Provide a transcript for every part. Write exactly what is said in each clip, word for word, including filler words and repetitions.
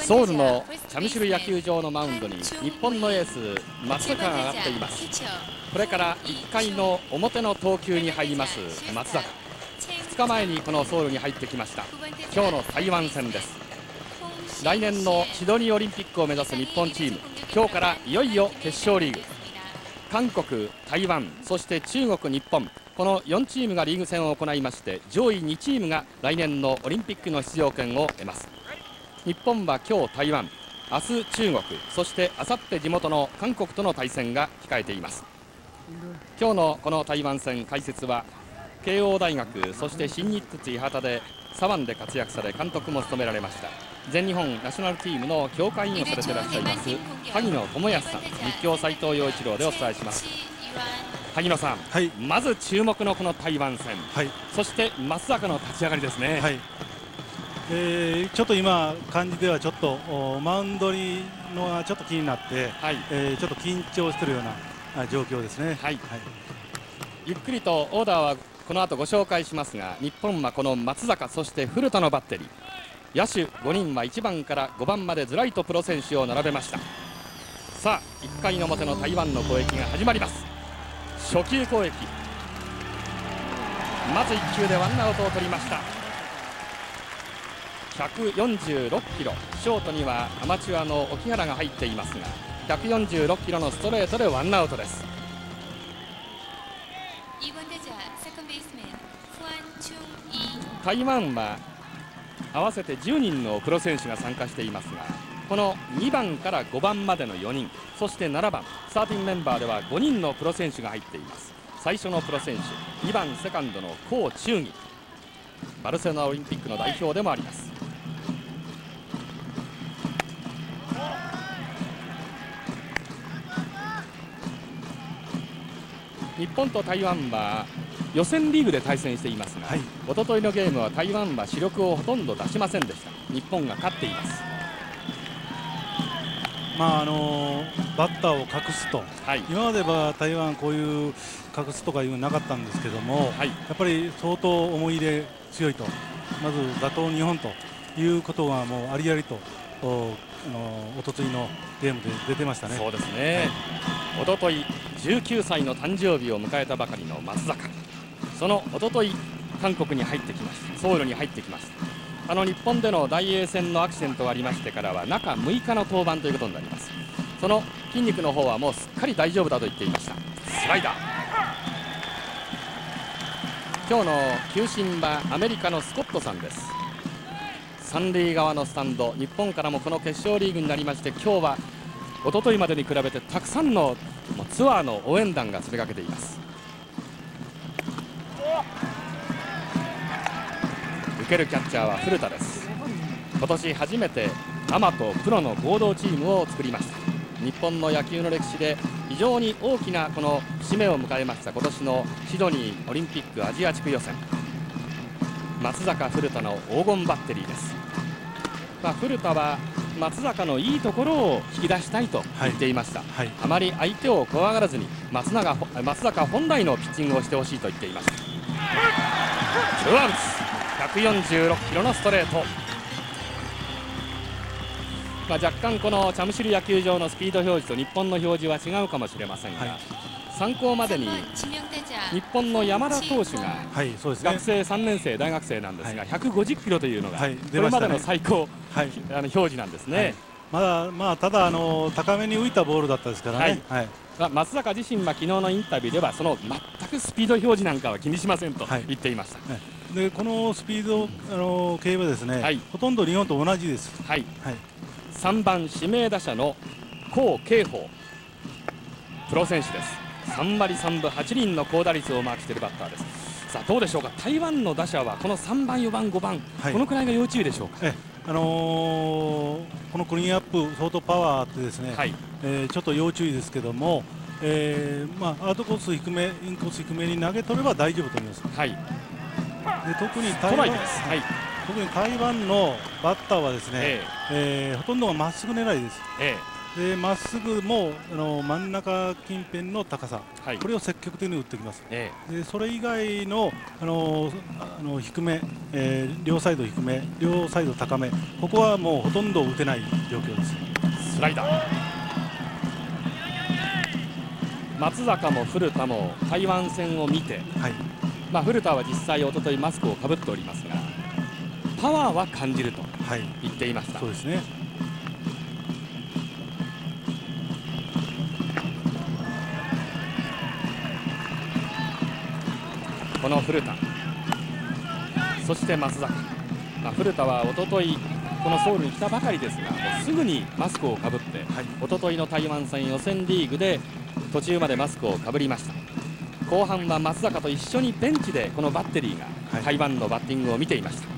ソウルのチャムシル野球場のマウンドに日本のエース松坂が上がっています。これからいっかいの表の投球に入ります松坂。ふつかまえにこのソウルに入ってきました。今日の台湾戦です。来年のシドニーオリンピックを目指す日本チーム、今日からいよいよ決勝リーグ、韓国、台湾、そして中国、日本、このよんチームがリーグ戦を行いまして、上位にチームが来年のオリンピックの出場権を得ます。日本は今日台湾、明日中国、そしてあさって地元の韓国との対戦が控えています。今日のこの台湾戦、解説は慶応大学、そして新日鉄伊方で左腕で活躍され監督も務められました全日本ナショナルチームの協会員をされていらっしゃいます萩野智康さん、実況斉藤陽一郎でお伝えします。萩野さん、はい、まず注目のこの台湾戦、はい、そして松坂の立ち上がりですね。はい、 えー、ちょっと今感じではちょっとマウンドにのがちょっと気になって、はい、えー、ちょっと緊張しているような状況ですね。はい、はい、 ゆっくりとオーダーはこの後ご紹介しますが、日本はこの松坂、そして古田のバッテリー、野手ごにんはいちばんからごばんまでずらりとプロ選手を並べました。さあいっかいの表の台湾の攻撃が始まります。初球攻撃、まずいっ球でワンアウトを取りました。ひゃくよんじゅうろっキロ、ショートにはアマチュアの沖原が入っていますが、ひゃくよんじゅうろっキロのストレートでワンアウトです。台湾は合わせてじゅうにんのプロ選手が参加していますが、このにばんからごばんまでのよにん、そしてななばんスターティングメンバーではごにんのプロ選手が入っています。最初のプロ選手、にばんセカンドの高忠義、バルセロナオリンピックの代表でもあります。日本と台湾は予選リーグで対戦していますが、はい、一昨日のゲームは台湾は主力をほとんど出しませんでした。日本が勝っています。 まああのバッターを隠すと、はい、今までは台湾こういう隠すとかいうのなかったんですけども、はい、やっぱり相当思い入れ強いと、まず打倒日本ということがもうありありとおおとついのゲームで出てましたね。 そうですね、はい、おとといじゅうきゅうさいの誕生日を迎えたばかりの松坂、そのおととい韓国に入ってきました。ソウルに入ってきました。あの日本での大英戦のアクシデントがありましてからは中むいかの登板ということになります。その筋肉の方はもうすっかり大丈夫だと言っていました。スライダー、今日の球審はアメリカのスコットさんです。三塁側のスタンド、日本からもこの決勝リーグになりまして、今日は一昨日までに比べてたくさんのツアーの応援団が詰めかけています。受けるキャッチャーは古田です。今年初めてアマとプロの合同チームを作りました。日本の野球の歴史で非常に大きなこの節目を迎えました今年のシドニーオリンピックアジア地区予選、松坂古田の黄金バッテリーです。まあ、古田は松坂のいいところを引き出したいと言っていました、はいはい、あまり相手を怖がらずに松永松坂本来のピッチングをしてほしいと言っていました。ツーアウト、ひゃくよんじゅうろっキロのストレート、まあ、若干このチャムシル野球場のスピード表示と日本の表示は違うかもしれませんが、はい、参考までに日本の山田投手が学生さんねん生大学生なんですが、ひゃくごじゅっキロというのがこれまでの最高あの表示なんですね。 まだまあただあの高めに浮いたボールだったですからね。 松坂自身は昨日のインタビューではその全くスピード表示なんかは気にしませんと言っていました。はい、 でこのスピードあの系はですね、はい、ほとんど日本と同じです。はい、はい、 さんばん指名打者の高慶鵬、プロ選手です。さんわりさんぶはちりんの高打率をマークしているバッターです。さあどうでしょうか、台湾の打者はこのさんばんよばんごばん、はい、このくらいが要注意でしょうか。えあのー、このクリーンアップ相当パワーあってですね、はい、えー、ちょっと要注意ですけども、えーまあ、アウトコース低めインコース低めに投げ取れば大丈夫と思います。はい、で特に台湾、はい、特に台湾のバッターはですね、えーえー、ほとんどがまっすぐ狙いです。えーでまっすぐもあの真ん中近辺の高さ、はい、これを積極的に打ってきます、ええ、でそれ以外のあのあの低め、えー、両サイド低め、両サイド高め、ここはもうほとんど打てない状況です。 スライダー、松坂も古田も台湾戦を見て、はい、まあ、古田は実際おとといマスクをかぶっておりますがパワーは感じると言っていました、はい、 そうですね。 この古田、そして松坂、まあ、古田はおとといこのソウルに来たばかりですがもうすぐにマスクをかぶって、はい、おとといの台湾戦予選リーグで途中までマスクをかぶりました。後半は松坂と一緒にベンチでこのバッテリーが台湾のバッティングを見ていました、はい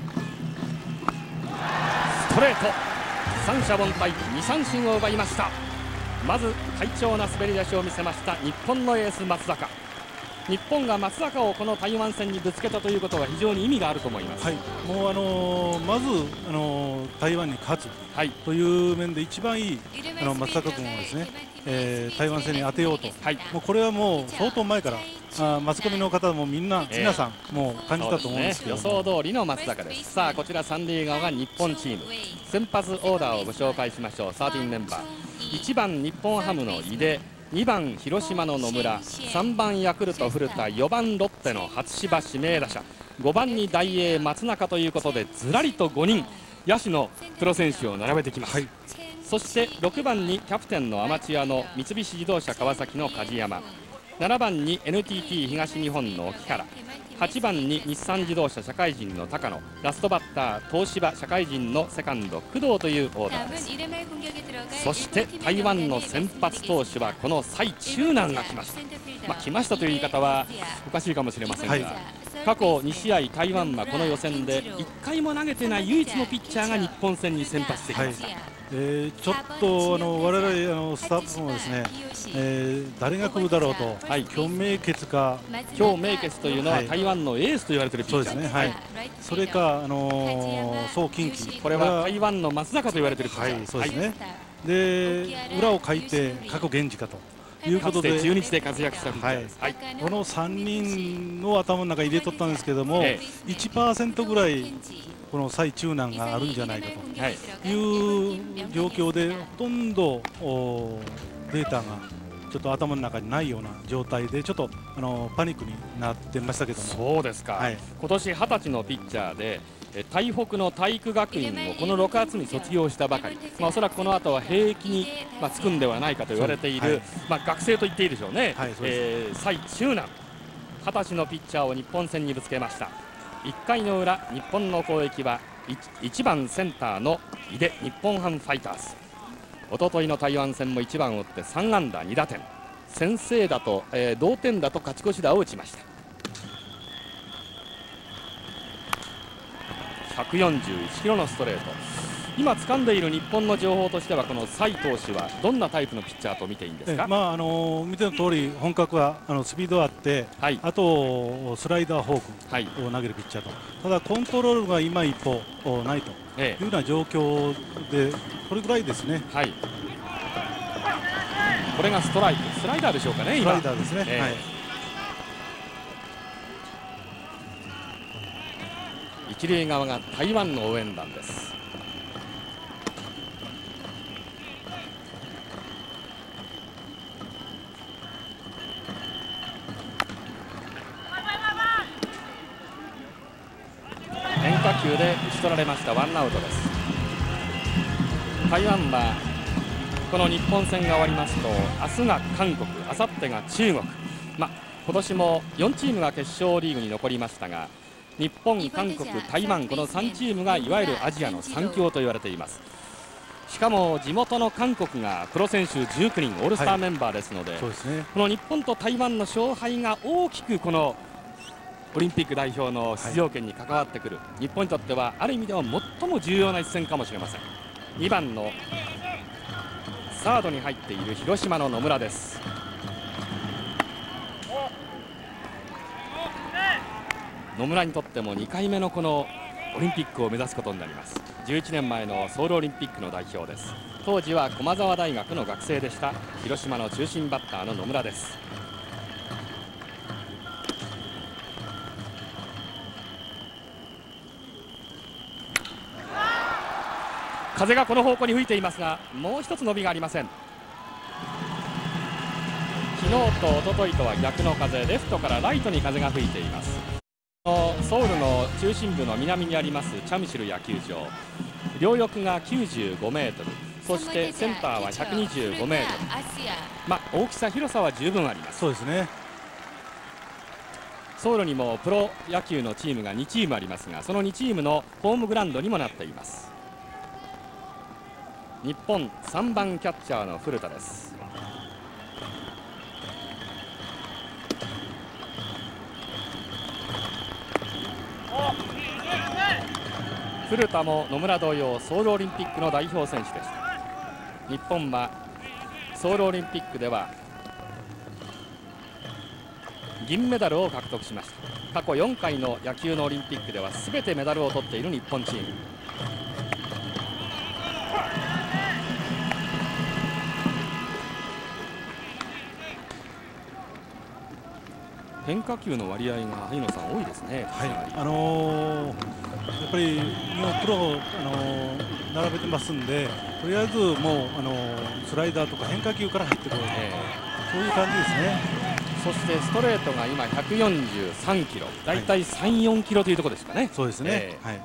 、ストレート三者凡退に三振を奪いました。まず快調な滑り出しを見せました日本のエース松坂。日本が松坂をこの台湾戦にぶつけたということは非常に意味があると思います、はい、 もうあのー、まず、あのー、台湾に勝つという面で一番いいあの松坂君をですね、えー、台湾戦に当てようと、はい、もうこれはもう相当前からあマスコミの方もみんな、えー、皆さんもう感じたと思うんですけど、 ね、予想通りの松坂です。さあこちら三塁側が日本チーム、先発オーダーをご紹介しましょう。サーティンメンバー、いちばん日本ハムの井出、にばん広島の野村、さんばんヤクルト古田、よばんロッテの初芝指名打者、ごばんに大栄松中ということでずらりとごにん野手のプロ選手を並べてきます、はい、そしてろくばんにキャプテンのアマチュアの三菱自動車川崎の梶山、ななばんに エヌティーティー 東日本の沖原、はちばんに日産自動車社会人の高野、ラストバッター東芝社会人のセカンド工藤というオーダーです。そして台湾の先発投手はこの蔡中南が来ました、まあ、来ましたという言い方はおかしいかもしれませんが、はい、過去に試合台湾はこの予選でいっかいも投げてない唯一のピッチャーが日本戦に先発してきました、はい、 えー、ちょっとあの我々あのスタッフもですね、えー、誰が来るだろうと、はい、京明傑か、 京明傑というのは台湾のエースと言われているピッチャーですね、はい、 それかあのー、宋金輝、 これは台湾の松坂と言われているピッチャー、 はい、そうですね、はい、で裏を書いて過去源氏かということで中日で活躍したピッチャーです、 はいはい、このさんにんの頭の中に入れとったんですけども、ええ、いちパーセントぐらいこの蔡中南があるんじゃないかという状況で、ほとんどデータがちょっと頭の中にないような状態でちょっとあのパニックになってましたけども。 そうですか、はい、今年はたちのピッチャーで台北の体育学院をこのろくがつに卒業したばかり、まあ、おそらくこの後は兵役に、まあ、つくんではないかと言われている、はい、まあ、学生と言っていいでしょうね、はい、えー、蔡中南、はたちのピッチャーを日本戦にぶつけました。いっかいの裏、日本の攻撃はいちばんセンターの井出、日本ハムファイターズ。おとといの台湾戦もいちばんを打ってさんあんだにだてん、先制打と、えー、同点打と勝ち越し打を打ちました。ひゃくよんじゅういちキロのストレート。今掴んでいる日本の情報としてはこの蔡投手はどんなタイプのピッチャーと見ていいんですか。 まああの見ての通り本格はあのスピードあって、はい、あとスライダーフォークを投げるピッチャーと、はい、ただコントロールが今一歩ないというような状況で、これぐらいですね。はい、 これがストライク、スライダーでしょうかね。今スライダーですね、えーはい、 一塁側が台湾の応援団です。変化球で打ち取られました。ワンアウトです。台湾はこの日本戦が終わりますと明日が韓国、明後日が中国、まあ、今年もよんチームが決勝リーグに残りましたが、日本、韓国、台湾、このさんチームがいわゆるアジアの三強と言われています。しかも地元の韓国がプロ選手じゅうきゅうにんオールスターメンバーですので、はい、そうですね、この日本と台湾の勝敗が大きくこのオリンピック代表の出場権に関わってくる、はい、日本にとってはある意味では最も重要な一戦かもしれません。にばんのサードに入っている広島の野村です。野村にとってもにかいめのこのオリンピックを目指すことになります。じゅういちねんまえのソウルオリンピックの代表です。当時は駒澤大学の学生でした広島の中心バッターの野村です。風がこの方向に吹いていますが、もう一つ伸びがありません。昨日と一昨日とは逆の風、レフトからライトに風が吹いています。ソウルの中心部の南にありますチャムシル野球場、両翼がきゅうじゅうごメートル、そしてセンターはひゃくにじゅうごメートル、まあ、大きさ広さは十分あります。 そうですね。 ソウルにもプロ野球のチームがにチームありますが、そのにチームのホームグラウンドにもなっています。日本さんばんキャッチャーの古田です。古田も野村同様ソウルオリンピックの代表選手でした。日本はソウルオリンピックでは銀メダルを獲得しました。過去よんかいの野球のオリンピックでは全てメダルを取っている日本チーム。変化球の割合が萩野さん多いですね。 はい、あのー、やっぱりもうプロ、あのー、並べてますんで、とりあえずもう、あのー、スライダーとか変化球から入ってくる、えー、そういう感じですね。 そしてストレートが今ひゃくよんじゅうさんキロ、だいたいさん、よんキロというところですかね。 そうですね、えーはい、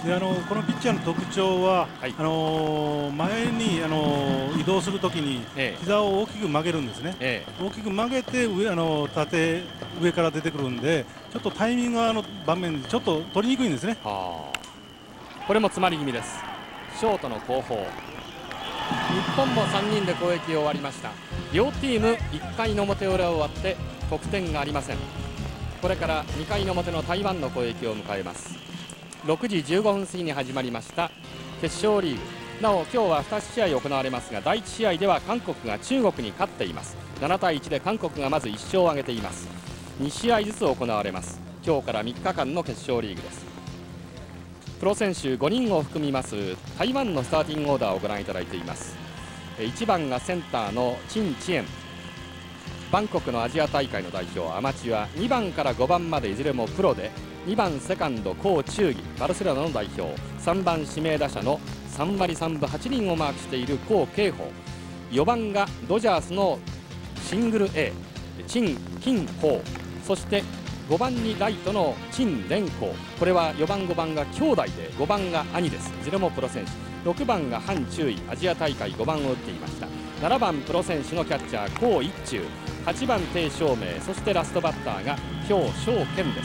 であのこのピッチャーの特徴は、はい、あの前に、あの移動するときに膝を大きく曲げるんですね、ええ、大きく曲げて上、あの縦上から出てくるんで、ちょっとタイミングの場面でちょっと取りにくいんですね。 はあ、これも詰まり気味です。ショートの後方、日本もさんにんで攻撃を終わりました。両チームいっかいの表裏を終わって得点がありません。これからにかいの表の台湾の攻撃を迎えます。ろくじじゅうごふん過ぎに始まりました決勝リーグ。なお今日はに試合行われますが、だいいち試合では韓国が中国に勝っています。ななたいいちで韓国がまずいっ勝を挙げています。に試合ずつ行われます。今日からみっかかんの決勝リーグです。プロ選手ごにんを含みます台湾のスターティングオーダーをご覧いただいています。いちばんがセンターのチン・チエン、バンコクのアジア大会の代表、アマチュア。にばんからごばんまでいずれもプロで、にばんセカンドコウ・チュウギ、バルセロナの代表。さんばん指名打者のさんわりさんぶはちりんをマークしているコウ・ケイホウ。よばんがドジャースのシングル A チン・キン・ホウ、そしてごばんにライトのチン・レンコウ。これはよばんごばんが兄弟で、ごばんが兄です。いずれもプロ選手。ろくばんがハン・チュウイ、アジア大会ごばんを打っていました。ななばんプロ選手のキャッチャーコウ・イッチュウ、はちばん鄭照明、そしてラストバッターが姜翔健です。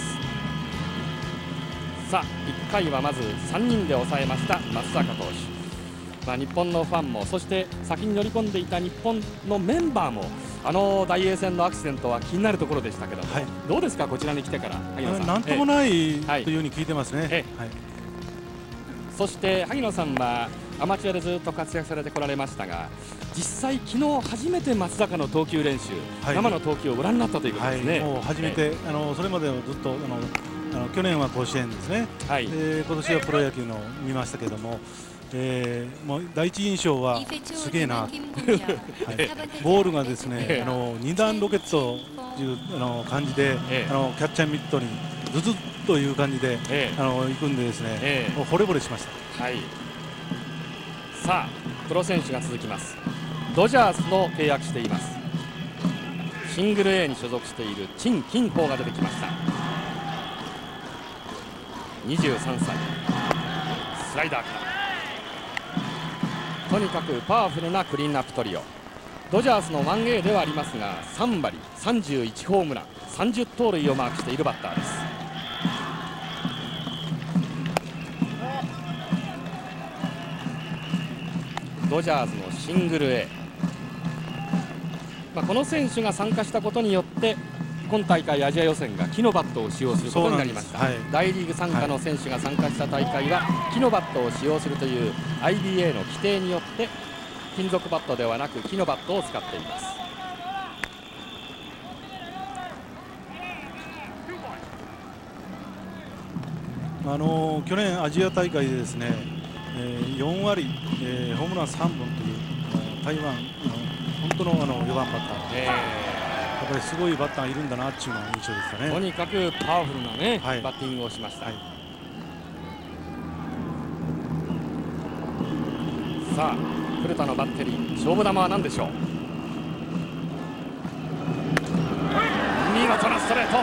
さあいっかいはまずさんにんで抑えました松坂投手。まあ、日本のファンも、そして先に乗り込んでいた日本のメンバーも、あの大英戦のアクシデントは気になるところでしたけども、はい、どうですか、こちらに来てから。萩野さん、 なんともないというふうに聞いてますね。はい、 そして萩野さんはアマチュアでずっと活躍されてこられましたが、実際昨日初めて松坂の投球練習、はい、生の投球をご覧になったということですね。はい、もう初めて、あのそれまではずっとあのあの去年は甲子園ですね、はい、で今年はプロ野球の見ましたけども、えー、もう第一印象はすげえな、はい、ボールがですね、あの二段ロケットというあの感じで、ええ、あのキャッチャーミットにズズッという感じで、ええ、あの行くんでですね、ええ、もう惚れ惚れしました。はい、 さあプロ選手が続きます。ドジャースの契約しています。シングル A に所属しているチン・キンホウが出てきました。にじゅうさんさい、スライダーから、とにかくパワフルなクリーンアップトリオ。ドジャースの ワンエー ではありますが、さんわりさんじゅういちホームラン、さんじゅう盗塁をマークしているバッターです。ドジャースのシングル A、まあ、この選手が参加したことによって今大会アジア予選が木のバットを使用することになりました。はい、大リーグ参加の選手が参加した大会は木のバットを使用するという アイビーエー の規定によって金属バットではなく木のバットを使っています。 あの去年アジア大会でですね、えー、よんわり、えー、ホームランさんぼんという台湾の本当のあのよんばんバッター、えー、やっぱりすごいバッターがいるんだなっていうのが印象でしたね。 とにかくパワフルなね、はい、バッティングをしました。はい、さあ古田のバッテリー、勝負球は何でしょう。見事なストレート、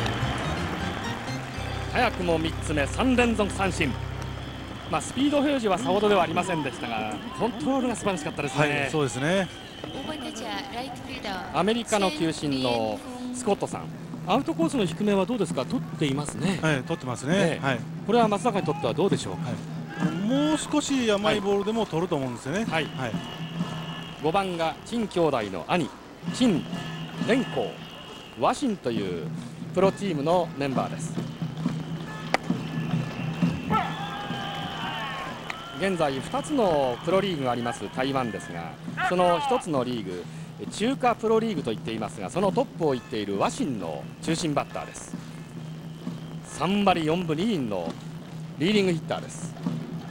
早くもみっつめ、さんれんぞく三振。まあ、スピード表示はさほどではありませんでしたが、コントロールが素晴らしかったですね。はい、そうですね。アメリカの球審のスコットさん、アウトコースの低めはどうですか。取っていますね。 はい、取ってますね。はい、 これは松坂にとってはどうでしょうか。 はい、もう少し甘いボールでも取ると思うんですよね。はい、はい、 ごばんが陳兄弟の兄、陳蓮光、和信というプロチームのメンバーです。現在ふたつのプロリーグがあります台湾ですが、そのひとつのリーグ、中華プロリーグと言っていますが、そのトップをいっている和信の中心バッターです。さんわりよんぶにりんのリーディングヒッターです。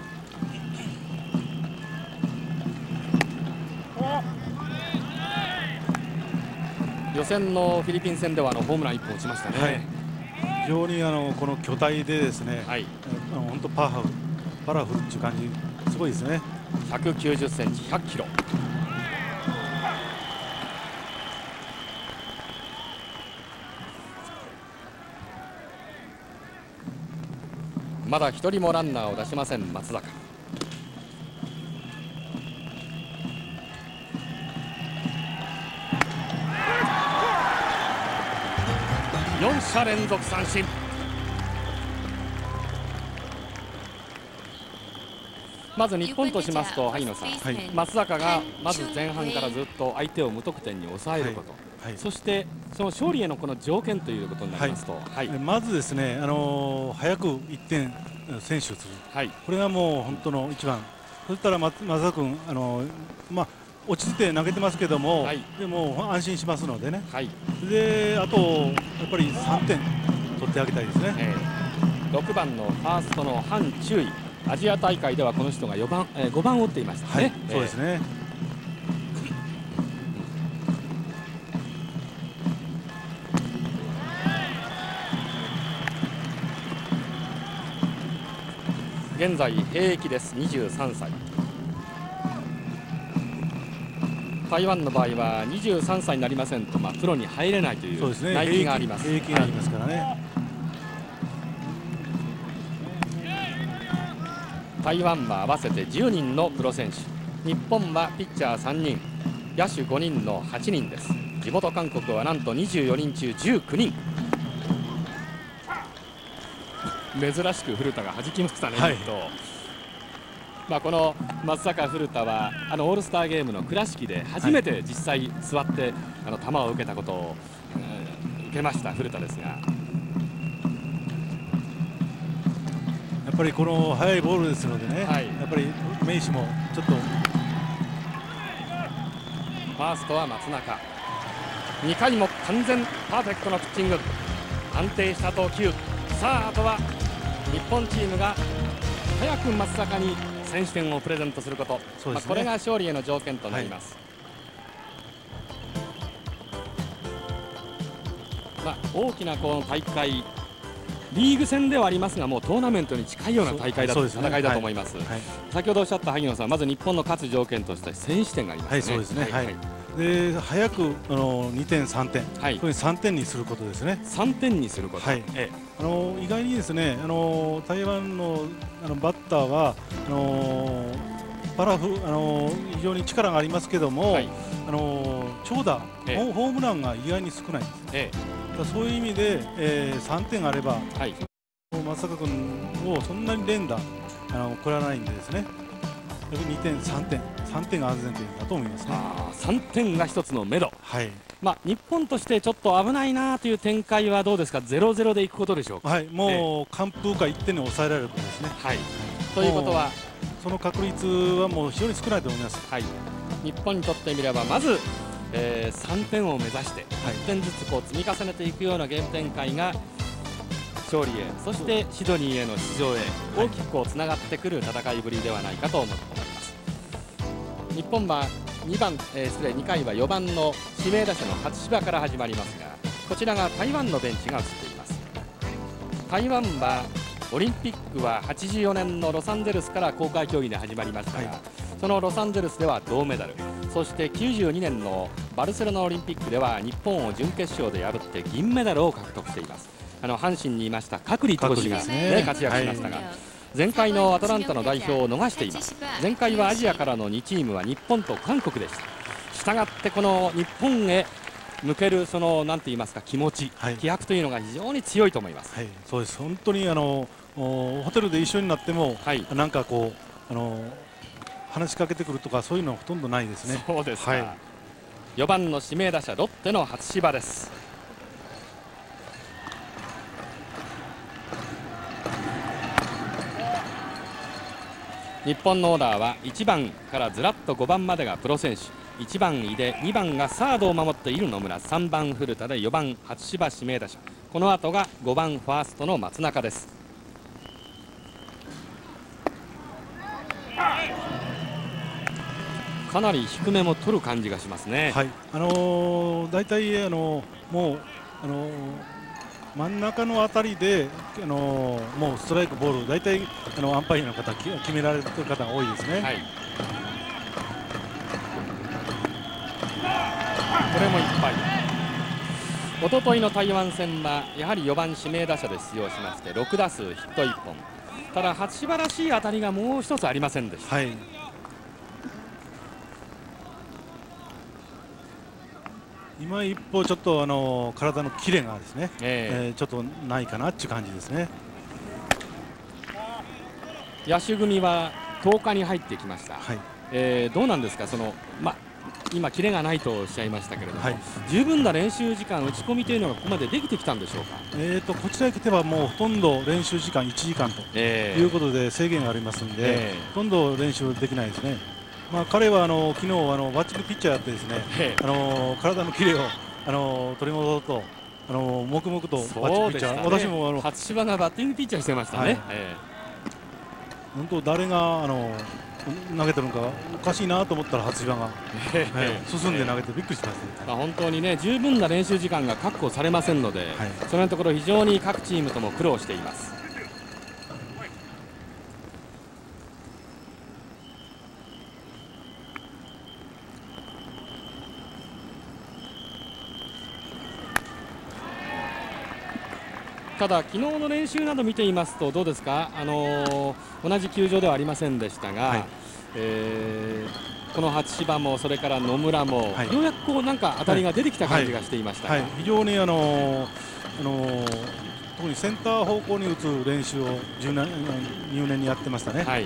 予選のフィリピン戦ではあのホームランいっぽん打ちましたね。はい、 非常にあのこの巨体でですね、はい、本当パワフルパラフルっていう感じ、すごいですね。 ひゃくきゅうじゅっセンチ、ひゃっキロ。まだ一人もランナーを出しません松坂。よんしゃれんぞく三振。まず日本としますと萩野さん、はい、松坂がまず前半からずっと相手を無得点に抑えること、はいはい、そしてその勝利へのこの条件ということになりますと、はいはい、 まずですね、あのー、早くいってん先取する、はい、これがもう本当の一番。そしたら松坂君、あのーまあ、落ち着いて投げてますけども、はい、でも安心しますのでね、はい、であとやっぱりさんてん取ってあげたいですね。えー、ろくばんのファーストの范忠義、アジア大会ではこの人がよばん、えー、ごばんを打っていましたね。はい、そうですね。現在兵役です。にじゅうさんさい。台湾の場合はにじゅうさんさいになりませんと、まあ、プロに入れないという内規があります。 兵役がありますからね。 台湾は合わせてじゅうにんのプロ選手、日本はピッチャーさんにん、野手ごにんのはちにんです。地元韓国はなんとにじゅうよにんちゅうじゅうきゅうにん。珍しく古田が弾きましたね。はい、まあこの松坂古田はあのオールスターゲームの倉敷で初めて実際座ってあの球を受けたことを、えー、受けました古田ですが、やっぱりこの速いボールですのでね、はい、やっぱり名手もちょっと。 ファーストは松中、にかいも完全パーフェクトのピッチング、安定した投球。さああとは日本チームが早く松坂に先取点をプレゼントすること、ね、まあこれが勝利への条件となります。はい、まあ大きなこの大会、リーグ戦ではありますが、もうトーナメントに近いような大会だと、戦いだと思います。先ほどおっしゃった萩野さん、まず日本の勝つ条件として先取点がありますね。はい、そうですね。はいはい、 で早くあのにてんさんてん、はい、これさんてんにすることですね。 さんてんにすること。はい、 ええ、あの意外にですね、あの台湾のあのバッターはあのパラフあの非常に力がありますけども、はい、あの長打、ええ、ホームランが意外に少ないんです。ええ、そういう意味で、えー、さんてんあれば、はい、松坂君をそんなに連打あの食らわないんでですね。にてん、さんてん、さんてんが安全点だと思いますね。 あ、さんてんが一つの目処。はい。まあ日本としてちょっと危ないなという展開はどうですか。ゼロゼロでいくことでしょうか。 はい。もう完封かいってんに抑えられることですね。 はい。ということはその確率はもう非常に少ないと思います。 はい。日本にとってみればまず、えー、さんてんを目指していってんずつこう積み重ねていくようなゲーム展開が勝利へ、そしてシドニーへの出場へ大きくこうつながってくる戦いぶりではないかと思います。日本はにばん、えー、失礼にかいはよばんの指名打者の初芝から始まりますが、こちらが台湾のベンチが映っています。台湾はオリンピックははちじゅうよねんのロサンゼルスから公開競技で始まりましたが、はい、そのロサンゼルスでは銅メダル、そしてきゅうじゅうにねんのバルセロナオリンピックでは日本を準決勝で破って銀メダルを獲得しています。あの阪神にいました角利投手が、ね、活躍しましたが、前回のアトランタの代表を逃しています。前回はアジアからのにチームは日本と韓国でした。したがってこの日本へ向けるそのなんて言いますか気持ち、はい、気迫というのが非常に強いと思います。 はい、そうです。本当にあのホテルで一緒になっても、はい、なんかこうあの話しかけてくるとかそういうのはほとんどないですね。 そうですか。はい、よばんの指名打者ロッテの初芝です。日本のオーダーはいちばんからずらっとごばんまでがプロ選手。いちばん井出、にばんがサードを守っている野村、さんばん古田でよばん初芝指名打者、この後がごばんファーストの松中です。かなり低めも取る感じがしますね。 はい、あのー、だいたい、あのー、もう、あのー、真ん中のあたりで、あのー、もうストライクボールだいたいあのアンパイアの方決められてる方が多いですね。はい、 これもいっぱい。おとといの台湾戦はやはりよばん指名打者で出場しましてろく打数ヒットいっぽん、ただ初芝らしい当たりがもう一つありませんでした。はい、 今一歩ちょっとあの体のキレがですね、えーえー、ちょっとないかなっていう感じですね。 野手組はとおかに入ってきました。はい、えー、どうなんですか、そのま今キレがないとおっしゃいましたけれども、はい、十分な練習時間打ち込みというのがここまでできてきたんでしょうか。 えーとこちらへ来てはもうほとんど練習時間いちじかんということで制限がありますので、えー、ほとんど練習できないですね。まあ、彼はあの昨日あのバッチングピッチャーやってですね、えー、あの体のキレをあの取り戻そうとあの黙々とバッチングピッチャー、ね、私もあの初芝がバッティングピッチャーしてましたね。はい、えー、本当誰があの投げてるのかおかしいなと思ったら初芝が、えー、進んで投げてびっくりしました、ね。 まあ本当にね十分な練習時間が確保されませんので、はい、そのところ非常に各チームとも苦労しています。ただ昨日の練習など見ていますとどうですか、あのー、同じ球場ではありませんでしたが、はい、えー、この初芝もそれから野村も、はい、ようやくこうなんか当たりが出てきた感じがしていましたが、はいはい、 非常にあのーあのー、特にセンター方向に打つ練習をじゅうねん入念にやってましたね。はい、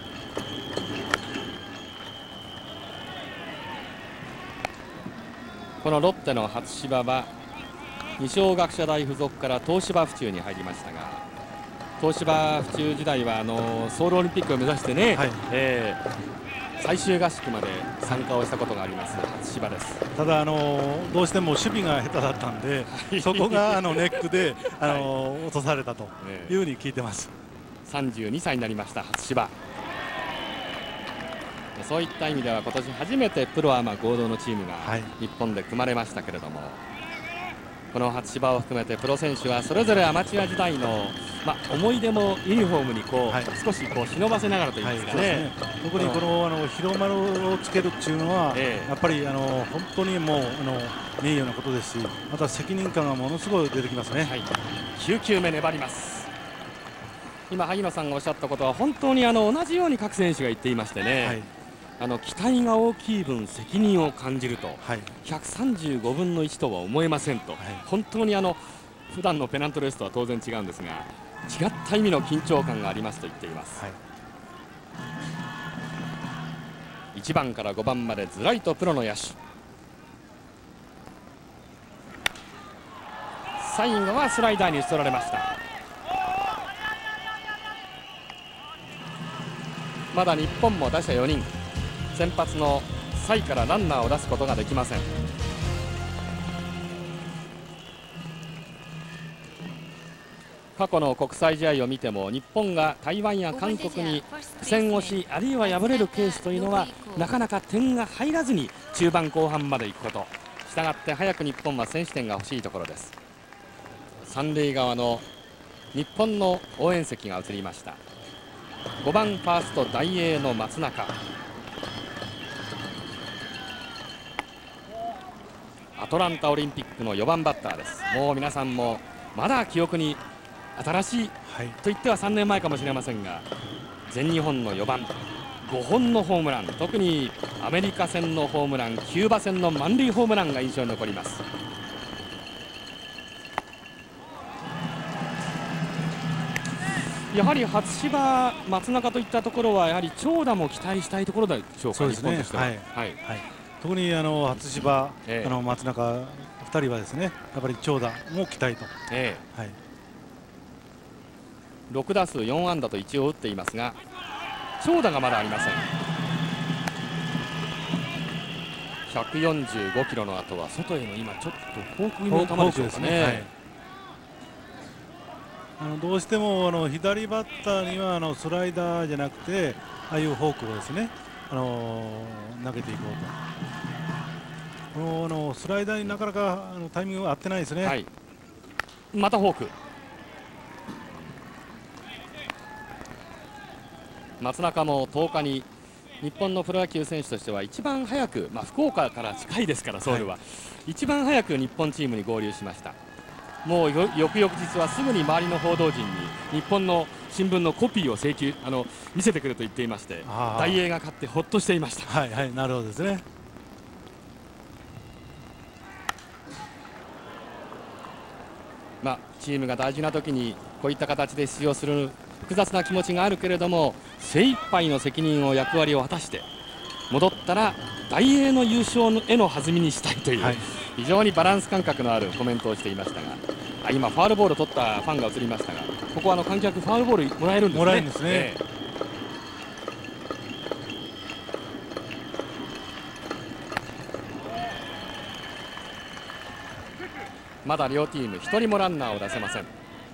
このロッテの初芝は二松学舎大附属から東芝府中に入りましたが、東芝府中時代はあのソウルオリンピックを目指してね、はい、えー、最終合宿まで参加をしたことがあります初芝です。 ただあのどうしても守備が下手だったんでそこがあのネックであの、はい、落とされたというふうに聞いてます。 さんじゅうにさいになりました初芝。そういった意味では今年初めてプロアマ合同のチームが日本で組まれましたけれども、はい、この初芝を含めてプロ選手はそれぞれアマチュア時代の、まあ、思い出もユニフォームにこう、はい、少しこう忍ばせながらといいますかね、はい、ね、 特にこのあの日の丸をつけるっていうのは、えー、やっぱりあの本当にもうあの名誉なことですし、また責任感がものすごい出てきますね。はい、 きゅう球目粘ります。今萩野さんがおっしゃったことは本当にあの同じように各選手が言っていましてね、はい、あの期待が大きい分責任を感じると、はい、ひゃくさんじゅうごぶんのいちとは思えませんと、はい、本当にあの普段のペナントレースとは当然違うんですが違った意味の緊張感がありますと言っています。はい、いちばんからごばんまでずらりとプロの野手、最後はスライダーに打ち取られました。まだ日本も打者よにん、先発のサイからランナーを出すことができません。 過去の国際試合を見ても日本が台湾や韓国に苦戦をし、あるいは敗れるケースというのはなかなか点が入らずに中盤後半まで行くこと、したがって早く日本は先取点が欲しいところです。三塁側の日本の応援席が映りました。ごばんファーストダイエーの松中、アトランタオリンピックのよばんバッターです。もう皆さんもまだ記憶に新しいと言ってはさんねんまえかもしれませんが、全日本のよばん、ごほんのホームラン、特にアメリカ戦のホームラン、キューバ戦の満塁ホームランが印象に残ります。やはり初芝、松中といったところはやはり長打も期待したいところでしょうか。 そうですね、はい、はい、特にあの初芝、ええ、あの松中ふたりはですね、やっぱり長打も期待と、ええ、はい、 ろくだすうよんあんだと一応打っていますが長打がまだありません。ひゃくよんじゅうごキロの後は外への今ちょっとフォーク気味の球でしょうかね。はい、 あのどうしてもあの左バッターにはあのスライダーじゃなくてああいうフォークをですね、あのー、投げていこうと。このあのスライダーになかなかあのタイミングが合ってないですね。はい、 またフォーク。松中もとおかに日本のプロ野球選手としては一番早く、まあ、福岡から近いですからソウルは、はい、一番早く日本チームに合流しました。もう翌々日はすぐに周りの報道陣に日本の新聞のコピーを請求あの見せてくれと言っていまして、大英が勝ってほっとしていました。 はいはい、なるほどですね。 まあ、チームが大事な時にこういった形で出場する複雑な気持ちがあるけれども、精一杯の責任を役割を果たして戻ったら大英の優勝への弾みにしたいという、はい、非常にバランス感覚のあるコメントをしていましたが、あ今ファウルボールを取ったファンが映りましたが、ここはあの観客ファウルボールもらえるんですね。 もらえるんですね。えーまだ両チームひとりもランナーを出せません。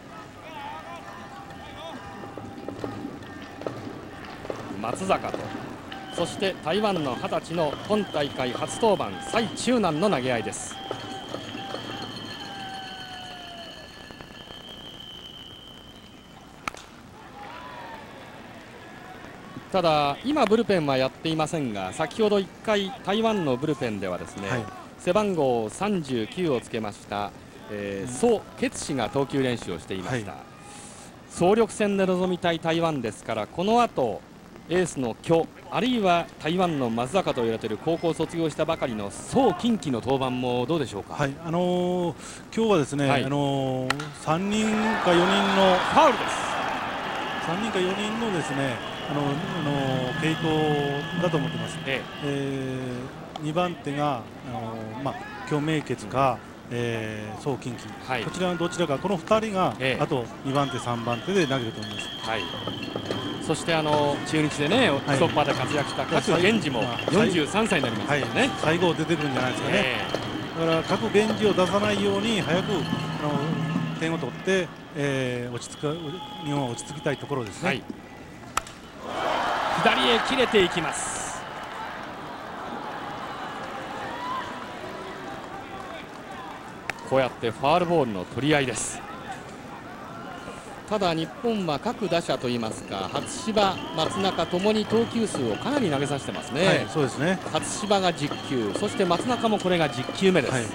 松坂とそして台湾のはたちの今大会初登板蔡中南の投げ合いです。ただ今ブルペンはやっていませんが、先ほどいっかい台湾のブルペンではですね、はい、背番号さんじゅうきゅうをつけました、えー、蘇傑氏が投球練習をしていました。はい、総力戦で臨みたい台湾ですから、この後エースの許あるいは台湾の松坂と言われている高校を卒業したばかりの蘇金貴の登板もどうでしょうか。 はい、あのー、今日はですね、はい、あのー、さんにんかよにんのファウルです。 さんにんかよにんのですね、あのあの継投だと思ってます。えええー、にばん手があの、まあ、許明傑か、えー、蘇金貴、はい、こちらのどちらかこのふたりが、ええ、あとにばん手さんばん手で投げると思います。はい、 そしてあの中日でね、ストッパーで活躍した各源氏もよんじゅうさんさいになりますからね、はい、 最後出てくるんじゃないですかね。えー、だから各源氏を出さないように早くあの点を取って、えー、落ち着く日本は落ち着きたいところですね。はい、 左へ切れていきます。こうやってファウルボールの取り合いです。ただ日本は各打者といいますか、初芝、松中ともに投球数をかなり投げさせてますね。はい、 そうですね。 初芝がじゅっきゅう、そして松中もこれがじゅっきゅうめです。はい、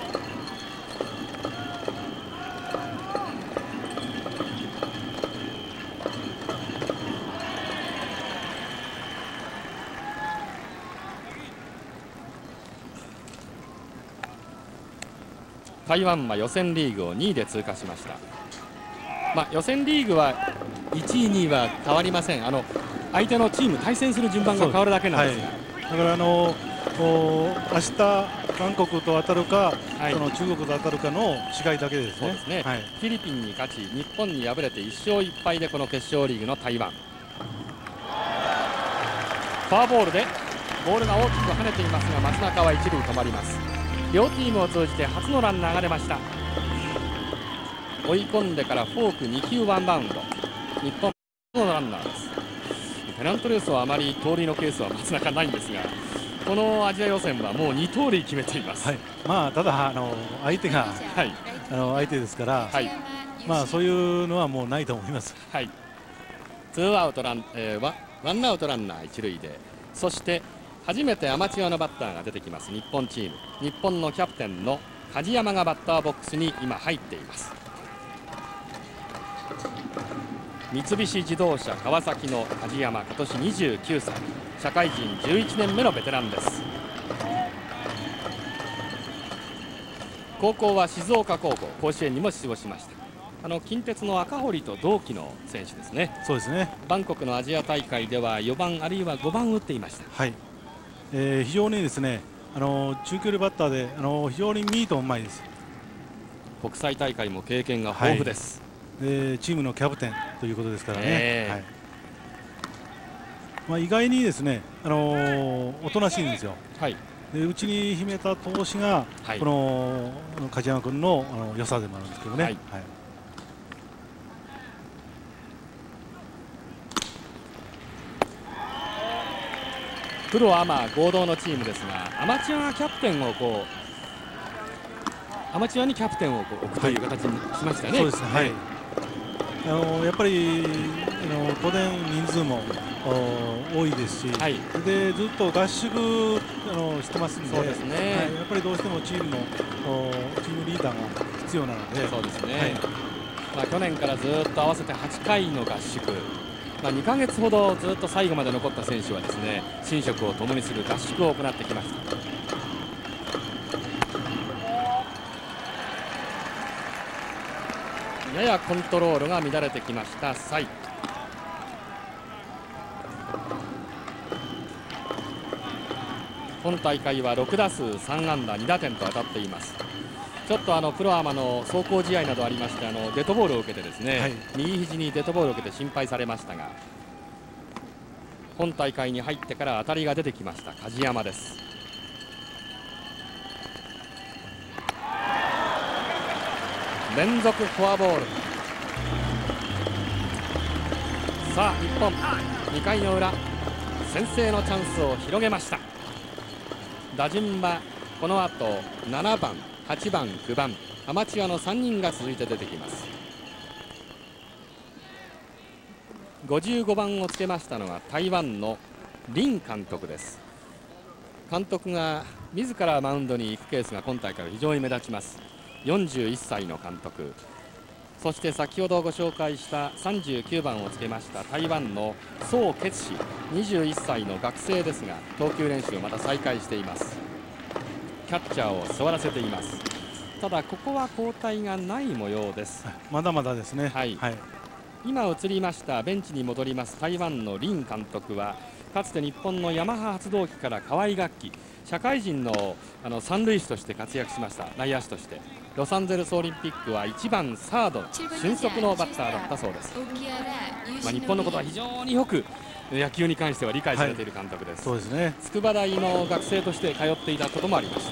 台湾は予選リーグをにいで通過しました。まあ、予選リーグはいちいにいは変わりません。あの相手のチーム対戦する順番が変わるだけなんですが、はい、 だからあの明日韓国と当たるか、はい、その中国と当たるかの違いだけですね。そうですね、はい、 フィリピンに勝ち日本に敗れていっしょういっぱいでこの決勝リーグの台湾。フォアボールでボールが大きく跳ねていますが、松中は一塁止まります。両チームを通じて初のランナーが出ました。 追い込んでからフォークにきゅうワンバウンド。日本のランナーです。ペナントレースはあまり盗塁のケースは松中ないんですが、このアジア予選はもうに盗塁決めています。 はい、まあただあの相手が、はい、あの相手ですから、はい、まあそういうのはもうないと思います。 はい。ツーアウトラン、えー、ワンアウトランナー一塁で、そして初めてアマチュアのバッターが出てきます日本チーム。日本のキャプテンの梶山がバッターボックスに今入っています。三菱自動車川崎の梶山、今年にじゅうきゅうさい、社会人じゅういちねんめのベテランです。高校は静岡高校、甲子園にも出場しました。あの近鉄の赤堀と同期の選手ですね。 そうですね。 バンコクのアジア大会ではよばんあるいはごばんを打っていました。 はい、えー、非常にですね、あの中距離バッターであの非常にミートうまいです。 国際大会も経験が豊富です。 はい、でチームのキャプテンということですからね。えーはい、まあ、意外にですね、あのー、おとなしいんですよ。はい、でうちに秘めた投資が、はい、この梶山君のあの良さでもあるんですけどね。はいはい、 プロアマ合同のチームですが、アマチュアがキャプテンをこうアマチュアにキャプテンをこう置くという形にしましたね。 そうですね。はい。あのやっぱりあの当然人数も多いですし、はい、でずっと合宿あのしてますんで、そうですね。はい、やっぱりどうしてもチームのチームリーダーが必要なので、 そうですね。はい、まあ去年からずっと合わせてはちかいの合宿。まあにかげつほどずっと最後まで残った選手はですね、寝食を共にする合宿を行ってきました。ややコントロールが乱れてきましたサイ。今大会はろくだすうさんあんだにだてんと当たっています。ちょっとあのプロアマの走行試合などありまして、あのデッドボールを受けてですね、はい、右肘にデッドボールを受けて心配されましたが、本大会に入ってから当たりが出てきました梶山です。連続フォアボール。さあ日本にかいの裏、先制のチャンスを広げました。打順はこの後ななばんはちばんくばん、アマチュアのさんにんが続いて出てきます。ごじゅうごばんをつけましたのは台湾の林監督です。監督が自らマウンドに行くケースが今大会は非常に目立ちます。よんじゅういっさいの監督、そして先ほどご紹介したさんじゅうきゅうばんをつけました台湾の宋傑氏、にじゅういっさいの学生ですが、投球練習をまた再開しています。キャッチャーを座らせています。ただここは交代がない模様です。 まだまだですね。はい、はい、 今映りましたベンチに戻ります台湾の林監督は、かつて日本のヤマハ発動機から河合楽器、社会人のあの三塁手として活躍しました。内野手としてロサンゼルスオリンピックはいちばんサード俊足のバッターだったそうです。まあ日本のことは非常によく野球に関しては理解されている監督です。 はい、そうですね。 筑波大の学生として通っていたこともありました。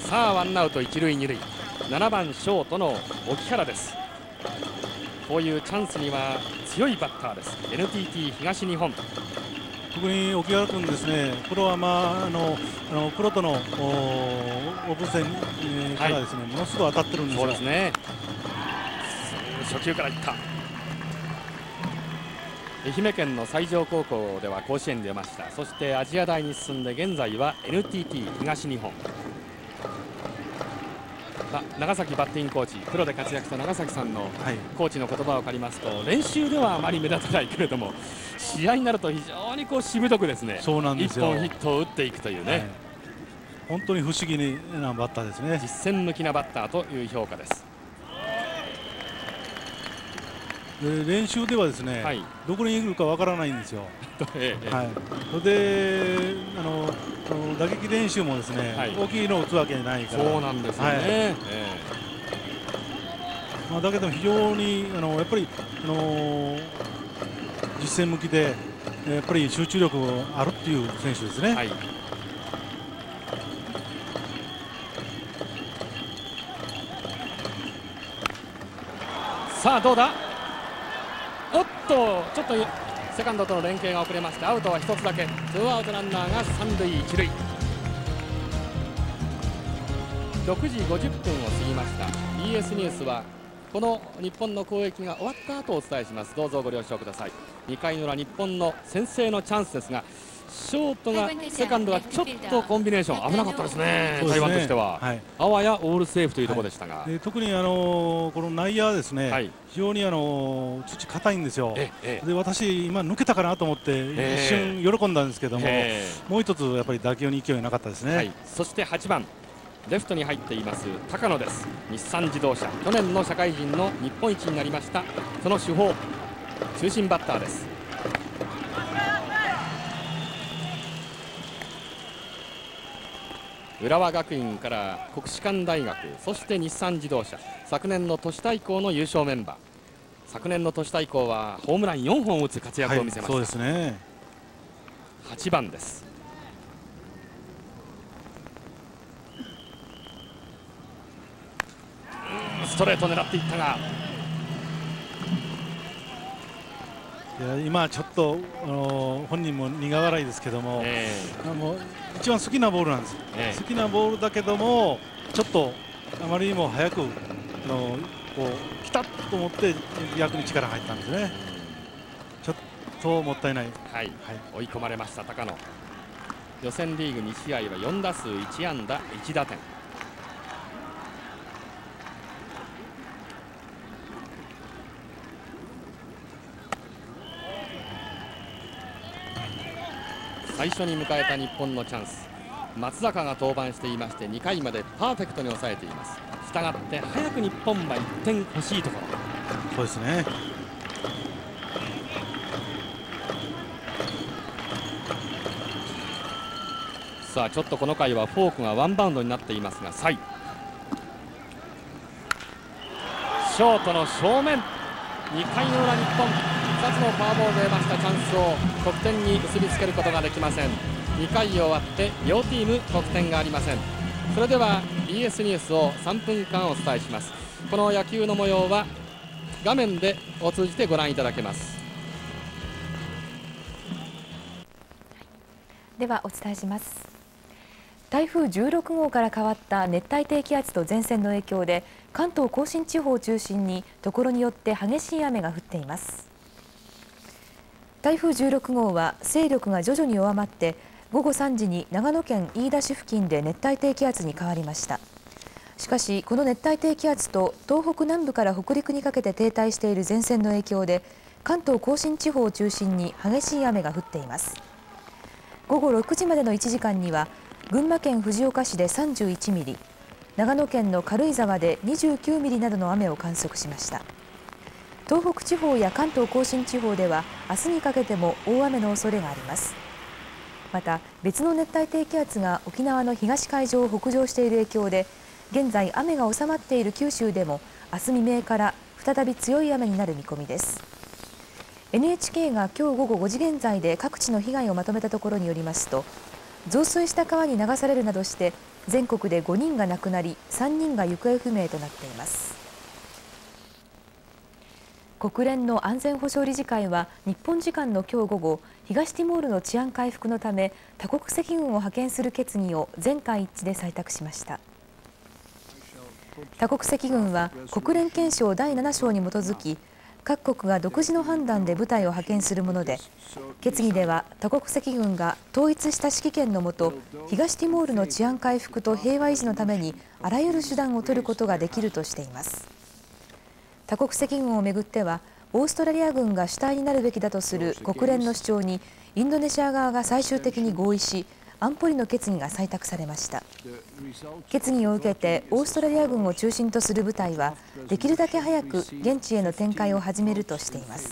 さあワンアウト一塁二塁、ななばんショートの沖原です。こういうチャンスには強いバッターです。 エヌティーティー 東日本。 特に沖原君ですね、プロはまああのあのプロとのオープン戦からですね、はい、ものすごい当たってるんですよ。 そうですね。初球からいった。愛媛県の西条高校では甲子園に出ました。そしてアジア大に進んで現在は エヌティーティー 東日本。まあ、長崎バッティングコーチ、プロで活躍した長崎さんのコーチの言葉を借りますと、はい、練習ではあまり目立たないけれども試合になると非常にこうしぶとくですね、 そうなんですよ、 いっぽんヒットを打っていくというね、はい、 本当に不思議なバッターですね。 実戦向きなバッターという評価です。 で練習ではですね、はい、どこにいるかわからないんですよ。ええ、はい、それであの打撃練習もですね、はい、大きいのを打つわけじゃないから。 そうなんですよね。はい、ええ、 まあ、だけど非常にあのやっぱりあの実戦向きでやっぱり集中力あるっていう選手ですね。はい、 さあどうだ。おっとちょっとセカンドとの連携が遅れましてアウトはひとつだけ。ツーアウトランナーが三塁一塁。ろくじごじゅっぷんを過ぎました。 ビーエス ニュースはこの日本の攻撃が終わった後お伝えします。どうぞご了承ください。にかいの裏日本の先制のチャンスですが、ショートがセカンドがちょっとコンビネーション危なかったですね、台湾としては、はい、あわやオールセーフというところでしたが、はい、 特にあのこの内野はですね、はい、非常にあの土硬いんですよ。ええ、で私今抜けたかなと思って一瞬喜んだんですけども、ええ、もう一つやっぱり打球に勢いがなかったですね。はい、 そしてはちばんレフトに入っています高野です。日産自動車去年の社会人の日本一になりました。その主砲中心バッターです。浦和学院から国士舘大学、そして日産自動車、昨年の都市対抗の優勝メンバー。昨年の都市対抗はホームランよんほんを打つ活躍を見せました。はい、そうですね。はちばんです。ストレート狙っていったが、 いや今ちょっとあの本人も苦笑いですけども、えー、もう一番好きなボールなんです、えー、好きなボールだけどもちょっとあまりにも早くのこう来たと思って逆に力が入ったんですね。ちょっともったいない。 はい、はい、追い込まれました高野。予選リーグに試合はよんだすういちあんだいちだてん。最初に迎えた日本のチャンス、松坂が登板していましてにかいまでパーフェクトに抑えています。したがって早く日本はいってん欲しいところ。 そうですね。 さあちょっとこの回はフォークがワンバウンドになっていますが、サイショートの正面、にかいの裏日本ふたつのフォアボールで得ましたチャンスを得点に結びつけることができません。にかい終わって両チーム得点がありません。それでは ビーエス ニュースをさんぷんかんお伝えします。この野球の模様は画面でを通じてご覧いただけます。 ではお伝えします。台風じゅうろくごうから変わった熱帯低気圧と前線の影響で関東甲信地方を中心にところによって激しい雨が降っています。台風じゅうろくごうは勢力が徐々に弱まってごごさんじに長野県飯田市付近で熱帯低気圧に変わりました。しかしこの熱帯低気圧と東北南部から北陸にかけて停滞している前線の影響で関東甲信地方を中心に激しい雨が降っています。ごごろくじまでのいちじかんには群馬県藤岡市でさんじゅういちミリ、長野県の軽井沢でにじゅうきゅうミリなどの雨を観測しました。東北地方や関東甲信地方では明日にかけても大雨の恐れがあります。また別の熱帯低気圧が沖縄の東海上を北上している影響で現在雨が収まっている九州でも明日未明から再び強い雨になる見込みです。 エヌエイチケー が今日午後ごじ現在で各地の被害をまとめたところによりますと、増水した川に流されるなどして全国でごにんが亡くなりさんにんが行方不明となっています。国連の安全保障理事会は日本時間の今日午後、東ティモールの治安回復のため多国籍軍を派遣する決議を全会一致で採択しました。多国籍軍は国連憲章だいななしょうに基づき各国が独自の判断で部隊を派遣するもので、決議では多国籍軍が統一した指揮権のもと東ティモールの治安回復と平和維持のためにあらゆる手段を取ることができるとしています。多国籍軍をめぐってはオーストラリア軍が主体になるべきだとする国連の主張にインドネシア側が最終的に合意し、安保理の決議が採択されました。決議を受けてオーストラリア軍を中心とする部隊はできるだけ早く現地への展開を始めるとしています。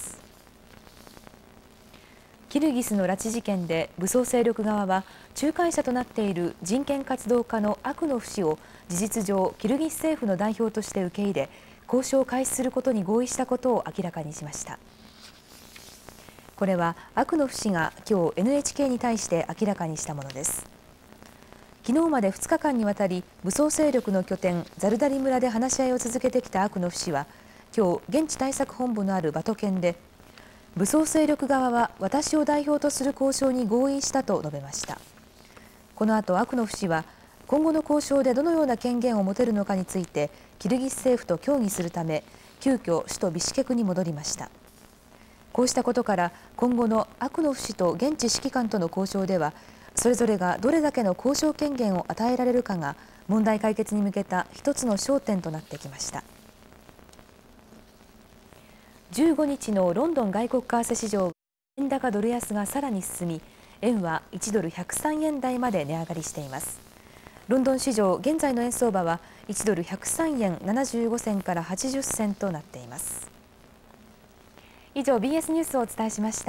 キルギスの拉致事件で武装勢力側は仲介者となっている人権活動家のアクノフ氏を事実上キルギス政府の代表として受け入れ交渉を開始することに合意したことを明らかにしました。これはアクノフ氏が今日 エヌエイチケー に対して明らかにしたものです。昨日までふつかかんにわたり武装勢力の拠点ザルダリ村で話し合いを続けてきたアクノフ氏は今日現地対策本部のあるバト県で武装勢力側は私を代表とする交渉に合意したと述べました。この後アクノフ氏は今後の交渉でどのような権限を持てるのかについてキルギス政府と協議するため急遽首都ビシケクに戻りました。こうしたことから今後のアクノフ氏と現地指揮官との交渉ではそれぞれがどれだけの交渉権限を与えられるかが問題解決に向けた一つの焦点となってきました。じゅうごにちのロンドン外国為替市場、円高ドル安がさらに進み、円はいちドルひゃくさんえん台まで値上がりしています。ロンドン市場、現在の円相場はいちドルひゃくさんえんななじゅうごせんからはちじゅっせんとなっています。以上 ビーエス ニュースをお伝えしました。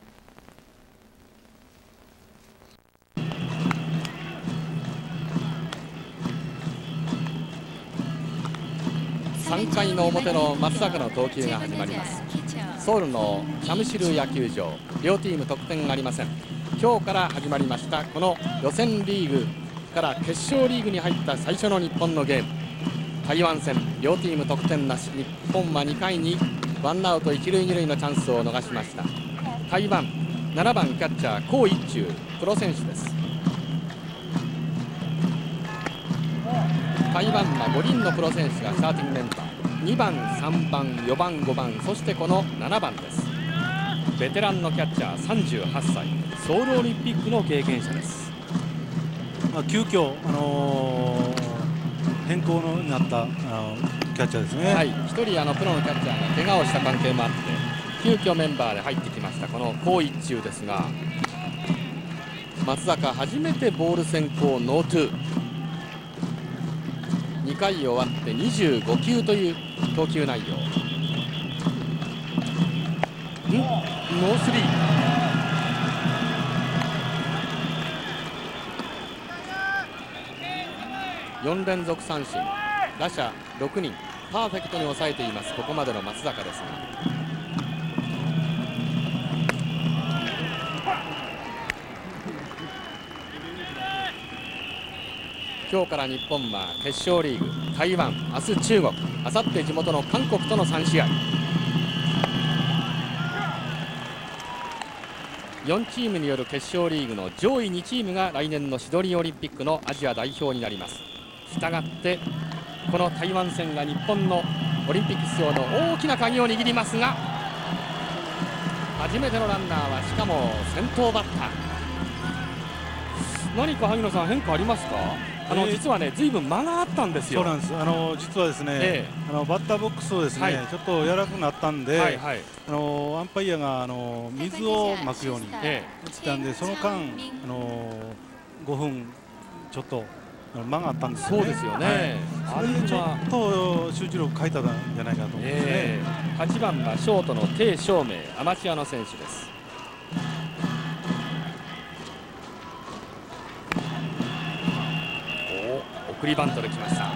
さんかいの表の松坂の投球が始まります。ソウルのシャムシル野球場、両チーム得点がありません。今日から始まりましたこの予選リーグから決勝リーグに入った最初の日本のゲーム、台湾戦、両チーム得点なし。日本はにかいにワンアウト一塁二塁のチャンスを逃しました。台湾ななばんキャッチャー高一中、プロ選手です。台湾はごにんのプロ選手がスターティングメンバー、にばん、さんばん、よばん、ごばん、そしてこのななばんです。ベテランのキャッチャーさんじゅうはっさい、ソウルオリンピックの経験者です。 まあ、急遽、あのー、変更になったあのキャッチャーですね。 はい、ひとりあのプロのキャッチャーが怪我をした関係もあって急遽メンバーで入ってきましたこの高一中ですが、松坂初めてボール先行ノーツー、にかい終わってにじゅうごきゅうという投球内容。んノースリー。よんれんぞく三振、打者ろくにん、パーフェクトに抑えていますここまでの松坂ですが、今日から日本は決勝リーグ、台湾、明日中国、あさって地元の韓国とのさんしあい、よんチームによる決勝リーグの上位にチームが来年のシドニーオリンピックのアジア代表になります。したがってこの台湾戦が日本のオリンピック出場の大きな鍵を握りますが、初めてのランナーはしかも先頭バッター。何か萩野さん変化ありますか？あの実はね、ずいぶん間があったんですよ。 そうなんです。あの実はですね、ええ、あのバッターボックスをですね、はい、ちょっと柔らかくなったんで、はいはい、あのアンパイアがあの水をまくように言ってたんで、その間あのごふんちょっと間があったんですよね。 そうですよね。 はい、あれでちょっと集中力欠いたんじゃないかと思いますね。えー、はちばんはショートの鄭照明、アマチュアの選手です。送りバントできました。はい、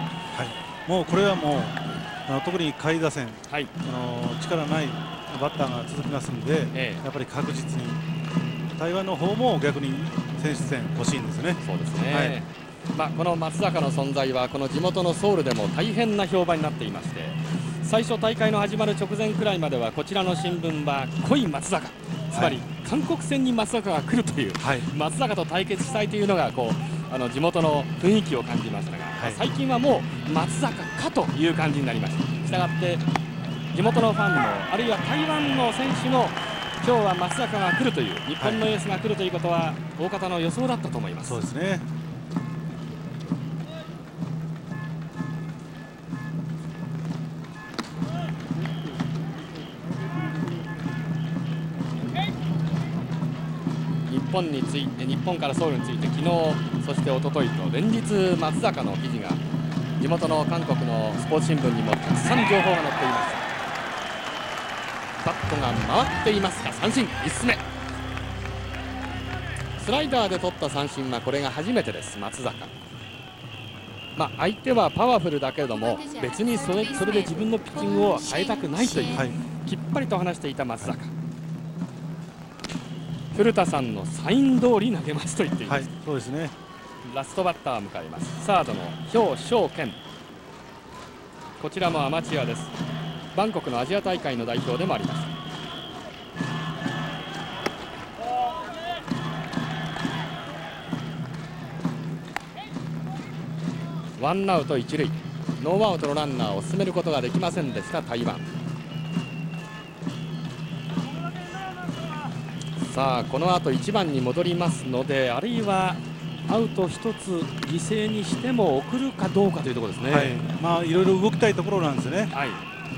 もうこれはもうあの特に下位打線、はい、あの力ないバッターが続きますので、ええ、やっぱり確実に台湾の方も逆に選手戦欲しいんですね。 そうですね。はい、まあこの松坂の存在はこの地元のソウルでも大変な評判になっていまして、最初大会の始まる直前くらいまではこちらの新聞は濃い松坂、つまり韓国戦に松坂が来るという、はい、松坂と対決したいというのがこうあの地元の雰囲気を感じましたが、はい、最近はもう松坂かという感じになりました。したがって地元のファンもあるいは台湾の選手も今日は松坂が来るという、日本のエースが来るということは大方の予想だったと思います。 そうですね。 日本について、日本からソウルについて昨日そして一昨日と連日松坂の記事が地元の韓国のスポーツ新聞にもたくさん情報が載っていました。バットが回っていますが三振いっつめ、スライダーで取った三振はこれが初めてです。松坂、まあ、相手はパワフルだけれども別にそれ、それで自分のピッチングを変えたくないという、はい、きっぱりと話していた松坂、古田さんのサイン通り投げますと言っています。はい、 そうですね。 ラストバッターを迎えます。サードの氷翔健、こちらもアマチュアです。 バンコクのアジア大会の代表でもあります。ワンアウト一塁、ノーアウトのランナーを進めることができませんでした台湾。さあこの後いちばんに戻りますので、あるいはアウトひとつ犠牲にしても送るかどうかというところですね。 はい、まあいろいろ動きたいところなんですね。 はい、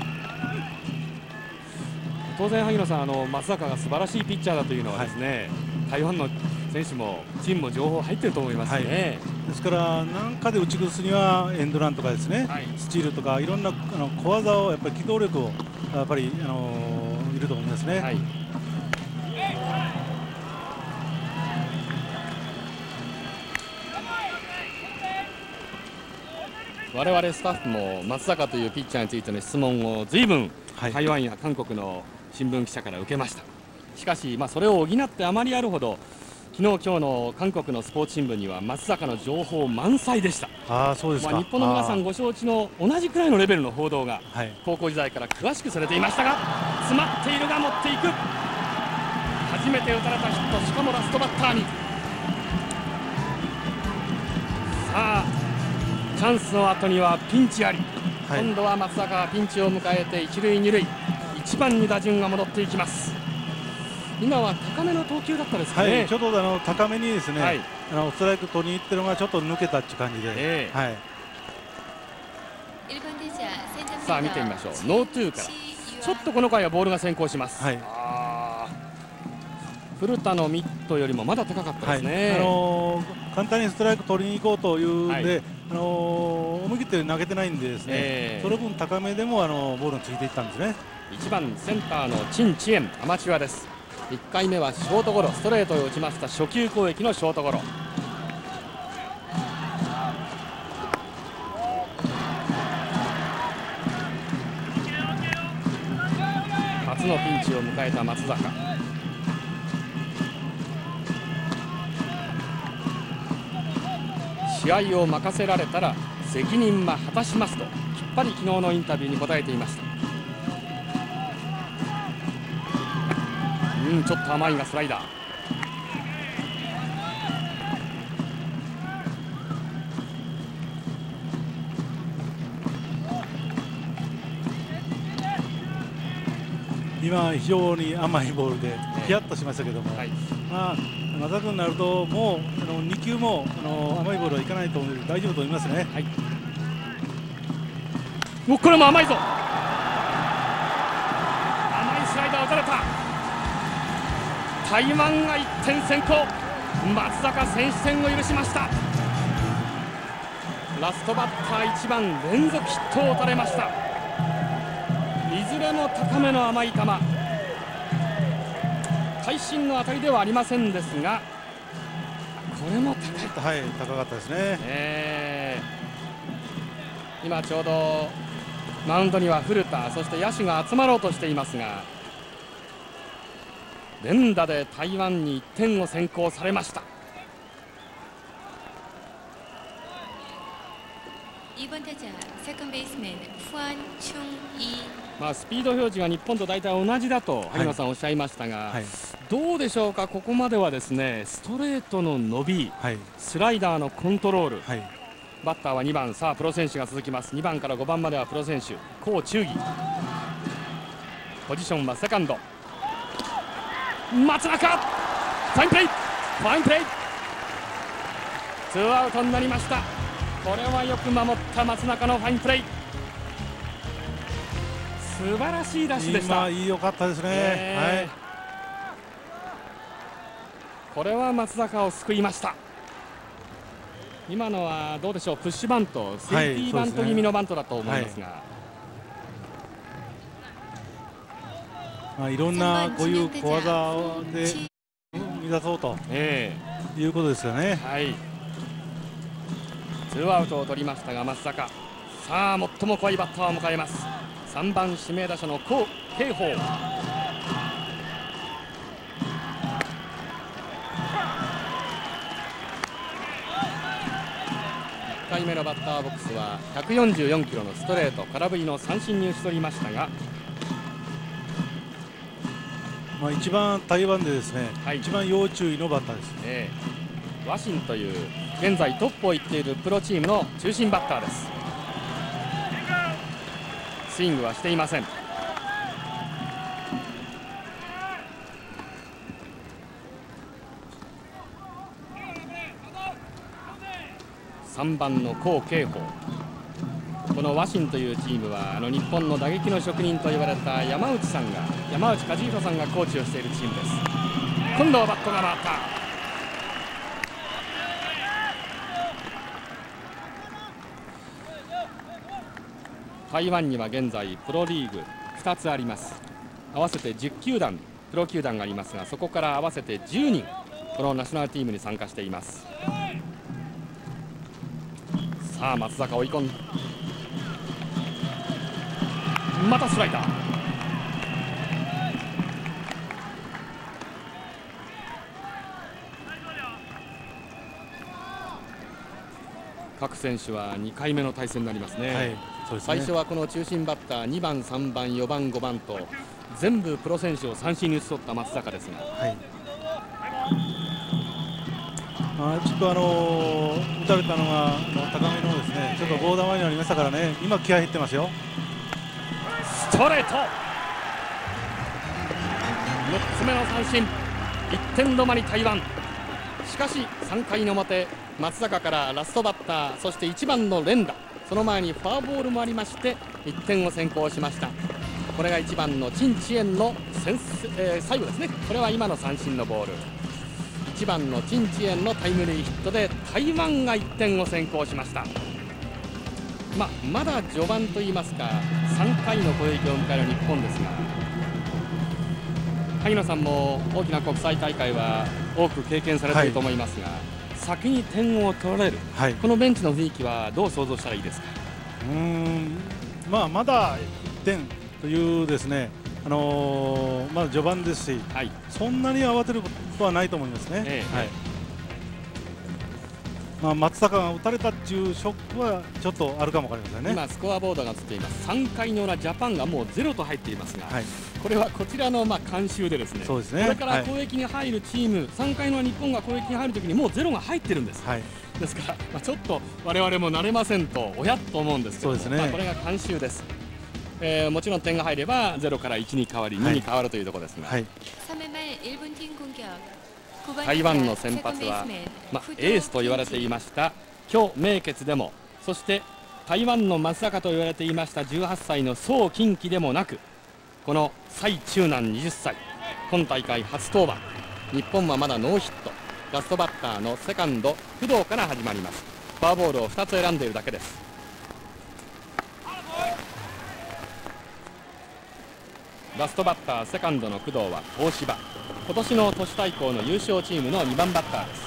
当然萩野さん、あの松坂が素晴らしいピッチャーだというのはですね、はい、台湾の選手もチームも情報入ってると思いますね。はい、 ですから何かで打ち崩すにはエンドランとかですね、はい、スチールとかいろんなあの小技をやっぱり機動力をやっぱりあのいると思いますね。はい、 我々スタッフも松坂というピッチャーについての質問を随分台湾や韓国の新聞記者から受けました。しかし、まあ、それを補ってあまりあるほど昨日今日の韓国のスポーツ新聞には松坂の情報満載でした。 あ、そうですか。 まあ、日本の皆さんご承知の同じくらいのレベルの報道が高校時代から詳しくされていましたが、詰まっているが持っていく、初めて打たれたヒット、しかもラストバッターに。さあチャンスの後にはピンチあり、はい、今度は松坂がピンチを迎えて一塁二塁、いちばんに打順が戻っていきます。今は高めの投球だったですかね。 はい、ちょっとあの高めにですね、はい、あのストライク取りに行ってるのがちょっと抜けたっていう感じで、えー、はい、 さあ見てみましょう。ノートゥーからちょっとこの回はボールが先行します。はい、あ古田のミットよりもまだ高かったですね。はい、あのー、簡単にストライク取りに行こうというんで、はい、あのー、思い切って投げてないんでですね、えー、その分高めでもあのボールについていったんですね。 いちばんセンターのチン・チエン、アマチュアです。いっかいめはショートゴロ、ストレートを打ちました。初球攻撃のショートゴロ。初のピンチを迎えた松坂。試合を任せられたら責任は果たしますときっぱり昨日のインタビューに答えていました。うん、ちょっと甘いがスライダー。 今非常に甘いボールでヒヤッとしましたけども、はい、まあ松坂になるともうあのに球もあの甘いボールはいかないと思うので大丈夫と思いますね。はい、 もうこれも甘いぞ。甘いスライダーを打たれた。台湾がいってん先行。松坂先取点を許しました。ラストバッターいちばん連続ヒットを打たれました。いずれも高めの甘い球、会心の当たりではありませんですが、これも高い。 はい、高かったですね。 えー、今ちょうどマウンドには古田、そして野手が集まろうとしていますが、連打で台湾にいってんを先行されました。まあスピード表示が日本と大体同じだと萩野さんおっしゃいましたが、はいはい、どうでしょうか。ここまではですね、ストレートの伸び、はい、スライダーのコントロール、はい、バッターはにばん、さあプロ選手が続きます。にばんからごばんまではプロ選手、高忠義。ポジションはセカンド。松中、ファインプレー、ファインプレー、ツーアウトになりました。これはよく守った松中のファインプレー。素晴らしいダッシュでした。 今いいよかったですね。えーはい、 これは松坂を救いました。今のはどうでしょう、プッシュバント、セーフティーバント気味のバントだと思いますが、はい、 まあ、いろんなこういう小技で生み出そうと、えー、いうことですよね。はい、 ツーアウトを取りましたが松坂、さあ最も怖いバッターを迎えます。さんばん指名打者の高慶宝。 かいめのバッターボックスはひゃくよんじゅうよんキロのストレート空振りの三振に打ち取りましたが、 まあ、一番台湾でですね、はい、一番要注意のバッターです、 えー、ワシンという現在トップを行っているプロチームの中心バッターです。スイングはしていません。さんばんの高慶鵬。このワシンというチームはあの日本の打撃の職人と言われた山内さんが山内和弘さんがコーチをしているチームです。今度はバットが回った。台湾には現在プロリーグふたつあります。合わせてじゅっきゅうだんプロ球団がありますが、そこから合わせてじゅうにんこのナショナルチームに参加しています。さあ松坂追い込ん、またスライダー。各選手はにかいめの対戦になりますね。はい、そうですね。最初はこの中心バッターにばんさんばんよばんごばんと全部プロ選手を三振に打ち取った松坂ですが、はい、 あちょっとあのー、打たれたのが高めのですね、ちょっとボーダー前になりましたからね、今気合い入ってますよ。 ストレートよっつめの三振、いってん止まり台湾。しかしさんかいの表、松坂からラストバッター、そしていちばんの連打、その前にフォアボールもありましていってんを先行しました。これがいちばんの陳智燕の先制、えー、最後ですね。これは今の三振のボール、いちばんの陳智燕のタイムリーヒットで台湾がいってんを先行しました。まあ、まだ序盤といいますかさんかいの攻撃を迎える日本ですが、萩野さんも大きな国際大会は多く経験されていると思いますが、はい、先に点を取られる、はい、このベンチの雰囲気はどう想像したらいいですか。 うーん、まあ、まだいってんというですね、あのー、まだ序盤ですし、はい、そんなに慌てることはないと思いますね。ええ、はい、まあ、松坂が打たれたっていうショックはちょっとあるかもわかりませんね。 今スコアボードが映っています。さんかいの裏ジャパンがもうゼロと入っていますが、はい、これはこちらのまあ慣習でですね、そうですね、これから攻撃に入るチーム、はい、さんかいの裏日本が攻撃に入るときにもうゼロが入ってるんです、はい、ですから、まあ、ちょっと我々も慣れませんとおやっと思うんですけども、そうですね、まあ、これが慣習です。えー、もちろん点が入ればゼロからいちに変わりにに変わるというところですが、はい、台湾の先発は、まあ、エースと言われていました許明傑でも、そして台湾の松坂と言われていましたじゅうはっさいの宋金輝でもなく、この蔡中南はたち、今大会初登板。日本はまだノーヒット。ラストバッターのセカンド工藤から始まります。フォアボールをふたつ選んでいるだけです。ラストバッターセカンドの工藤は東芝、今年の都市対抗の優勝チームのにばんバッターです。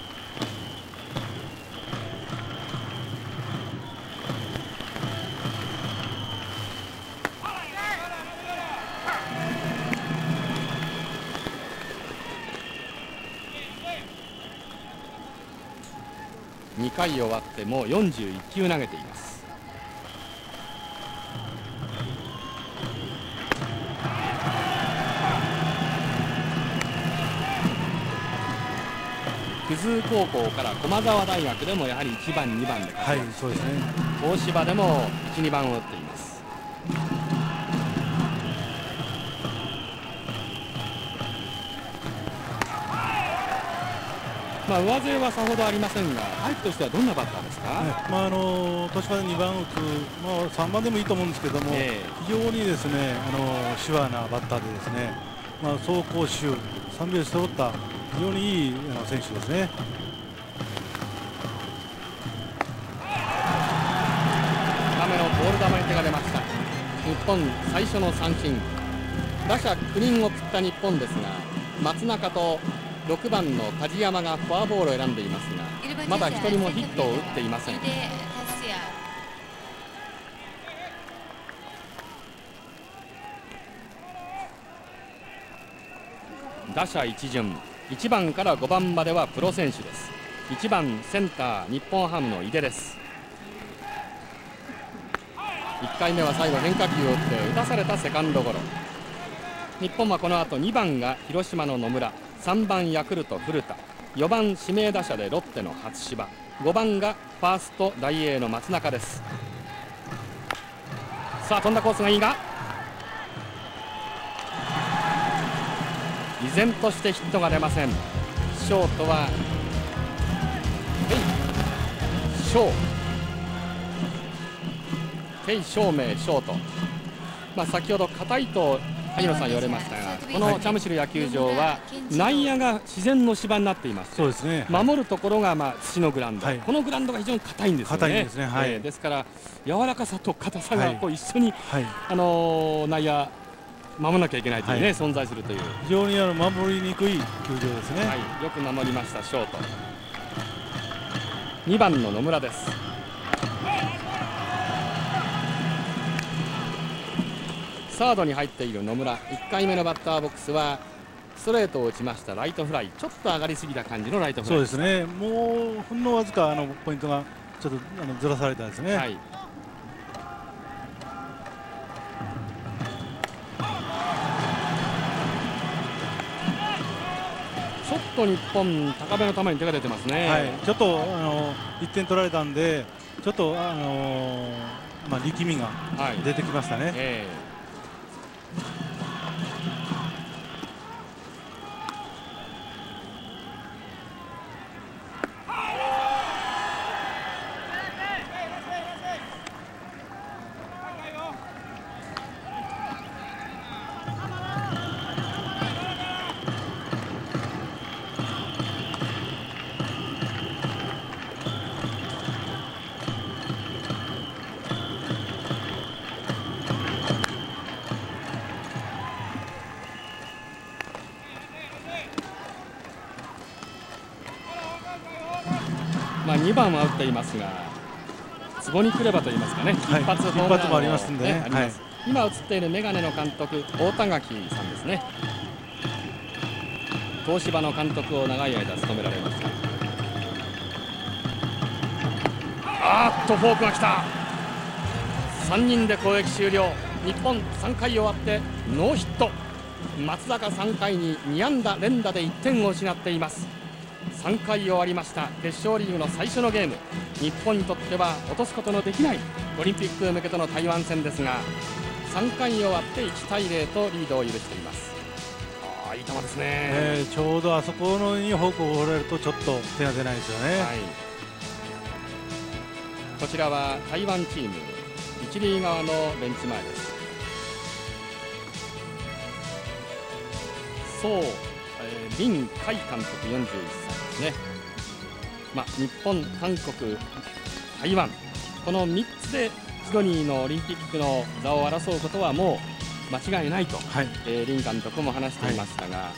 にかい終わってもうよんじゅういっきゅう投げています。九頭高校から駒澤大学でもやはりいちばんにばんで活躍して、はい、そうですね、東芝でもいち、にばんを打っています。まあ、上背はさほどありませんが、タイプとしてはどんなバッターですか。はい、まあ、あの東芝でにばん打つ、まあ、さんばんでもいいと思うんですけども、えー、非常にですね、あの手話なバッターでですね、まあ、走攻守さんびょう揃った非常にいい選手ですね。 高めのボール球に手が出ました。日本最初の三振。打者きゅうにんを振った日本ですが、松中とろくばんの梶山がフォアボールを選んでいますが、まだひとりもヒットを打っていません。打者一巡、いちばんからごばんまではプロ選手です。いちばんセンター日本ハムの井出です。 いっかいめは最後変化球を打って打たされたセカンドゴロ。日本はこの後にばんが広島の野村、さんばんヤクルト古田、よばん指名打者でロッテの初芝、ごばんがファースト大英の松中です。さあ飛んだコースがいいが依然としてヒットが出ません。ショートはテイショーテイ照明ショート、まあ、先ほど硬いと萩野さん言われましたが、このチャムシル野球場は内野が自然の芝になっています。 そうですね、 守るところがまあ土のグラウンド、 はい、 このグラウンドが非常に硬いんですよね。硬いんですね、はい、えー、ですから柔らかさと硬さがこう一緒に、はい、あのー、内野守らなきゃいけないというね、はい、存在するという非常にあの守りにくい球場ですね。 はい、よく守りましたショート。にばんの野村です。サードに入っている野村、いっかいめのバッターボックスはストレートを打ちましたライトフライ、ちょっと上がりすぎた感じのライトフライ。 そうですね、もうほんのわずかあのポイントがちょっとあのずらされたですね。はい、 ちょっと日本高めの球に手が出てますね。 はい、ちょっとあのいってん取られたんでちょっとあのまあ力みが出てきましたね。はい、えーまあにばんは打っていますが、坪に来ればといいますかね、はい、一発ホームランもありますんでね。はい、今映っているメガネの監督、大田垣さんですね。東芝の監督を長い間務められました。あーっとフォークが来た。さんにんで攻撃終了。日本さんかい終わってノーヒット。松坂さんかいにに安打連打でいってんを失っています。さんかい終わりました。決勝リーグの最初のゲーム、日本にとっては落とすことのできないオリンピックへ向けての台湾戦ですが、さんかい終わっていちたいゼロとリードを許しています。ああ、いい球ですね、えー、ちょうどあそこのに方向を放られるとちょっと手が出ないですよね。はい、 こちらは台湾チーム一塁側のベンチ前です。そう、えー、林海監督よんじゅういっさいですね。まあ、日本、韓国、台湾、このみっつでシドニーのオリンピックの座を争うことはもう間違いないと、はい、えー、林監督も話していましたが、はい、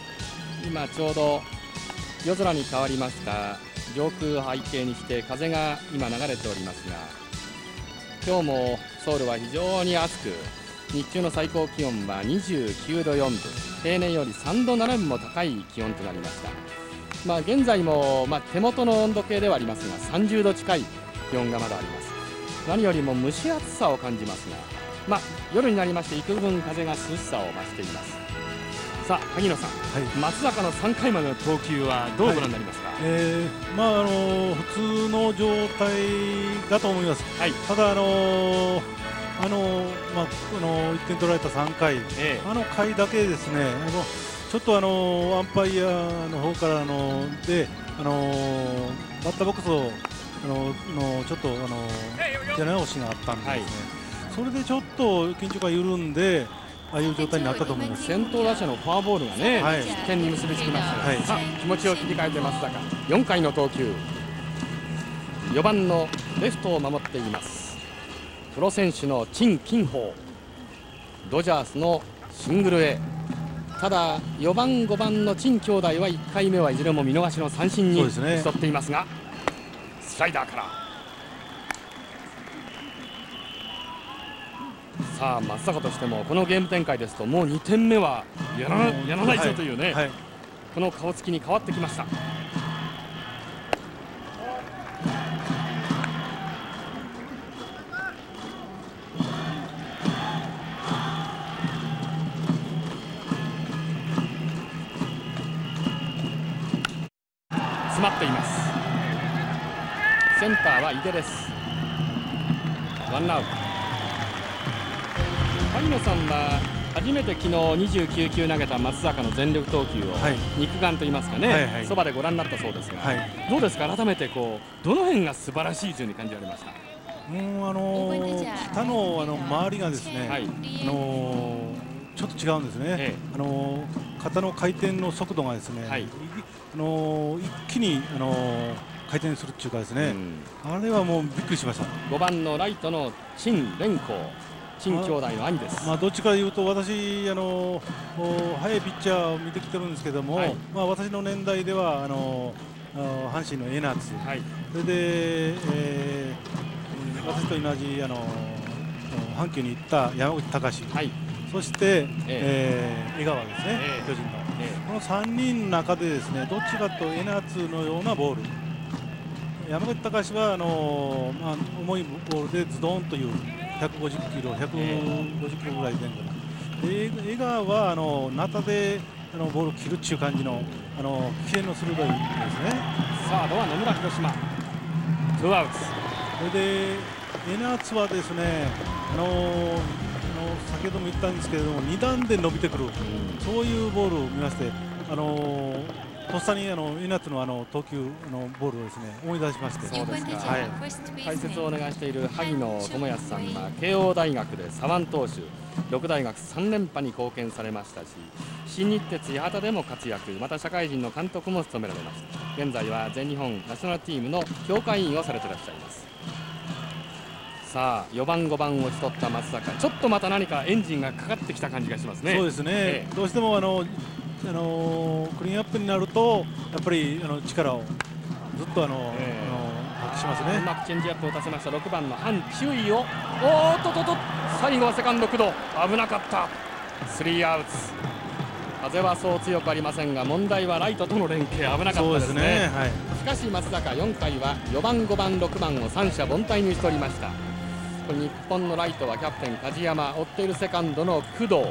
今ちょうど夜空に変わりました上空を背景にして風が今流れておりますが、今日もソウルは非常に暑く、日中の最高気温はにじゅうきゅうどよんぶ、平年よりさんどななぶも高い気温となりました。まあ、現在も、まあ、手元の温度計ではありますがさんじゅうど近い気温がまだあります。何よりも蒸し暑さを感じますが、まあ、夜になりまして幾分風が涼しさを増しています。さあ萩野さん、はい、松坂のさんかいまでの投球はどうご覧になりますか。はい、 えーまああのー、普通の状態だと思います。はい、ただ、あのーあのーまあ、あのー、いってん取られたさんかい、えー、あの回だけですね、あのちょっとあのアンパイアの方からので、あのバッターボックスをあののちょっとあの手直しがあったんですね。はい、それでちょっと緊張が緩んで、ああいう状態になったと思います。 先頭打者のフォアボールがね、はい、失点に結びつきました。はい、さあ気持ちを切り替えて松坂、よんかいの投球、よばんのレフトを守っています。プロ選手の陳金宝、ドジャースのシングル A。ただよばんごばんの陳兄弟はいっかいめはいずれも見逃しの三振に打ち取っていますが、スライダーからさあ松坂としてもこのゲーム展開ですともうにてんめはやらな、やらないぞというね、はいはい、この顔つきに変わってきました。 詰まっています。センターは井出です。ワンアウト。萩野さんは初めて昨日にじゅうきゅうきゅう投げた松坂の全力投球を肉眼といいますかね、そばでご覧になったそうですが、はい、どうですか、改めてこうどの辺が素晴らしいというふうに感じられました？ うんあのー、肩のあの周りがですね、はい、あのー、ちょっと違うんですね、ええ、あのー、肩の回転の速度がですね、はい、あのー、一気に、あのー、回転するっていうかですね、うん、あれはもうびっくりしました。 ごばんのライトの陳蓮光、陳兄弟の兄です。 まあ、どっちかというと私あの速いピッチャーを見てきてるんですけども、はい、まあ私の年代ではあの阪神の江夏、はい、それで、えー、私と同じあの阪急に行った山口隆、はい、そして、えーえー、江川ですね、えー、巨人の、えー、このさんにんの中でですねどっちかと江夏のようなボール、山口隆はあの、まあ、重いボールでズドンというひゃくごじゅっキロ、ひゃくごじゅっキロぐらい前後で、江川はあのナタであのボールを切るっていう感じのあのキレの鋭いですね。 サードは野村広島、ツーアウト。 それで江夏はですね、あのあの先ほども言ったんですけれどもに段で伸びてくる、うん、そういうボールを見まして、あのとっさにあの江夏のあの投球のボールをですね思い出しまして。 そうですか。はい、解説をお願いしている萩野智康さんは慶応大学で左腕投手、六大学さん連覇に貢献されましたし、新日鉄八幡でも活躍、また社会人の監督も務められました。現在は全日本ナショナルチームの強化委員をされていらっしゃいます。さあよばんごばんを打ち取った松坂、ちょっとまた何かエンジンがかかってきた感じがしますね。 そうですね、ええ、どうしてもあのあのクリーンアップになるとやっぱりあの力をずっとあの、えー、あの発揮しますね。 うまくチェンジアップを出せましたろくばんのハン・チュイを、おーっととと、最後はセカンド工藤、危なかった。スリーアウト。風はそう強くありませんが問題はライトとの連携、危なかったですね。そうですね、はい、しかし松坂よんかいはよばんごばんろくばんを三者凡退に打ち取りました。これ日本のライトはキャプテン梶山、追っているセカンドの工藤。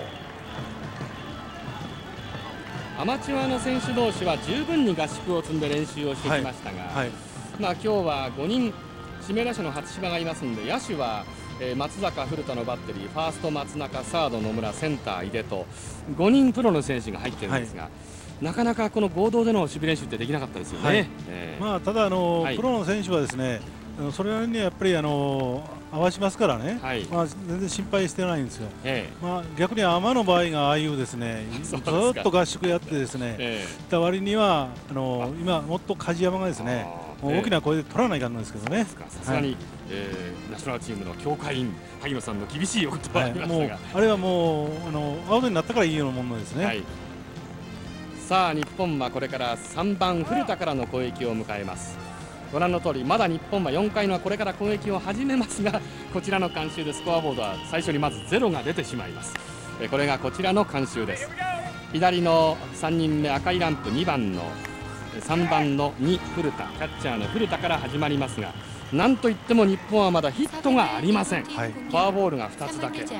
アマチュアの選手同士は十分に合宿を積んで練習をしてきましたが、はいはい、まあ今日はごにん指名打者の初芝がいますので、野手は、えー、松坂、古田のバッテリー、ファースト松中、サード野村、センター井出とごにんプロの選手が入っているんですが、はい、なかなかこの合同での守備練習ってできなかったですよね。はい、 えー、まあただあの、はい、プロの選手はですね、それなりにやっぱりあの合わしますからね、はい、まあ全然心配してないんですよ。ええ、まあ逆に天の場合がああいうですねずっと合宿やってですね、ええ、た割にはあの今もっと梶山がですね大きな声で取らないかんのですけどね。さすがに、はい、えー、ナショナルチームの強化委員萩野さんの厳しいお言葉がありましたが、はい、もうあれはもうあのアウトになったからいいようなものですね。はい、 さあ日本はこれからさんばん古田からの攻撃を迎えます。ご覧の通りまだ日本はよんかいのこれから攻撃を始めますが、こちらの慣習でスコアボードは最初にまずゼロが出てしまいます。これがこちらの慣習です。左のさんにんめ赤いランプにばんのさんばんのに古田、キャッチャーの古田から始まりますが、なんといっても日本はまだヒットがありません。はい、フォアボールがふたつだけ。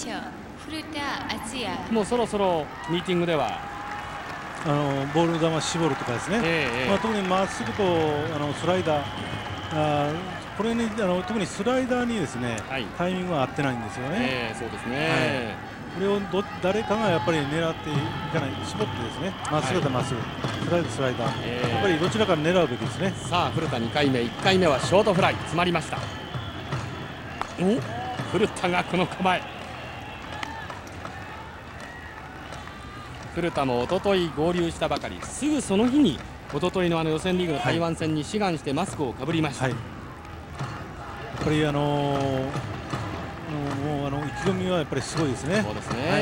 もうそろそろミーティングではあのボール球絞るとかですね、えーまあ、特にまっすぐとあのスライダー、あこれにあの特にスライダーにですね、はい、タイミングは合ってないんですよね。 えー、そうですね、はい、 これをど誰かがやっぱり狙っていかない、絞ってですね、まっすぐとまっすぐ、スライダースライダー、えー、やっぱりどちらか狙うべきですね。 さあ古田にかいめ、いっかいめはショートフライ詰まりました。お古田がこの構え。古田も一昨日合流したばかり、すぐその日に一昨日のあの予選リーグの台湾戦に志願してマスクをかぶりました。はい、やっぱりあのー、もうあの意気込みはやっぱりすごいですね。 そうですね、はい、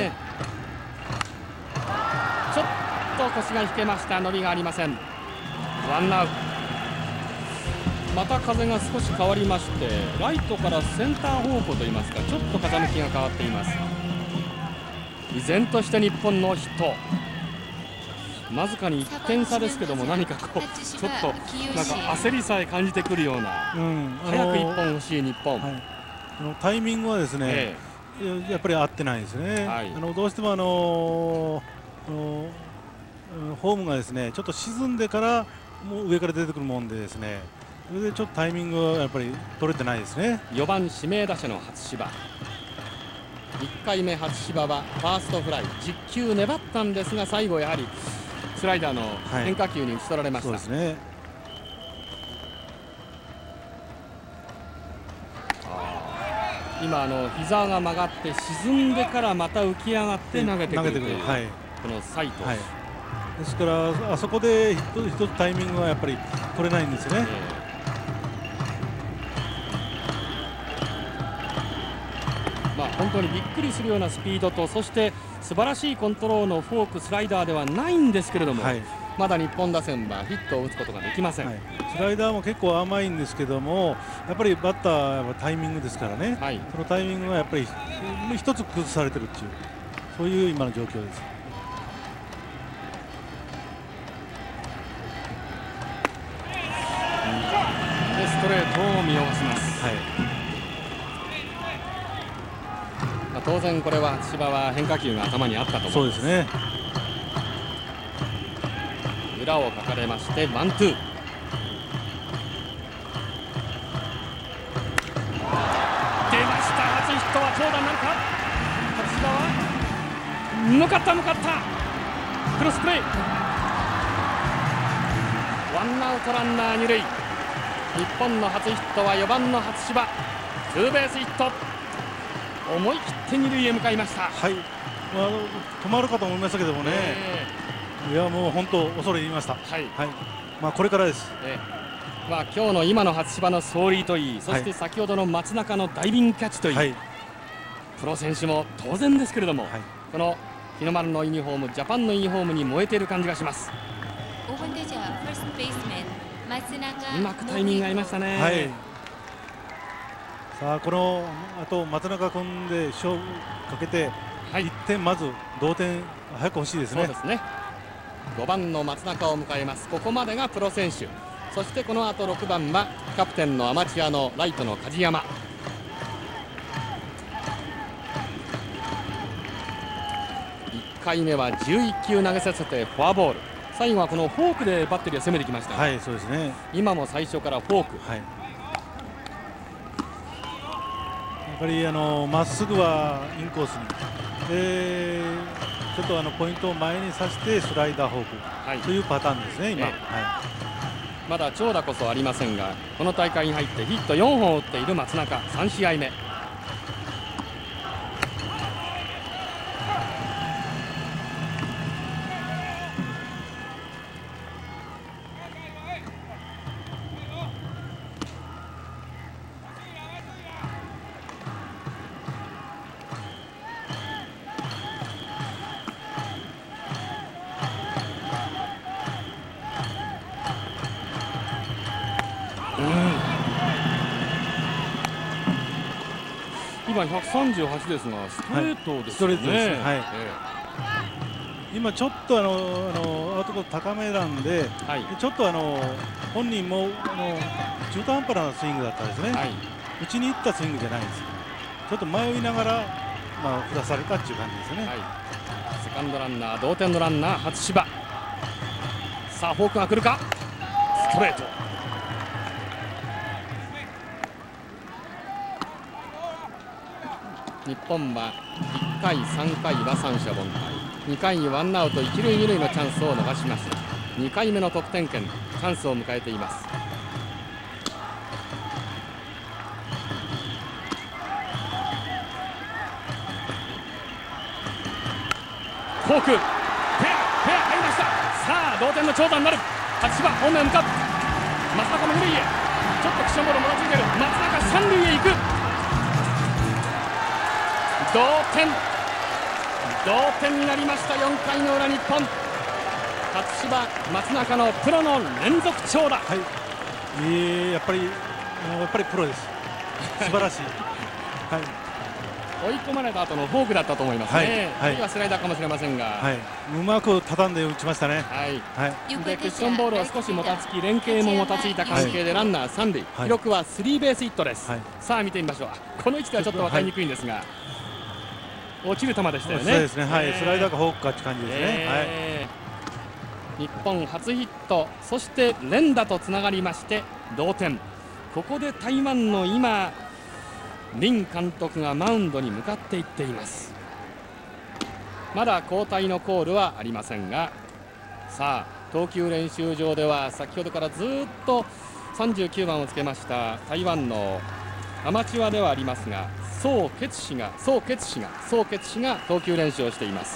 ちょっと腰が引けました。伸びがありません。ワンアウト。また風が少し変わりまして、ライトからセンター方向といいますか、ちょっと風向きが変わっています。依然として日本のヒット、わずかにいってん差ですけども、何かこうちょっとなんか焦りさえ感じてくるような、うん、早くいっぽん欲しい日本、はい、 あのタイミングはですね、ええ、やっぱり合ってないですね。はい、あのどうしてもあのあのホームがですねちょっと沈んでからもう上から出てくるもんでですね、それでちょっとタイミングはやっぱり取れてないですね。 よばん指名打者の初芝、いっかいめ初芝はファーストフライ、じゅっきゅう粘ったんですが、最後やはりスライダーの変化球に打ち取られました。 はい、そうですね。 今あの膝が曲がって沈んでからまた浮き上がって投げてくるという、はい、この斉藤、はい、 ですからあそこで一つタイミングはやっぱり取れないんですよね。 えー、まあ本当にびっくりするようなスピードと、そして素晴らしいコントロールのフォークスライダーではないんですけれども、はい、まだ日本打線はヒットを打つことができません。はい、 スライダーも結構甘いんですけども、やっぱりバッターはタイミングですからね、はい、そのタイミングがやっぱり一つ崩されてるっていう、そういう今の状況です。 でストレートを見逃します。はい、まあ当然これは千葉は変化球が頭にあったと思います。 そうですね。 裏をかかれましてワンツー。出ました、初ヒットは長打になるか。初芝は向かった向かったクロスプレー、ワンアウトランナー二塁。日本の初ヒットはよばんの初芝、ツーベースヒット、思い切って二塁へ向かいました。 はい、まあ、止まるかと思いましたけどもね、えー、いやもう本当恐れ入りました。はい、はい、まあこれからです。えー、まあ今日の今の初芝の走塁といい、そして先ほどの松中のダイビングキャッチといい、はい、プロ選手も当然ですけれども、はい、この日の丸のユニフォーム、ジャパンのユニフォームに燃えている感じがします。うまくタイミングが合いましたね。はい、 さあこのあと松中君で勝負かけて、はい、いってんまず同点早く欲しいですね。 そうですね。ごばんの松中を迎えます。ここまでがプロ選手、そしてこの後ろくばんはキャプテンのアマチュアのライトの梶山。いっかいめはじゅういっきゅう投げさせてフォアボール、最後はこのフォークでバッテリーを攻めてきました。 はい、そうですね。 今も最初からフォーク。はい、やっぱりあのまっすぐはインコースに、でちょっとあのポイントを前にさしてスライダーフォーク、はい、というパターンですね今。ええ、はい、 まだ長打こそありませんが、この大会に入ってヒットよんほん打っている松中、さん試合目。今ひゃくさんじゅうはちですがストレートですね。ストレートですね。はい、えー、今ちょっとあのあのアウトコース高めなんで、はい、ちょっとあの本人もあの中途半端なスイングだったんですね。はい、打ちに行ったスイングじゃないです。ちょっと迷いながらまあ下されたっていう感じですね。はい、 セカンドランナー、同点のランナー初芝。さあフォークが来るか。ストレート。日本はいっかい、さんかいは三者凡退、にかいにワンアウト一塁二塁のチャンスを逃します。にかいめの得点圏、チャンスを迎えています。フォーク、フェア、フェア入りました。さあ同点の長打になる。初芝ホームへ向かう。松中も二塁へ、ちょっとクッションボールもたついている。松中三塁へ行く。同点、同点になりました。よんかいの裏、日本初芝松中のプロの連続長打。はい、 えー、やっぱりやっぱりプロです。素晴らしい。はい、 追い込まれた後のフォークだったと思いますね。はい、次はスライダーかもしれませんが、はい、 うまく畳んで打ちましたね。はい、 はい、でクッションボールを少しもたつき、連携ももたついた関係でランナー三塁、はい、記録はスリーベースヒットです。はい、さあ見てみましょう。この位置ではちょっと分かりにくいんですが、落ちる球でしたよね。 そうですね。はい、スライダーかフォークかって感じですね。えー、はい。 日本初ヒット、そして連打とつながりまして同点。ここで台湾の今林監督がマウンドに向かっていっています。まだ交代のコールはありませんが、さあ投球練習場では先ほどからずっとさんじゅうきゅうばんをつけました台湾のアマチュアではありますが宋傑氏が宋傑氏が宋傑氏が投球練習をしています。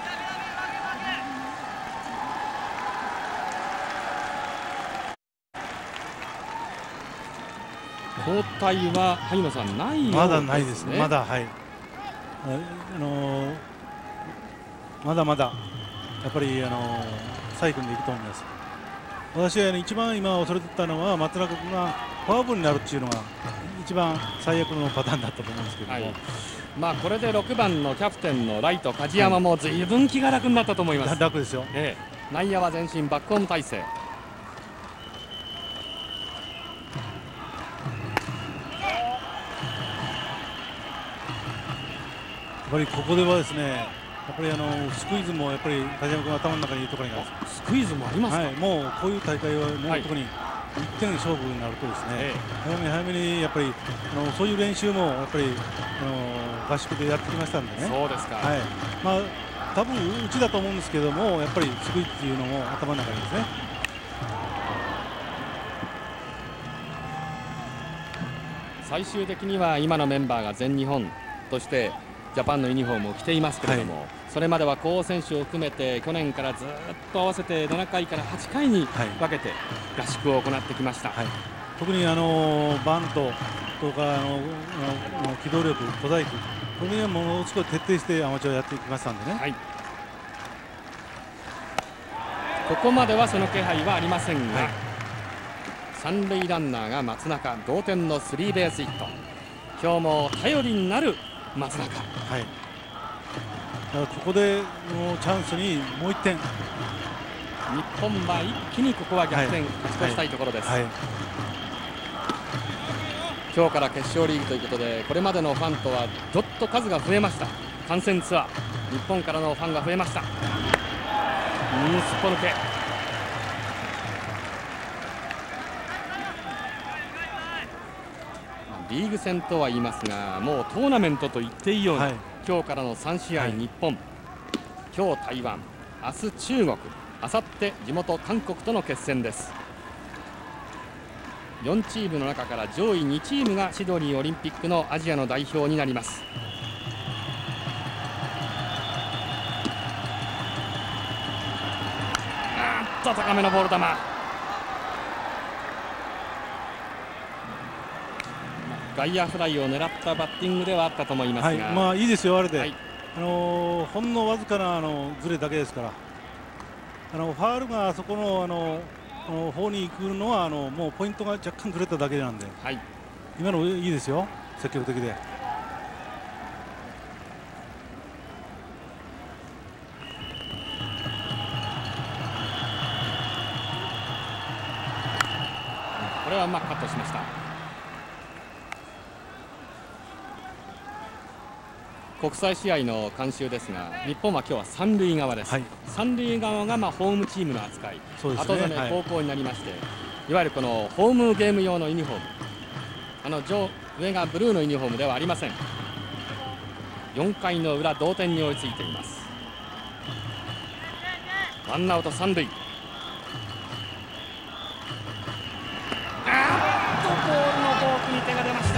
交代は萩野さんないようですね。 まだないですね。まだはい。あのー、まだまだやっぱりあのー、サイクルでいくと思います。私は、ね、一番今恐れてたのは松中君がフォアボールになるっていうのが一番最悪のパターンだったと思うんですけども、はい、 まあこれでろくばんのキャプテンのライト梶山もずいぶん気が楽になったと思います。 楽ですよ、 ええ、内野は前進バックホーム体勢。 やっぱりここではですね、やっぱりあのスクイズもやっぱり梶山君頭の中にいいところにある。 スクイズもありますか。 はい、もうこういう大会はもう特にいってん勝負になるとですね、はい、早めに早めにやっぱりあのそういう練習もやっぱりあの合宿でやってきましたんでね。 そうですか。はい。 まあ多分うちだと思うんですけども、やっぱりスクイズっていうのも頭の中にですね。 最終的には今のメンバーが全日本としてジャパンのユニフォームを着ていますけれども、はい、それまでは候補選手を含めて去年からずっと合わせてななかいからはちかいに分けて合宿を行ってきました。はい、 特にあのバントとかあの機動力、小細工、これにはものすごい徹底してアマチュアやってきましたんでね。はい、 ここまではその気配はありませんが、はい、三塁ランナーが松中、同点のスリーベースヒット。今日も頼りになる松中。はい、だからここでのチャンスにもういってん。日本は一気にここは逆転、はい、勝ち越したいところです。はいはい、今日から決勝リーグということで、これまでのファンとはどっと数が増えました。観戦ツアー、日本からのファンが増えました。うん、すっぽ抜け。リーグ戦とは言いますが、もうトーナメントと言っていいような、はい、今日からのさんしあい、はい、日本、今日台湾、明日中国、あさって地元韓国との決戦です。よんチームの中から上位にチームがシドニーオリンピックのアジアの代表になります。あーっと高めのボール球。外野フライを狙ったバッティングではあったと思いますが、 はい、まあいいですよ、あれで、はい、あのー、ほんのわずかなあのズレだけですから、あのファールがあそこのあの方に行くのはあのもうポイントが若干ずれただけなんで、はい、今のいいですよ、積極的で。 これはうまくカットしました。国際試合の監修ですが、日本は今日は三塁側です。はい、三塁側がまあホームチームの扱い、後攻め後攻になりまして、はい、いわゆるこのホームゲーム用のユニフォーム、あの上上がブルーのユニフォームではありません。よんかいの裏、同点に追いついています。ワンアウト三塁。あーっとボールのボークに手が出ました。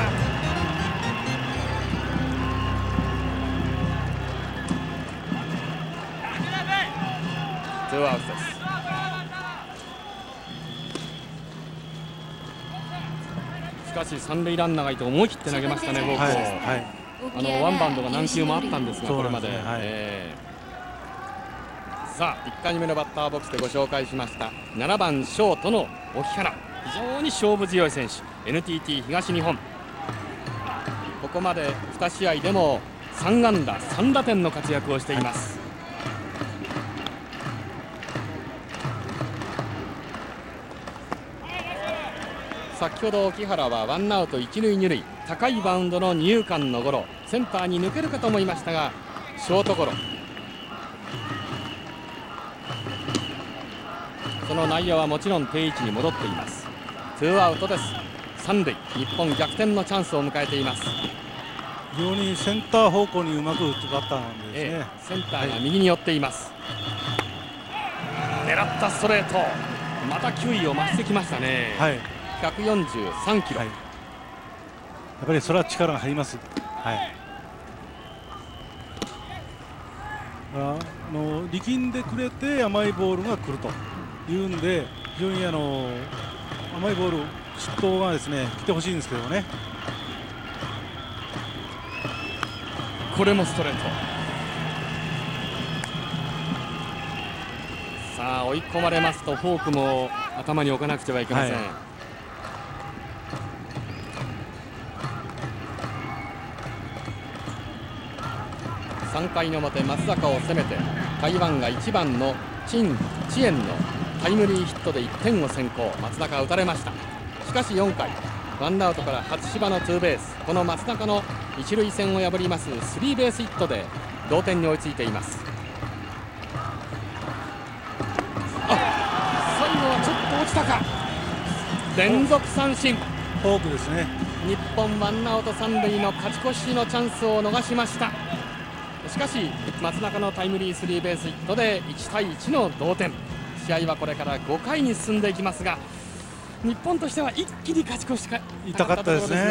ツーアウトです。しかし三塁ランナーがいて思い切って投げましたね、フォークを。はいはい、あのワンバウンドが何球もあったんですが、これまで。ね、はい、えー、さあいっかいめのバッターボックスでご紹介しましたななばんショートの沖原、非常に勝負強い選手、 エヌティーティー 東日本、ここまでにしあいでもさんあんださんだてんの活躍をしています。先ほど沖原はワンアウト一塁二塁、高いバウンドの二遊間のゴロ、センターに抜けるかと思いましたがショートゴロ。 その内野はもちろん定位置に戻っています。ツーアウトです。三塁、日本逆転のチャンスを迎えています。 非常にセンター方向にうまく打つバッターなんですね、 ええ、センターが右に寄っています、はい、狙ったストレート、また球威を増してきましたね、はい、ひゃくよんじゅうさんキロ、はい、 やっぱりそれは力が入ります、はい、あの力んでくれて甘いボールが来るというんで、非常にあの甘いボール失投がですね来てほしいんですけどね。 これもストレート。さあ追い込まれますとフォークも頭に置かなくてはいけません、はい、さんかいの表、松坂を攻めて台湾がいちばんの陳智燕のタイムリーヒットでいってんを先行。松坂は打たれました。しかしよんかい、ワンアウトから初芝のツーベース、この松坂の一塁線を破りますスリーベースヒットで同点に追いついています。あ、最後はちょっと落ちたか。連続三振、 フォークですね。 日本ワンアウト三塁の勝ち越しのチャンスを逃しました。しかし松坂のタイムリースリーベースヒットでいちたいいちの同点。試合はこれからごかいに進んでいきますが、日本としては一気に勝ち越しか痛かったですね。はい、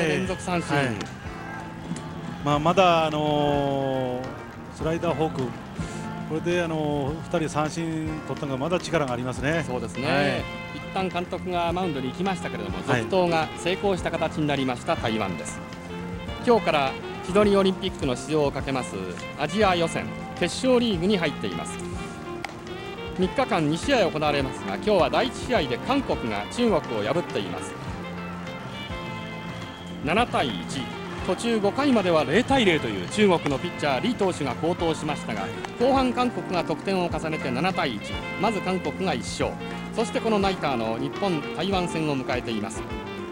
連続三振、はい、 まあ、まだ、あのー、スライダーフォーク、これで、あのー、ふたり三振取ったのがまだ力がありますね。 そうですね、はい、一旦監督がマウンドに行きましたけれども、続投が成功した形になりました台湾です。今日からシドニーオリンピックの出場をかけますアジア予選決勝リーグに入っています。みっかかんにしあい行われますが、今日はだいいち試合で韓国が中国を破っています。ななたいいち、途中ごかいまではゼロたいゼロという中国のピッチャー李投手が好投しましたが、後半韓国が得点を重ねてななたいいち、まず韓国がいっしょう、そしてこのナイターの日本台湾戦を迎えています。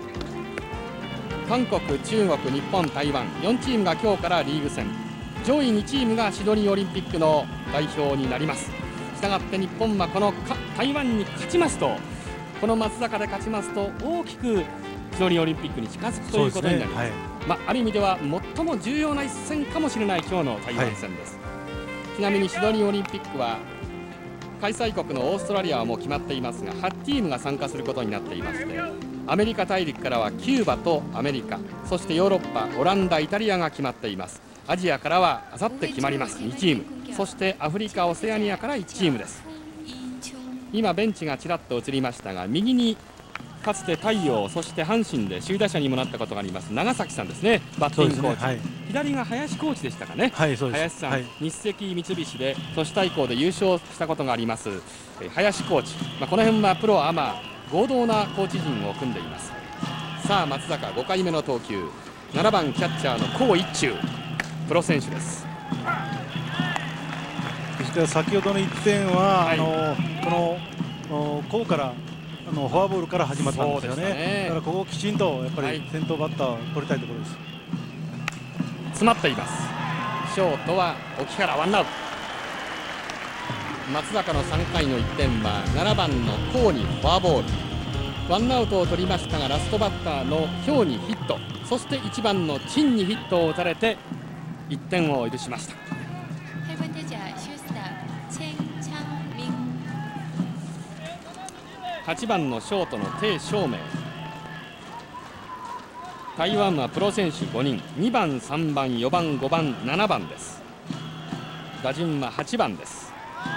韓国、中国、日本、台湾よんチームが今日からリーグ戦、上位にチームがシドニーオリンピックの代表になります。したがって日本はこの台湾に勝ちますと、この松坂で勝ちますと大きくシドニーオリンピックに近づくということになります。はい、まあ、ある意味では最も重要な一戦かもしれない今日の台湾戦です。はい、ちなみにシドニーオリンピックは開催国のオーストラリアはもう決まっていますが、はちチームが参加することになっていまして、アメリカ大陸からはキューバとアメリカ、そしてヨーロッパ、オランダ、イタリアが決まっています。アジアからはあさって決まりますにチーム、そしてアフリカ、オセアニアからいちチームです。今ベンチがちらっと映りましたが、右にかつて太陽、そして阪神で首位打者にもなったことがあります長崎さんですね、バッティングコーチ、ね、はい、左が林コーチでしたかね。はい、そうです。林さん、はい、日赤三菱で都市対抗で優勝したことがあります林コーチ、まあ、この辺はプロアマ合同なコーチ陣を組んでいます。さあ松坂ごかいめの投球、ななばんキャッチャーの高一中、プロ選手です。 ですから先ほどのいってんは、はい、あのこの高からあのフォアボールから始まったんですよね。ね、だからここをきちんとやっぱり先頭バッターを取りたいところです。 詰まっています。ショートは沖原、ワンアウト。松坂のさんかいのいってんはななばんの高にフォアボール、ワンアウトを取りましたが、ラストバッターのヒョウにヒット、そしていちばんの陳にヒットを打たれていってんを許しました。はちばんのショートの鄭照明、台湾はプロ選手ごにん、にばん、さんばん、よんばん、ごばん、ななばんです。打順ははちばんです。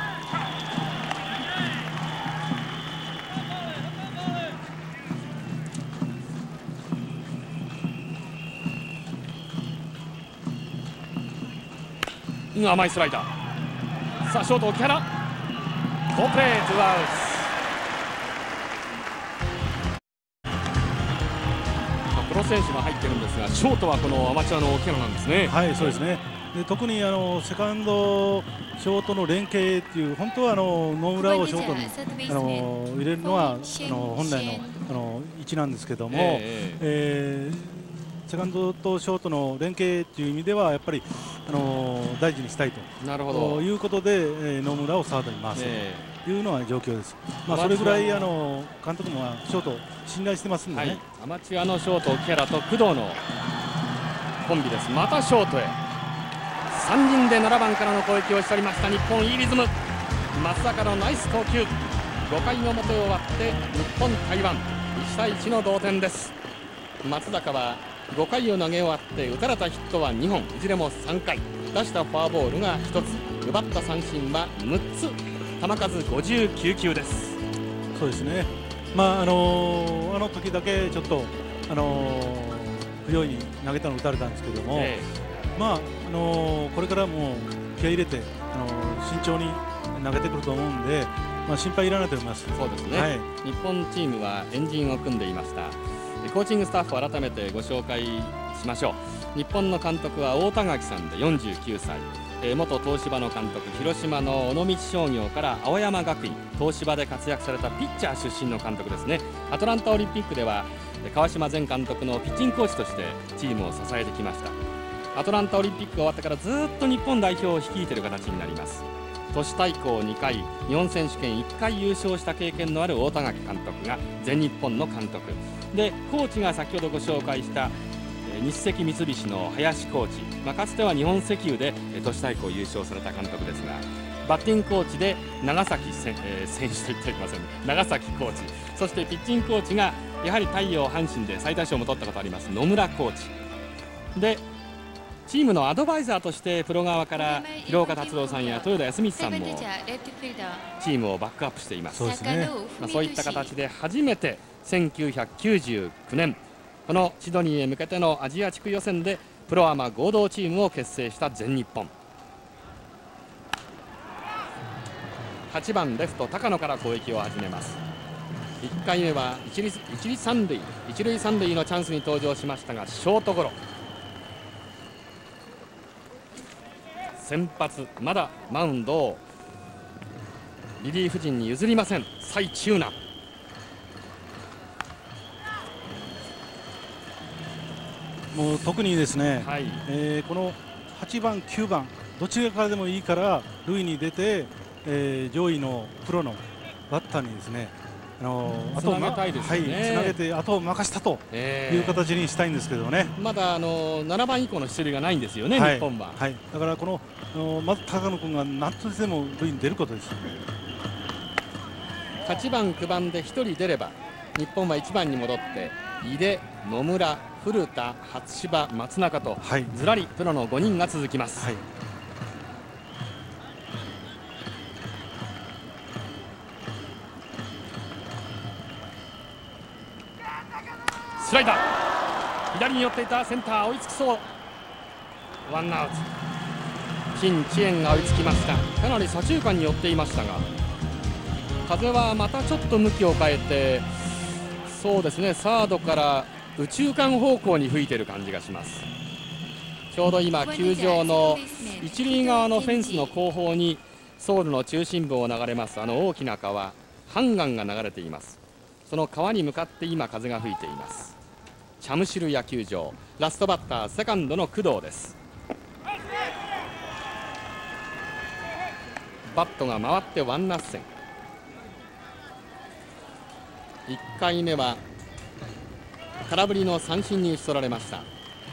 うん、甘いスライダー。さあショート沖原、好プレー、ツーアウト。プロ選手が入ってるんですが、ショートはこのアマチュアの沖原なんですね。 はい、そうですね。で特にあのセカンドショートの連携っていう、本当はあの野村をショートにあの入れるのはあの本来のあの位置なんですけども、えーえー、セカンドとショートの連携っていう意味ではやっぱりあの大事にしたいとなるほどいうことで、えー、野村をサードに回す。えーいうのは状況です。まあ、それぐらいあの監督もショート信頼してますんでね、はい、 アマチュアのショート木原と工藤のコンビです。またショートへさんにんでななばんからの攻撃をしておりました日本。いいリズム、松坂のナイス投球。ごかいの表を終わって日本台湾いちたいいちの同点です。松坂はごかいを投げ終わって打たれたヒットはにほん、いずれもさんかい、出したフォアボールがひとつ、奪った三振はむっつ、球数ごじゅうきゅうきゅうです。 そうですね、まああのー、あの時だけちょっと、あのー、不用意に投げたの打たれたんですけども、えー、まああのー、これからも気合い入れて、あのー、慎重に投げてくると思うんで、まあ、心配いらないと思います。 そうですね、はい、日本チームは円陣を組んでいました。コーチングスタッフを改めてご紹介しましょう。日本の監督は大田垣さんでよんじゅうきゅうさい、えー、元東芝の監督、広島の尾道商業から青山学院、東芝で活躍されたピッチャー出身の監督ですね。アトランタオリンピックでは川島前監督のピッチングコーチとしてチームを支えてきました。アトランタオリンピックが終わってからずっと日本代表を率いている形になります。都市対抗にかい、日本選手権いっかい優勝した経験のある大田垣監督が全日本の監督で、コーチが先ほどご紹介した日赤三菱の林コーチ、まあ、かつては日本石油で都市対抗優勝された監督ですが、バッティングコーチで長崎選、えー、選手と言ってはいけません、長崎コーチ、そしてピッチングコーチがやはり太陽阪神で最多勝も取ったことあります野村コーチで、チームのアドバイザーとしてプロ側から広岡達郎さんや豊田康光さんもチームをバックアップしています。 そうですね、 まあ、そういった形で初めてせんきゅうひゃくきゅうじゅうきゅうねんこのシドニーへ向けてのアジア地区予選でプロアマ合同チームを結成した全日本。はちばんレフト高野から攻撃を始めます。いっかいめは一塁一塁三塁一塁三塁のチャンスに登場しましたがショートゴロ。先発まだマウンドをリリーフ陣に譲りません蔡中南。 もう特にですね、 はい、 えー、このはちばんきゅうばんどちらからでもいいから塁に出て、えー、上位のプロのバッターにですね、あのー、 つなげたいですね、 はい、つなげて後を任したという形にしたいんですけどね、 えー、まだあのー、ななばん以降の出塁がないんですよね、はい、日本は、 はい、だからこの、あのー、まず高野君が何としても塁に出ることです。 はちばんきゅうばんでひとり出れば日本はいちばんに戻って井出、野村、古田、初芝、松中と、はい、ずらりプロのごにんが続きます。はい、スライダー左に寄っていたセンター追いつきそう。ワンアウト。金知円が追いつきました。かなり左中間に寄っていましたが風はまたちょっと向きを変えて、そうですね、サードから右中間方向に吹いている感じがします。ちょうど今球場の一塁側のフェンスの後方にソウルの中心部を流れますあの大きな川ハンガンが流れています。その川に向かって今風が吹いています。チャムシル野球場、ラストバッターセカンドの工藤です。バットが回ってワンナッセン。いっかいめは空振りの三振に打ち取られました。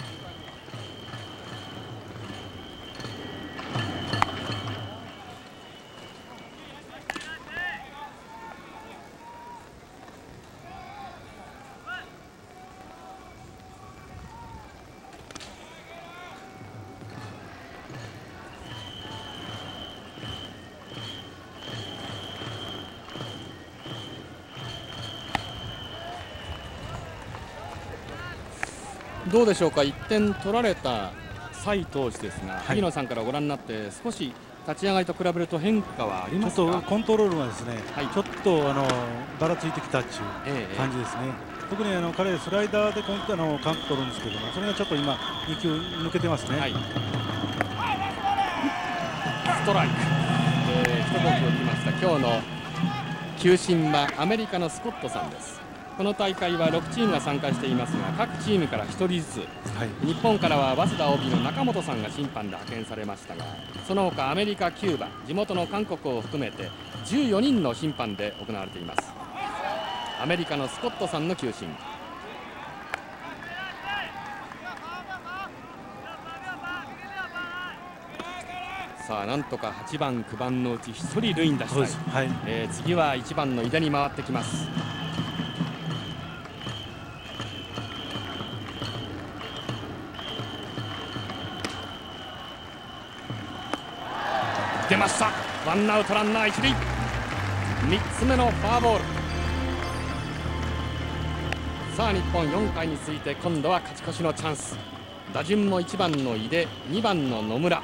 どうでしょうか、いってん取られた蔡投手ですが、はい、萩野さんからご覧になって少し立ち上がりと比べると変化はありますか。 ちょっとコントロールがですね、はい、ちょっとあのばらついてきたっていう感じですね、ええ、特にあの彼スライダーでコンあのカウント取るんですけども、それがちょっと今にきゅう抜けてますね、はい、 ストライク、えー、一呼吸をきました。今日の球審はアメリカのスコットさんです。この大会はろくチームが参加していますが各チームからひとりずつ、はい、日本からは早稲田 オービー の中本さんが審判で派遣されましたが、その他アメリカ、キューバ、地元の韓国を含めてじゅうよにんの審判で行われています。アメリカのスコットさんの球審。さあなんとかはちばんきゅうばんのうちひとり塁に出したい、はい、えー、次はいちばんの井出に回ってきます。出ました。ワンアウトランナー一塁。みっつめのフォアボール。さあ日本よんかいについて今度は勝ち越しのチャンス。打順もいちばんの井出、にばんの野村。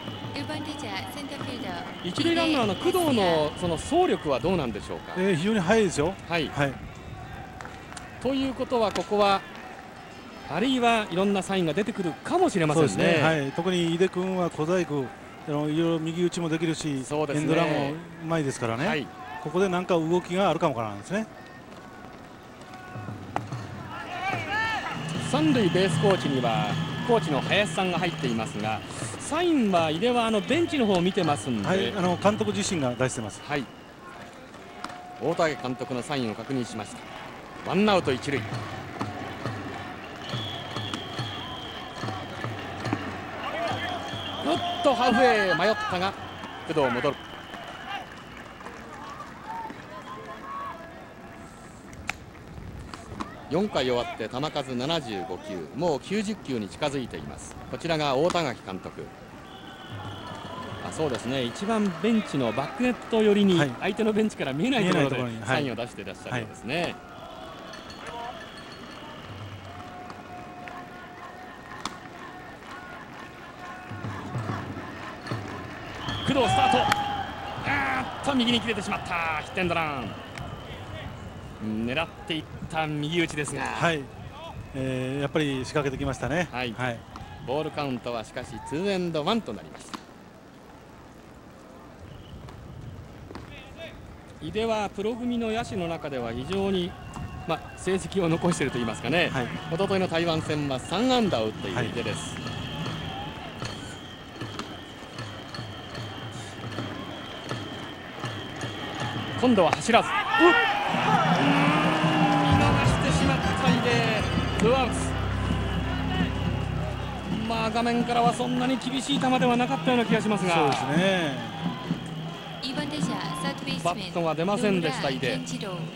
一塁ランナーの工藤のその走力はどうなんでしょうか。 えー、非常に速いですよ。 はい、はい、ということはここはあるいはいろんなサインが出てくるかもしれません ね, ね、はい、特に井出君は小細工、いろいろ右打ちもできるし、ね、エンドランもうまいですからね、はい、ここで何か動きがあるかもからなんですね。 三塁ベースコーチにはコーチの林さんが入っていますが、サインは井出はあのベンチの方を見てますんで、はい、 あの監督自身が出してます。 はい、大竹監督のサインを確認しました。ワンアウト一塁。ぐっとハーフウェイ迷ったが工藤戻る。よんかい終わって球数ななじゅうごきゅう、もうきゅうじゅっきゅうに近づいています。こちらが大田垣監督。あ、そうですね、一番ベンチのバックネット寄りに、はい、相手のベンチから見えないところでサインを出していらっしゃるんですね。はいはい、工藤スタート。あーっと右に切れてしまった。ヒットエンドラン。狙っていった右打ちですが、 はい、えー、やっぱり仕掛けてきましたね。 はい、はい、ボールカウントはしかしツーエンドワンとなりました。井出はプロ組の野手の中では非常に、まあ、成績を残しているといいますかね、はい、一昨日の台湾戦はさん安打を打っている井出です。はい、今度は走らず、見逃してしまった井出、ツーアウト。まあ画面からはそんなに厳しい球ではなかったような気がしますが、 そうですね、 バットが出ませんでした井出。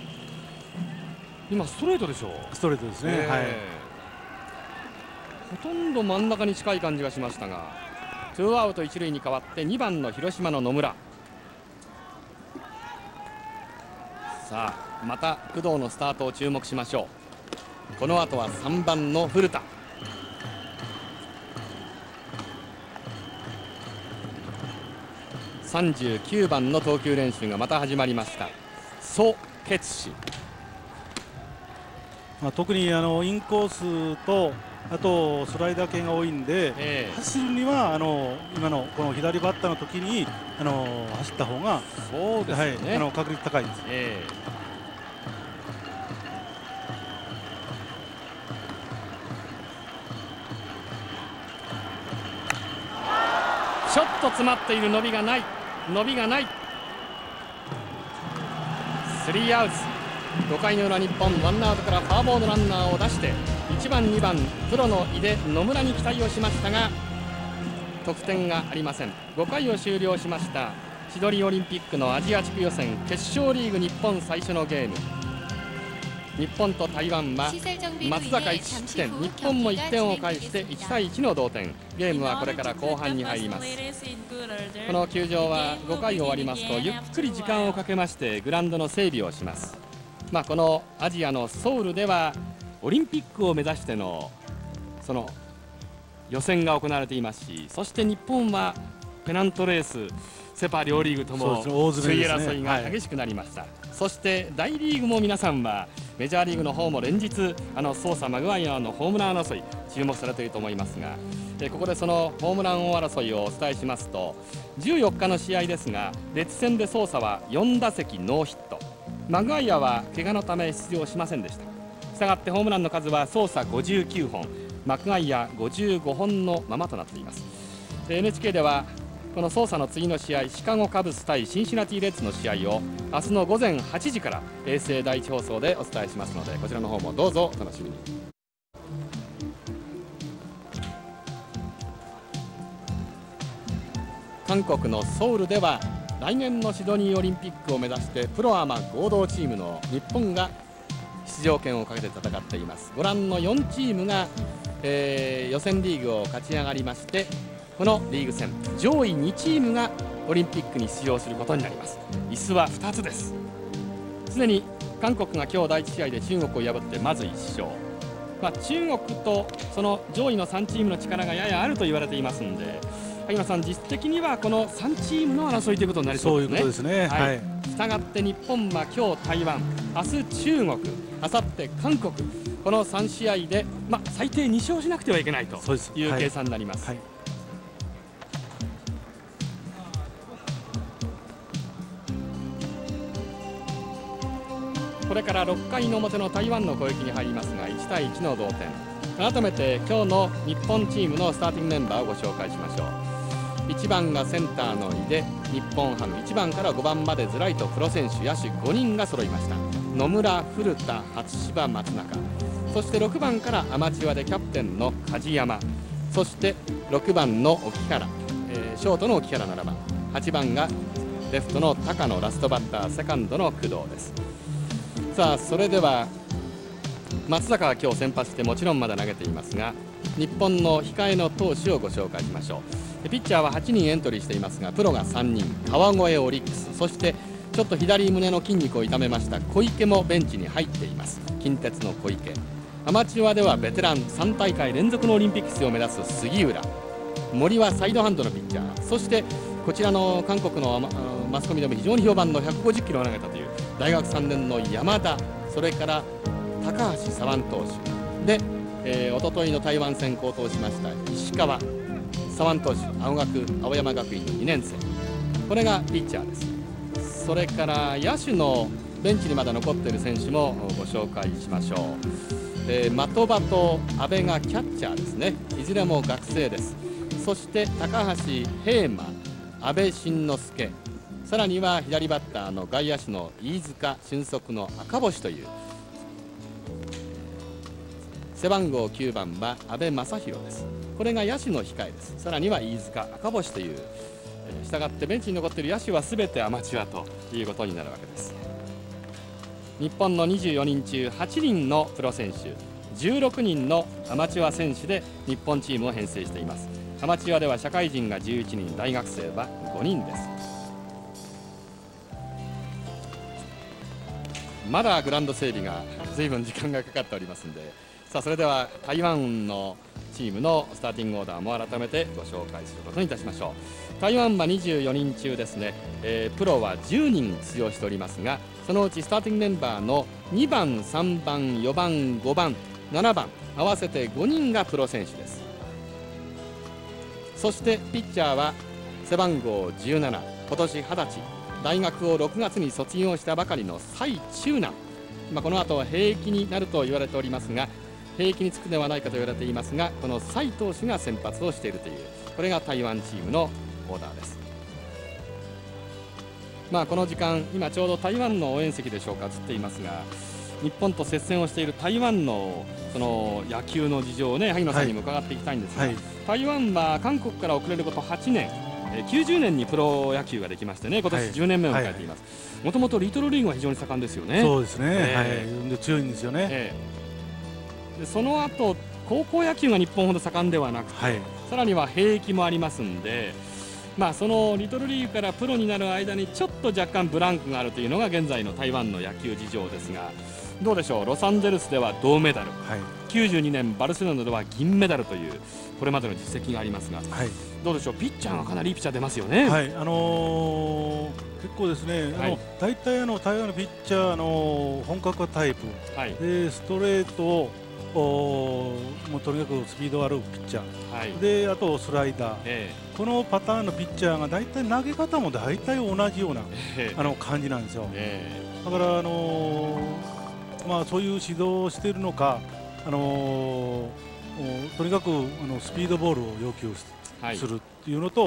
今ストレートでしょう。 ストレートですね、えー、はい、 ほとんど真ん中に近い感じがしましたが、ツーアウト一塁に変わってにばんの広島の野村。さあまた工藤のスタートを注目しましょう。この後はさんばんの古田。さんじゅうきゅうばんの投球練習がまた始まりました。蘇傑氏、 まあ、特にあのインコースとあとスライダー系が多いんで、えー、走るにはあの今のこの左バッターの時にあの走った方がそうですね、はい、 あの確率高いです。 えー、ちょっと詰まっている。伸びがない伸びがない。スリーアウト。ごかいの裏日本ワンアウトからフォアボールランナーを出していちばんにばんプロの井出野村に期待をしましたが得点がありません。ごかいを終了しましたシドニーオリンピックのアジア地区予選決勝リーグ日本最初のゲーム。日本と台湾は松坂いち失点、日本もいってんを返していちたいいちの同点。ゲームはこれから後半に入ります。この球場はごかい終わりますとゆっくり時間をかけましてグラウンドの整備をします。まあこのアジアのソウルではオリンピックを目指してのその予選が行われていますし、そして日本はペナントレースセパ両リーグとも首位争いが激しくなりました。そして大リーグも皆さんはメジャーリーグの方も連日あのソーサマグワイアのホームラン争い注目されていると思いますが、ここでそのホームラン王争いをお伝えしますと、じゅうよっかの試合ですがレッズ戦でソーサはよん打席ノーヒット、マグワイアは怪我のため出場しませんでした。したがってホームランの数はソーサごじゅうきゅうほん、マクガイアごじゅうごほんのままとなっています。 エヌエイチケー ではこの捜査の次の試合、シカゴカブス対シンシナティレッズの試合を明日のごぜんはちじから衛星第一放送でお伝えしますので、こちらの方もどうぞお楽しみに。韓国のソウルでは来年のシドニーオリンピックを目指してプロアマ合同チームの日本が出場権をかけて戦っています。ご覧のよんチームが、えー、予選リーグを勝ち上がりまして、このリーグ戦上位にチームがオリンピックに出場することになります。椅子はふたつです。すでに韓国が今日だいいち試合で中国を破ってまずいっ勝、まあ、中国とその上位のさんチームの力がややあると言われていますので、萩野さん、実質的にはこのさんチームの争いということになりそうですね。 そういうことですね。はい。 したがって日本は今日台湾、明日中国、あさって韓国、このさん試合で、まあ、最低に勝しなくてはいけないという計算になります。 はいはい、 これからろっかいの表の台湾の攻撃に入りますが、いちたいいちの同点。改めて今日の日本チームのスターティングメンバーをご紹介しましょう。いちばんがセンターの井出、日本ハムいちばんからごばんまでずらりとプロ選手野手ごにんが揃いました。野村、古田、初芝、松中、そしてろくばんからアマチュアでキャプテンの梶山、そしてろくばんの沖原、えー、ショートの沖原ななばん、はちばんがレフトの高野、ラストバッターセカンドの工藤です。さあ、それでは松坂は今日先発してもちろんまだ投げていますが、日本の控えの投手をご紹介しましょう。ピッチャーははちにんエントリーしていますが、プロがさんにん、川越オリックス、そしてちょっと左胸の筋肉を痛めました小池もベンチに入っています。近鉄の小池。アマチュアではベテランさんたいかい連続のオリンピック出場を目指す杉浦、森はサイドハンドのピッチャー、そしてこちらの韓国のマスコミでも非常に評判のひゃくごじゅっキロを投げたという大学さんねんの山田、それから高橋左腕投手で、えー、おとといの台湾戦好投しました石川左腕投手、青学青山学院のにねん生、これがピッチャーです。それから野手のベンチにまだ残っている選手もご紹介しましょう。えー、的場と阿部がキャッチャーですね。いずれも学生です。そして高橋平馬、阿部慎之介、さらには左バッターの外野手の飯塚俊足の赤星という、背番号きゅうばんは阿部正弘です。これが野手の控えです。さらには飯塚、赤星という、したがってベンチに残っている野手はすべてアマチュアということになるわけです。日本のにじゅうよにんちゅうはちにんのプロ選手、じゅうろくにんのアマチュア選手で日本チームを編成しています。アマチュアでは社会人がじゅういちにん、大学生はごにんです。まだグラウンド整備が随分時間がかかっておりますので、さあそれでは台湾のチームのスターティングオーダーも改めてご紹介することにいたしましょう。台湾はにじゅうよにんちゅうですね、えー、プロはじゅうにん出場しておりますが、そのうちスターティングメンバーのにばん、さんばん、よばん、ごばん、ななばん合わせてごにんがプロ選手です。そしてピッチャーは背番号じゅうなな、今年はたち、大学をろくがつに卒業したばかりの蔡中南、まあ、この後兵役になると言われておりますが、兵役につくではないかと言われていますが、この蔡投手が先発をしているという、これが台湾チームのオーダーです。まあこの時間、今ちょうど台湾の応援席でしょうか、映っていますが、日本と接戦をしている台湾のその野球の事情をね、萩野さんにも伺っていきたいんですが、はいはい、台湾は韓国から遅れることはちねん、きゅうじゅうねんにプロ野球ができましてね、今年じゅうねんめを迎えています。もともとリトルリーグは非常に盛んですよね。 そうですね、えーはい、で強いんですよね。えー、でその後高校野球が日本ほど盛んではなくて、はい、さらには兵役もありますんで、まあそのリトルリーグからプロになる間にちょっと若干ブランクがあるというのが現在の台湾の野球事情ですが、どうでしょう。ロサンゼルスでは銅メダル、はい、きゅうじゅうにねんバルセロナでは銀メダルというこれまでの実績がありますが、はい、どうでしょう。ピッチャーがかなりいいピッチャー出ますよね。 はい、あのー、結構ですね、はい、あの大体あの台湾のピッチャーの本格派タイプ、はい、でストレートをもうとにかくスピードあるピッチャー、はい、であとスライダー、えー、このパターンのピッチャーが大体投げ方も大体同じような、えー、あの感じなんですよ。えー、だからあのーまあ、そういう指導をしているのか、あのー、とにかくあのスピードボールを要求するっていうのと、はい、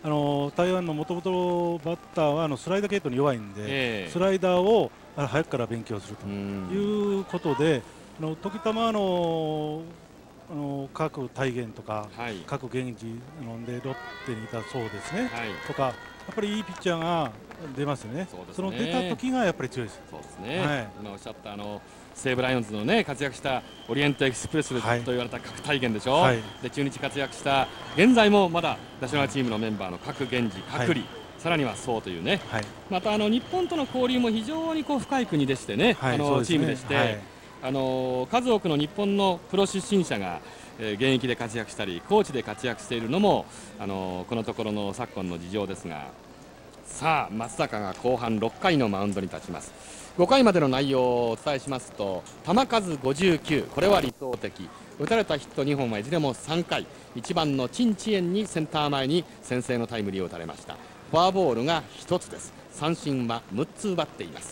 あの台湾のもともとバッターはあのスライダー系統に弱いんで、えー、スライダーを早くから勉強するということで、あの時たまのあの各体現とか、はい、各現地のでロッテにいたそうですね、はい、とかやっぱりいいピッチャーが出ますよね。そ, ねその出た時がやっぱり強いです。 そうですね、はい、今おっしゃったあの西武ライオンズの、ね、活躍したオリエントエクスプレスと言われた各体現でしょ、はい、で中日活躍した現在もまだナショナルチームのメンバーの各源氏、各里、はい、さらにはそうというね、はい、またあの日本との交流も非常にこう深い国でしてね、はい、あのね、チームでして、はい、あの数多くの日本のプロ出身者が、えー、現役で活躍したりコーチで活躍しているのもあのこのところの昨今の事情ですが、さあ松坂が後半ろっかいのマウンドに立ちます。ごかいまでの内容をお伝えしますと、球数ごじゅうきゅう、これは理想的、打たれたヒットにほんはいずれもさんかい、いちばんの陳智燕にセンター前に先制のタイムリーを打たれました。フォアボールがひとつです。三振はむっつ奪っています。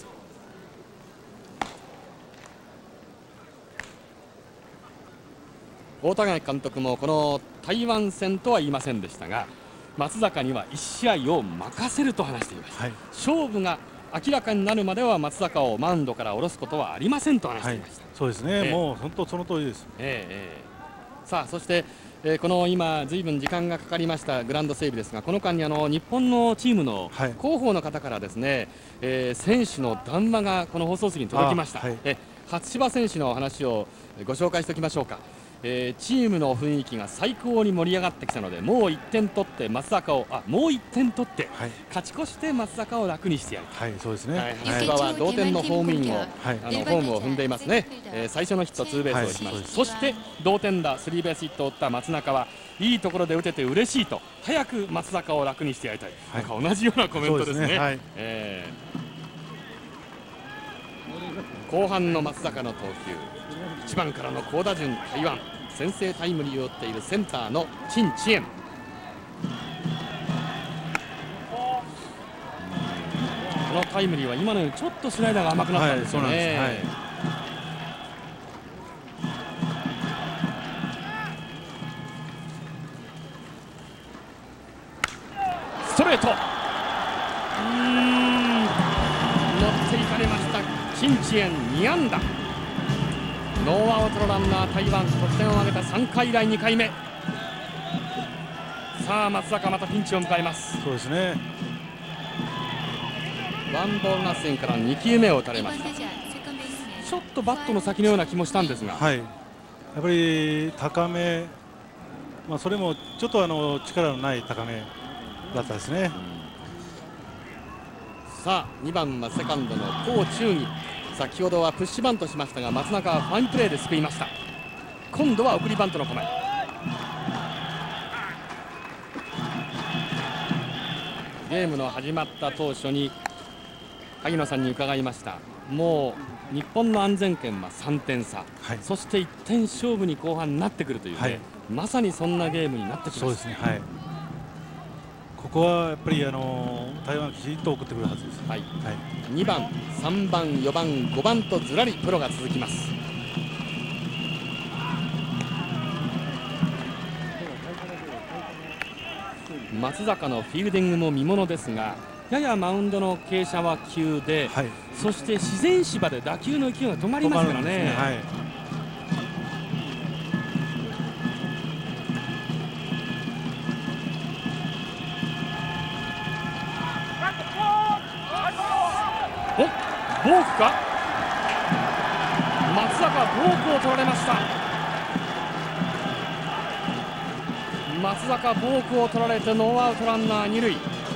大田垣監督もこの台湾戦とは言いませんでしたが、松坂にはいち試合を任せると話していました、はい、勝負が明らかになるまでは松坂をマウンドから下ろすことはありませんと話していました、はい、 そうですね、えー、もう本当その通りです、 えーえー、さあそして、えー、この今ずいぶん時間がかかりましたグラウンド整備ですが、この間にあの日本のチームの広報の方からですね、はい、えー、選手の談話がこの放送席に届きました、はい、え初芝選手の話をご紹介しておきましょうか。えー、チームの雰囲気が最高に盛り上がってきたので、もういってん取って松坂をあもういってん取って、はい、勝ち越して松坂を楽にしてやる。 はい、そうですね。はい、 初芝は同点のホームインを、はい、あのホームを踏んでいますね。えー、最初のヒットツーベースをしました。はい、そして同点打スリーベースヒットを打った松中はいいところで打てて嬉しいと、早く松坂を楽にしてやりたい。はい、なんか同じようなコメントですね。はい、えー、後半の松坂の投球、いちばんからの好打順台湾、先制タイムリーを打っているセンターの陳智燕。このタイムリーは今のよりちょっとスライダーが甘くなったんですよね、はい、はい、ストレート、うーん持っていかれました陳智燕、に安打。ノーアウトのランナー台湾、得点を挙げたさんかい以来にかいめ。さあ松坂またピンチを迎えます。 そうですね、 ワンボールナッシングからにきゅうめを打たれました。ちょっとバットの先のような気もしたんですが、 はい、やっぱり高め、まあ、それもちょっとあの力のない高めだったですね、 うん、さあにばんはセカンドの高中義、先ほどはプッシュバントしましたが松中はファインプレーで救いました。今度は送りバントの構え。ゲームの始まった当初に萩野さんに伺いました。もう日本の安全圏はさんてん差、はい、そしていってん勝負に後半になってくるという、ね、はい、まさにそんなゲームになってきました。そうですね、はい、 ここはやっぱりあの台湾きちんと送ってくるはずです。はい、はい、 にばん、さんばん、よばん、ごばんとずらりプロが続きます。松坂のフィールディングも見ものですが、ややマウンドの傾斜は急で、はい、そして自然芝で打球の勢いが止まりますからね。お、ボークか、松坂ボークを取られました。松坂ボークを取られてノーアウトランナーに塁。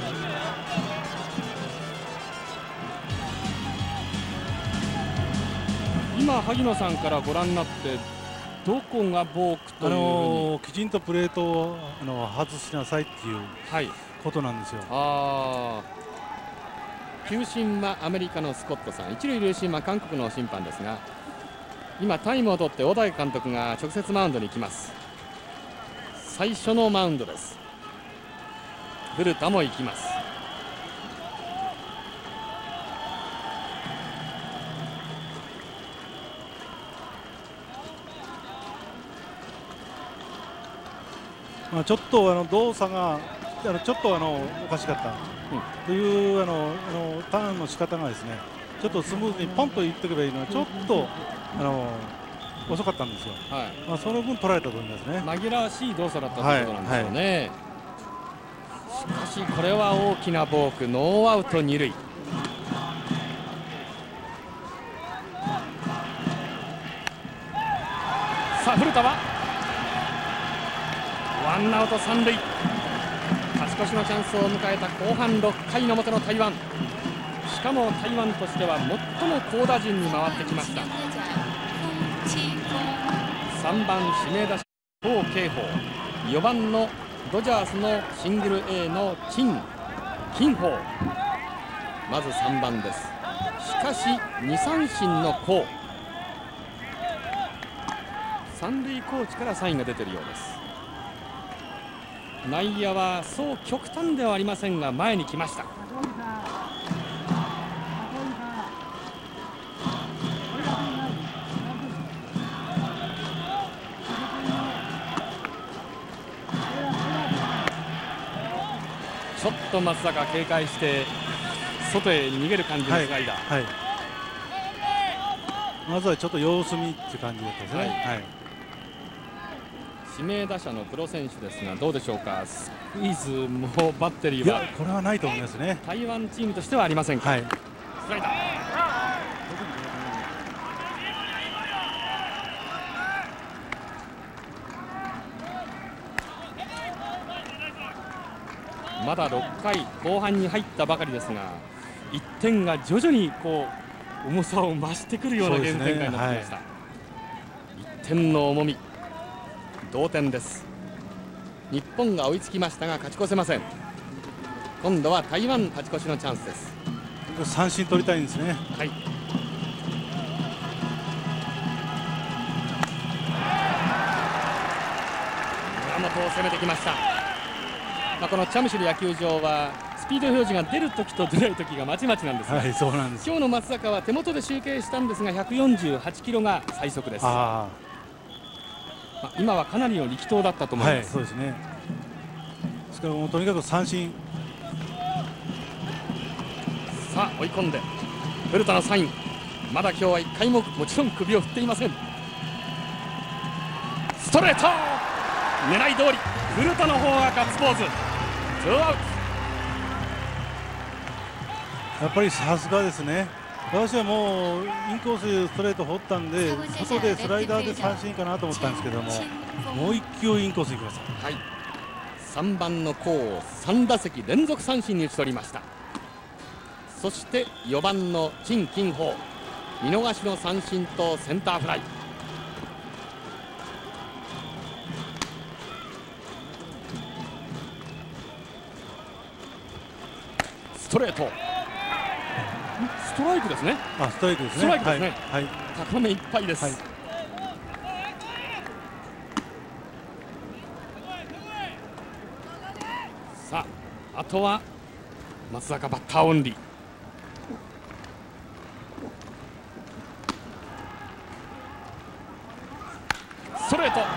今萩野さんからご覧になってどこがボークというふうに、あのー、きちんとプレートをあの外しなさいっていうことなんですよ。 はい、あ球審はアメリカのスコットさん、一塁塁審は韓国の審判ですが、今タイムを取って小田井監督が直接マウンドに行きます。最初のマウンドです。古田も行きます。 まあちょっとあの動作があのちょっとあのおかしかった、うん、というあのあのターンの仕方がですね、ちょっとスムーズにポンといっておけばいいのはちょっとあの遅かったんですよ。はい、まあその分取られたと思いますね。 紛らわしい動作だったということなんですよね。はいはい、しかしこれは大きなボーク、ノーアウト二塁。さあ古田はワンアウト三塁、勝ち越しのチャンスを迎えた後半ろっかいの表の台湾。しかも台湾としては最も好打順に回ってきました。さんばん指名打者王慶鵬、よばんのドジャースのシングル A の陳金峰、まずさんばんです。しかしに三振の高、三塁コーチからサインが出ているようです。内野はそう極端ではありませんが前に来ました。ちょっと松坂警戒して外へ逃げる感じのスライダー、はいはい、 まずはちょっと様子見っていう感じだったですね。はいはい、 指名打者のプロ選手ですがどうでしょうか。スクイズもバッテリーはこれはないと思いますね。 台湾チームとしてはありませんか。はい、スライダーまだろっかい後半に入ったばかりですがいってんが徐々にこう重さを増してくるようなゲーム展開になってきました。いってんの重み、同点です。日本が追いつきましたが勝ち越せません。今度は台湾勝ち越しのチャンスです。 三振取りたいんですね。はい、 村本を攻めてきました。まあこのチャムシュル野球場はスピード表示が出るときと出ないときがまちまちなんですが、はい、そうなんです。今日の松坂は手元で集計したんですがひゃくよんじゅうはちキロが最速です。あまあ今はかなりの力投だったと思います。はい、 そうですね。ですからもうとにかく三振。 さあ追い込んで古田のサイン、まだ今日はいっかいももちろん首を振っていません。ストレート狙い通り、古田の方がガッツポーズ、ツーアウト。 やっぱりさすがですね。私はもうインコースストレート放ったんで外でスライダーで三振かなと思ったんですけども、もう一球インコースいきました。はい、 さんばんの高をさん打席連続三振に打ち取りました。そしてよばんの陳金峰、見逃しの三振とセンターフライ。ストレート、ストライクですね。 あ、ストライクですね。 ストライクですね。はいはい、高めいっぱいです。はい、さああとは松坂バッターオンリー。ストレート、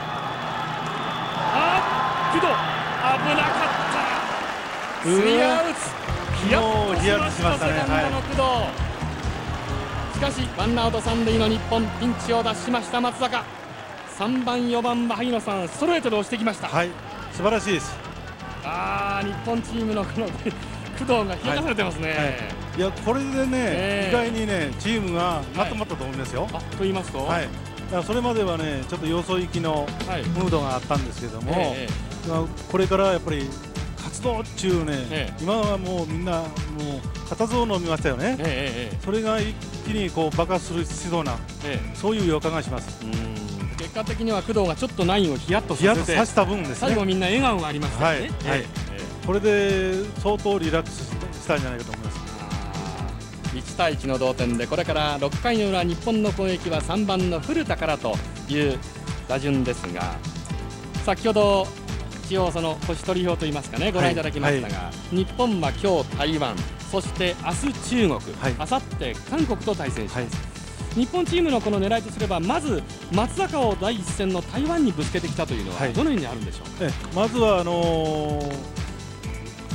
あー、工藤危なかった。スリーアウト。ヒヤッとしましたね。セカンドの工藤、しかしワンアウト三塁の日本、ピンチを脱しました松坂。さんばんよばんは萩野さんストレートで押してきました。 はい、素晴らしいです。 ああ、日本チームのこの工藤が冷やかされてますね。はいはい、 いやこれでね、えー、意外にねチームがまとまったと思うんですよ。はい、 あと言いますと、はい、だからそれまではねちょっとよそ行きのムードがあったんですけども、はいえー、これからやっぱり活動中ね、ええ、今はもうみんなもう固唾を飲みましたよね。ええ、それが一気にこう爆発するしそうな、ええ、そういう予感がします。 うん結果的には工藤がちょっとナインをヒヤッとさせて、 ヒヤッとさせた分ですね。 最後みんな笑顔がありましたね。はい、はいええ、これで相当リラックスしたんじゃないかと思います。 いちたいいちの同点でこれからろっかいの裏、日本の攻撃はさんばんの古田からという打順ですが、先ほど一応その星取り表といいますかねご覧いただきましたが、はいはい、日本は今日台湾、そして明日中国、あさって韓国と対戦します。はい、日本チームのこの狙いとすればまず松坂を第一戦の台湾にぶつけてきたというのはどのようにあるんでしょうか。 えまずはあのー、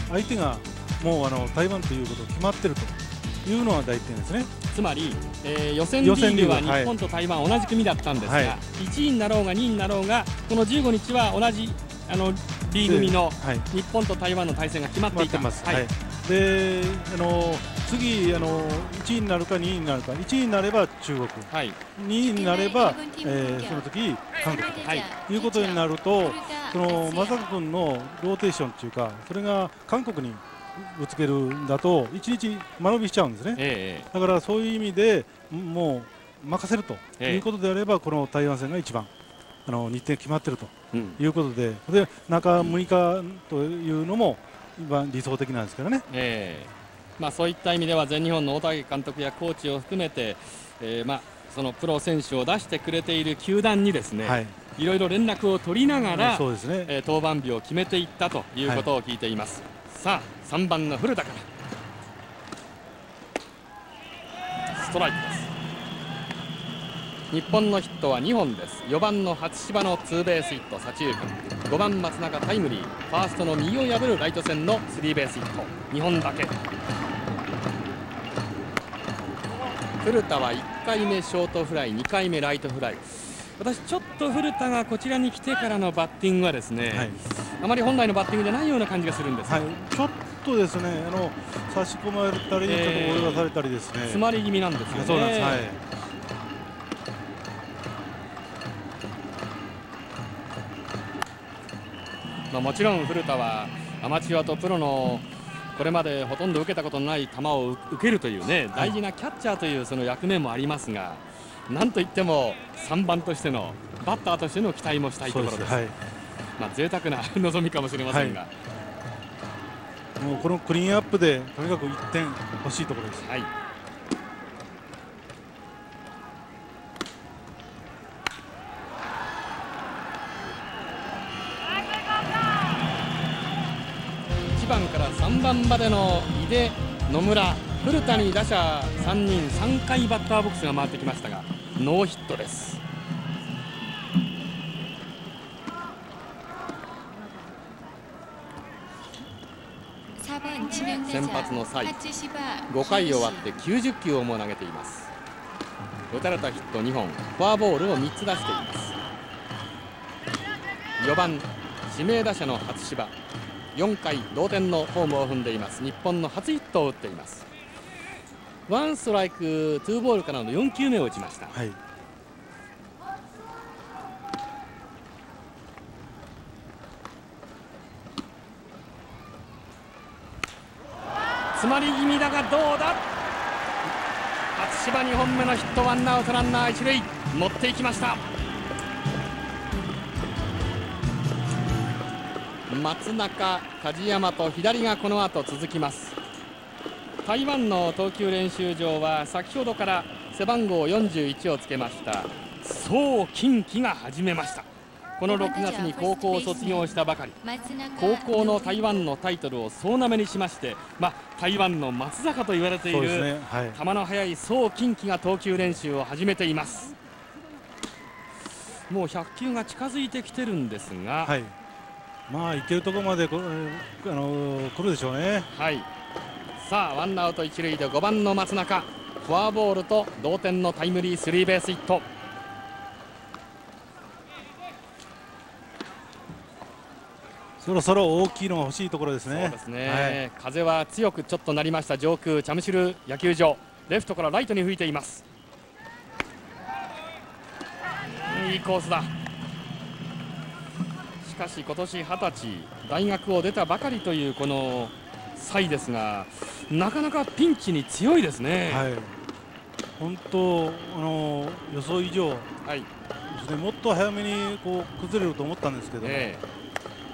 相手がもうあの台湾ということ決まってるというのは第一点ですね。 つまり、えー、予選リーグは日本と台湾同じ組だったんですが、はい、いちいになろうがにいになろうがこのじゅうごにちは同じあの B 組の日本と台湾の対戦が決まっていた。 であの次あのいちいになるかにいになるか、いちいになれば中国、はい、にいになれば、えー、その時韓国と、はい、いうことになると、その正人君のローテーションというか、それが韓国にぶつけるんだといちにち間延びしちゃうんですね、えー、だからそういう意味でもう任せるということであれば、この台湾戦が一番あの日程決まっているということで、うん、で中むいかというのも一番理想的なんですけどね。 えーまあ、そういった意味では全日本の大竹監督やコーチを含めて、えーまあ、そのプロ選手を出してくれている球団にですね、はい、いろいろ連絡を取りながら、そうですね、えー、登板日を決めていったということを聞いています。はい、さあさんばんの古田からストライクです。日本のヒットはにほんです。よばんの初芝のツーベースヒット左中間、ごばん松中タイムリー、ファーストの右を破るライト線のスリーベースヒットにほんだけ。古田はいっかいめショートフライ、にかいめライトフライ。私ちょっと古田がこちらに来てからのバッティングはですね、はい、あまり本来のバッティングじゃないような感じがするんですが、はい、 ちょっとですね、あの差し込まれたり、えー、ちょっと泳がされたりですね、 詰まり気味なんですよね。 そうなんです、はい。 まあ、もちろん古田はアマチュアとプロのこれまでほとんど受けたことのない球を受けるというね、大事なキャッチャーというその役目もありますが、なんといってもさんばんとしてのバッターとしての期待もしたいところです。はい、まあ贅沢な望みかもしれませんが、はい、 もうこのクリーンアップでとにかくいってん欲しいところです。はい、いちばんからさんばんまでの井出、野村、古田に打者さんにん、さんかいバッターボックスが回ってきましたがノーヒットです。先発の際ごかい終わってきゅうじゅっきゅうをも投げています。打たれたヒットにほん、フォアボールをみっつ出しています。よばん指名打者の初芝、よんかい同点のホームを踏んでいます。日本の初ヒットを打っています。ワンストライクツーボールからのよんきゅうめを打ちました。はい、詰まり気味だがどうだ。初芝にほんめのヒット、ワンアウトランナー一塁、持っていきました。松中、梶山と左がこの後続きます。台湾の投球練習場は先ほどから背番号よんじゅういちをつけました宋金輝が始めました。このろくがつに高校を卒業したばかり、高校の台湾のタイトルを総なめにしまして、まあ、台湾の松坂と言われている、ね、はい、球の速い宋金輝が投球練習を始めています。もうひゃくきゅうが近づいてきてるんですが、はい、 まあいけるところまでこあの来るでしょうね。 はい、さあワンアウト一塁でごばんの松中、フォアボールと同点のタイムリースリーベースヒット。 そろそろ大きいのが欲しいところですね。 そうですね、はい、風は強くちょっとなりました。上空チャムシル野球場、レフトからライトに吹いています。いいコースだ。しかし今年はたち、大学を出たばかりというこの際ですが、なかなかピンチに強いですね。はい、 本当あの予想以上、はい、もっと早めにこう崩れると思ったんですけど、えー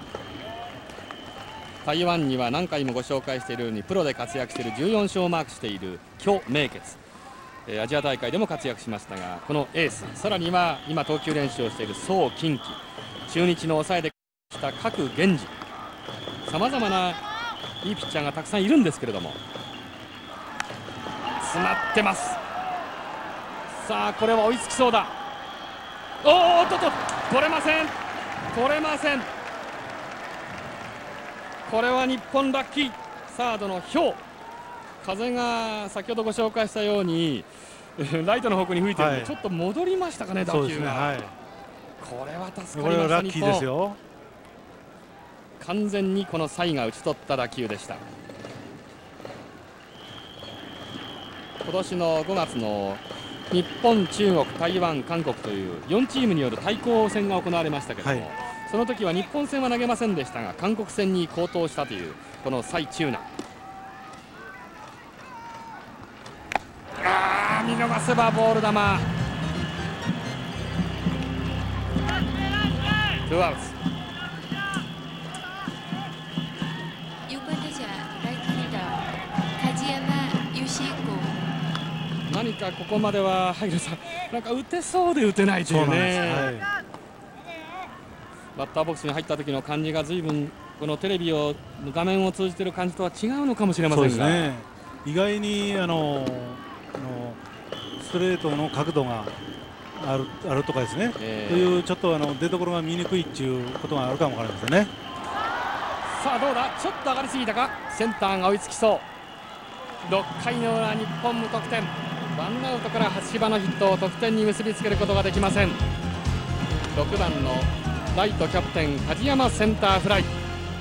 台湾には何回もご紹介しているようにプロで活躍しているじゅうよんしょうをマークしている許明傑、アジア大会でも活躍しましたが、このエース、さらには今投球練習をしている宋金輝、中日の抑えできた郭源治、さまざまないいピッチャーがたくさんいるんですけれども、詰まってます。さあこれは追いつきそうだ。おーっとっと、取れません取れません。 これは日本ラッキー。サードのヒョウ、風が先ほどご紹介したようにライトの方向に吹いてるので、はい、ちょっと戻りましたかね、打球が、はい、これは助かりました。 ラッキーですよ。 完全にこのサイが打ち取った打球でした。今年のごがつの日本、中国、台湾、韓国というよんチームによる対抗戦が行われましたけれども、はい、その時は日本戦は投げませんでしたが、韓国戦に好投したというこの蔡中南。あー、見逃せばボール球。ツーアウト。何かここまではハイルさん、なんか打てそうで打てないというね。はい、バッターボックスに入った時の感じが随分このテレビを画面を通じている感じとは違うのかもしれませんが、そうですね、 意外にあのあのストレートの角度があるあるとかですね、えー、というちょっとあの出所が見にくいっていうことがあるかもわかりませんね。 さあどうだ、ちょっと上がりすぎたか。センターが追いつきそう。ろっかいの裏、日本無得点。ワンアウトから橋場のヒットを得点に結びつけることができません。ろくばんのライトキャプテン梶山、センターフライ。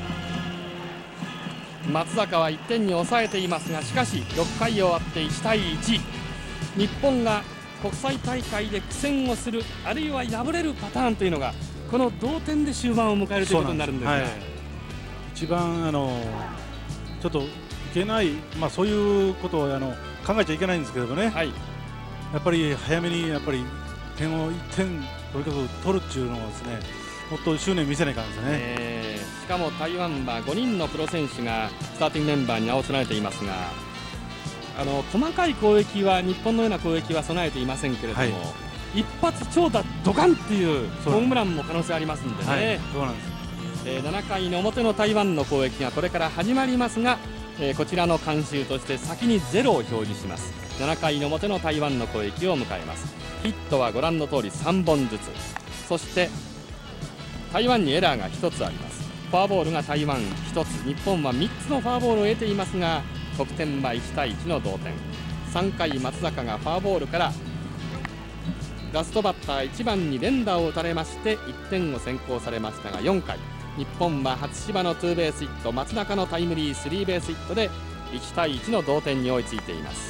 松坂はいってんに抑えていますが、しかしろっかい終わっていちたいいち、日本が国際大会で苦戦をする、あるいは敗れるパターンというのがこの同点で終盤を迎えるということになるんですが、はい、 一番あのちょっといけない、まあ、そういうことをあの考えちゃいけないんですけどもね、はい、やっぱり早めにやっぱり点をいってんとにかく取るっていうのをですね、もっと執念見せないかんですね、 えー、しかも台湾はごにんのプロ選手がスターティングメンバーに名を連ねていますが、あの細かい攻撃は日本のような攻撃は備えていませんけれども、はい、一発長打ドカンっていうホームランも可能性ありますんでね、はい、 そうなんです。 えー、ななかいの表の台湾の攻撃がこれから始まりますが、えー、こちらの慣習として先にゼロを表示します。ななかいの表の台湾の攻撃を迎えます。ヒットはご覧の通りさんぼんずつ、そして台湾にエラーがひとつあります。フォアボールが台湾ひとつ、日本はみっつのフォアボールを得ていますが、得点はいちたいいちの同点。さんかい松坂がフォアボールからラストバッターいちばんに連打を打たれましていってんを先行されましたが、よんかい日本は初芝のツーベースヒット、松中のタイムリースリーベースヒットでいちたいいちの同点に追いついています。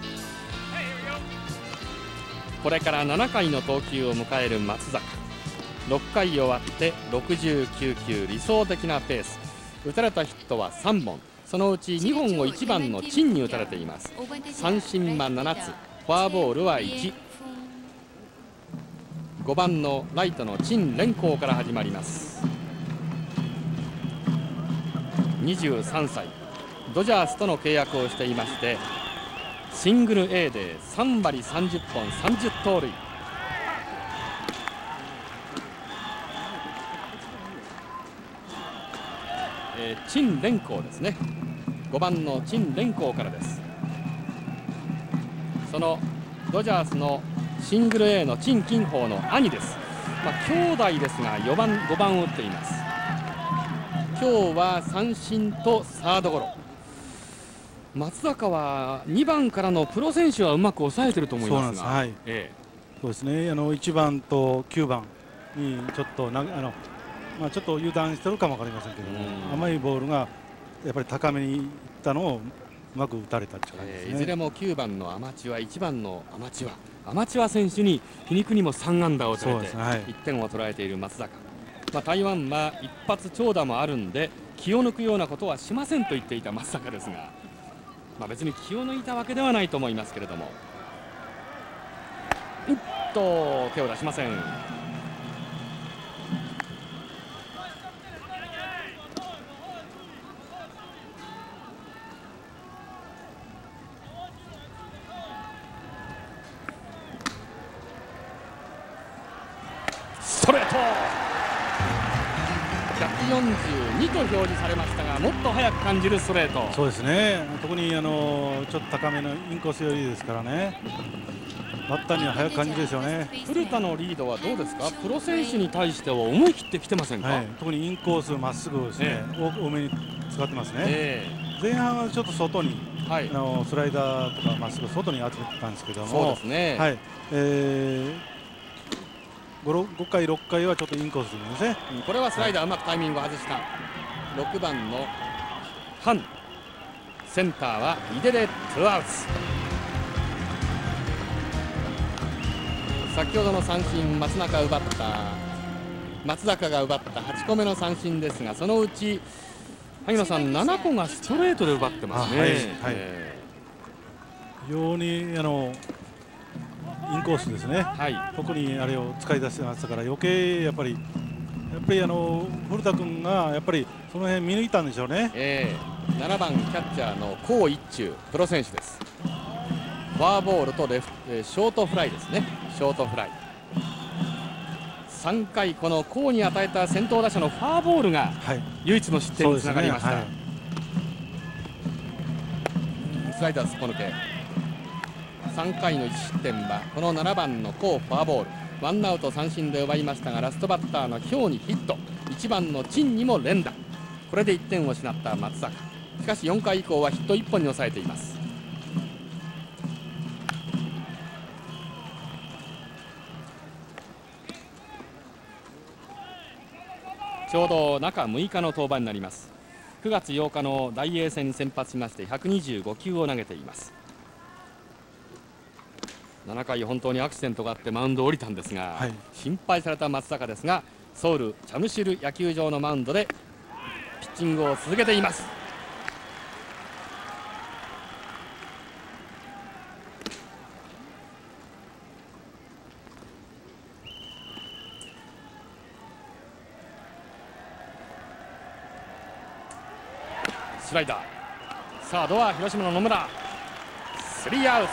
これからななかいの投球を迎える松坂、ろっかい終わってろくじゅうきゅうきゅう、理想的なペース。打たれたヒットはさんぼん、そのうちにほんをいちばんの陳に打たれています。三振はななつ、フォアボールはいち。ごばんのライトの陳連光から始まります。にじゅうさんさい、ドジャースとの契約をしていまして、シングル A でさんわりさんじゅっぽんさんじゅうとうるい。えー、陳連光ですね。ごばんの陳連光からです。そのドジャースのシングル A の陳金宝の兄です。まあ、兄弟ですがよばんごばんを打っています。今日は三振とサードゴロ。松坂はにばんからのプロ選手はうまく抑えていると思いますが、 はい、ええ、そうですね、あのいちばんときゅうばんにちょっとなあの、まあ、ちょっと油断してるかも分かりませんけども、甘いボールがやっぱり高めにいったのをうまく打たれたって感じですね、 えー、いずれもきゅうばんのアマチュア、いちばんのアマチュアアマチュア選手に皮肉にもさんあんだを打たれていってんを捉えている松坂、まあ、台湾は一発長打もあるんで気を抜くようなことはしませんと言っていた松坂ですが、まあ、別に気を抜いたわけではないと思いますけれども、うっと手を出しません。ストレート逆ちよんじゅうにと表示されましたが、もっと速く感じるストレート。 そうですね、特にあのちょっと高めのインコース寄りですからね、バッターには速く感じるですよね。 古田のリードはどうですか、プロ選手に対しては思い切ってきてませんか。はい、 特にインコースまっすぐですね、えー、多めに使ってますね。えー、前半はちょっと外に、はい、あのスライダーとかまっすぐ外に集めてたんですけども、 そうですね、 はい、えー、ご, ごかいろっかいはちょっとインコースですね、 うん、これはスライダーうまくタイミングを外した。ろくばんのハン、センターは井出でツーアウト。先ほどの三振、松中奪った松坂が奪ったはちこめの三振ですが、そのうち萩野さんななこがストレートで奪ってますね。はいはい、えー、非常にあのインコースですね、はい、特にあれを使い出してましたから、余計やっぱりやっぱりあの古田君がやっぱりその辺見抜いたんでしょうね。えー、ななばんキャッチャーの高一中、プロ選手です。フォアボールとレフ、えー、ショートフライですね。ショートフライ。さんかいこの高に与えた先頭打者のフォアボールが唯一の失点につながりました。はい、スライダーすっぽ抜け。さんかいのいち失点はこのななばんの高フォアボール、ワンアウト三振で奪いましたが、ラストバッターの京にヒット、いちばんの陳にも連打、これでいってんを失った松坂。しかしよんかい以降はヒットいっぽんに抑えています。ちょうど中むいかの登板になります。くがつようかの大栄戦に先発しましてひゃくにじゅうごきゅうを投げています。ななかい本当にアクシデントがあってマウンドを降りたんですが、はい、心配された松坂ですが、ソウルチャムシル野球場のマウンドでピッチングを続けています。スライダー、サードは広島の野村、スリーアウト。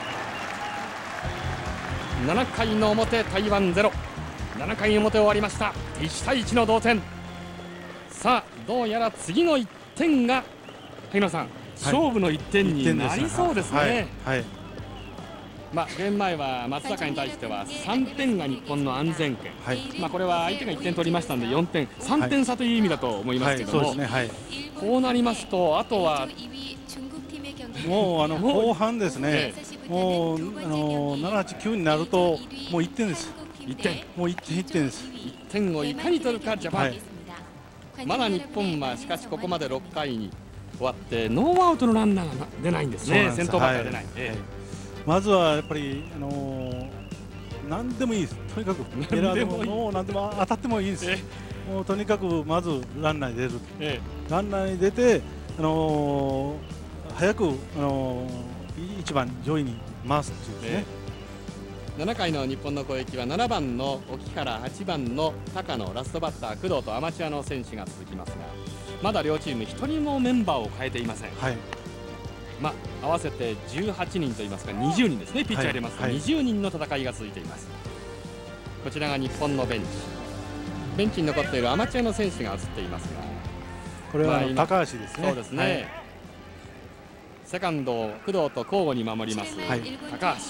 ななかいの表、台湾ゼロ、ななかいの表終わりました。いちたいいちの同点。さあどうやら次のいってんが萩野さん、はい、勝負のいってんになりそうですね。はいはい、まあ、ゲーム前は松坂に対してはさんてんが日本の安全圏、はい、まあ、これは相手がいってん取りましたのでよんてん、さんてん差という意味だと思いますけども、こうなりますとあとはもうあの後半ですね、もうあのななはちきゅうになるともういってんです。 いってん、 もういってんいってんです。 いってんをいかに取るかジャパン、はい、まだ日本はしかしここまでろっかいに終わってノーアウトのランナーが出ないんですね。先頭バッター出ない、はい、ええ、 まずはやっぱり、あのー、何でもいいです。とにかくエラーでももう何でも当たってもいいです。もうとにかくまずランナーに出る、ええ、ランナーに出て、あのー、早く、あのー、一番上位に回すっていうですね、 ええ、ななかいの日本の攻撃はななばんの沖原、はちばんの高野、ラストバッター工藤とアマチュアの選手が続きますが、まだ両チームひとりもメンバーを変えていません。はい、まあ、合わせてじゅうはちにんといいますかにじゅうにんですね。ピッチャー入れますと、はい、にじゅうにんの戦いが続いています。こちらが日本のベンチ、ベンチに残っているアマチュアの選手が映っていますが、 これは高橋ですね。 そうですね、はい、セカンド工藤と交互に守ります、はい、高橋。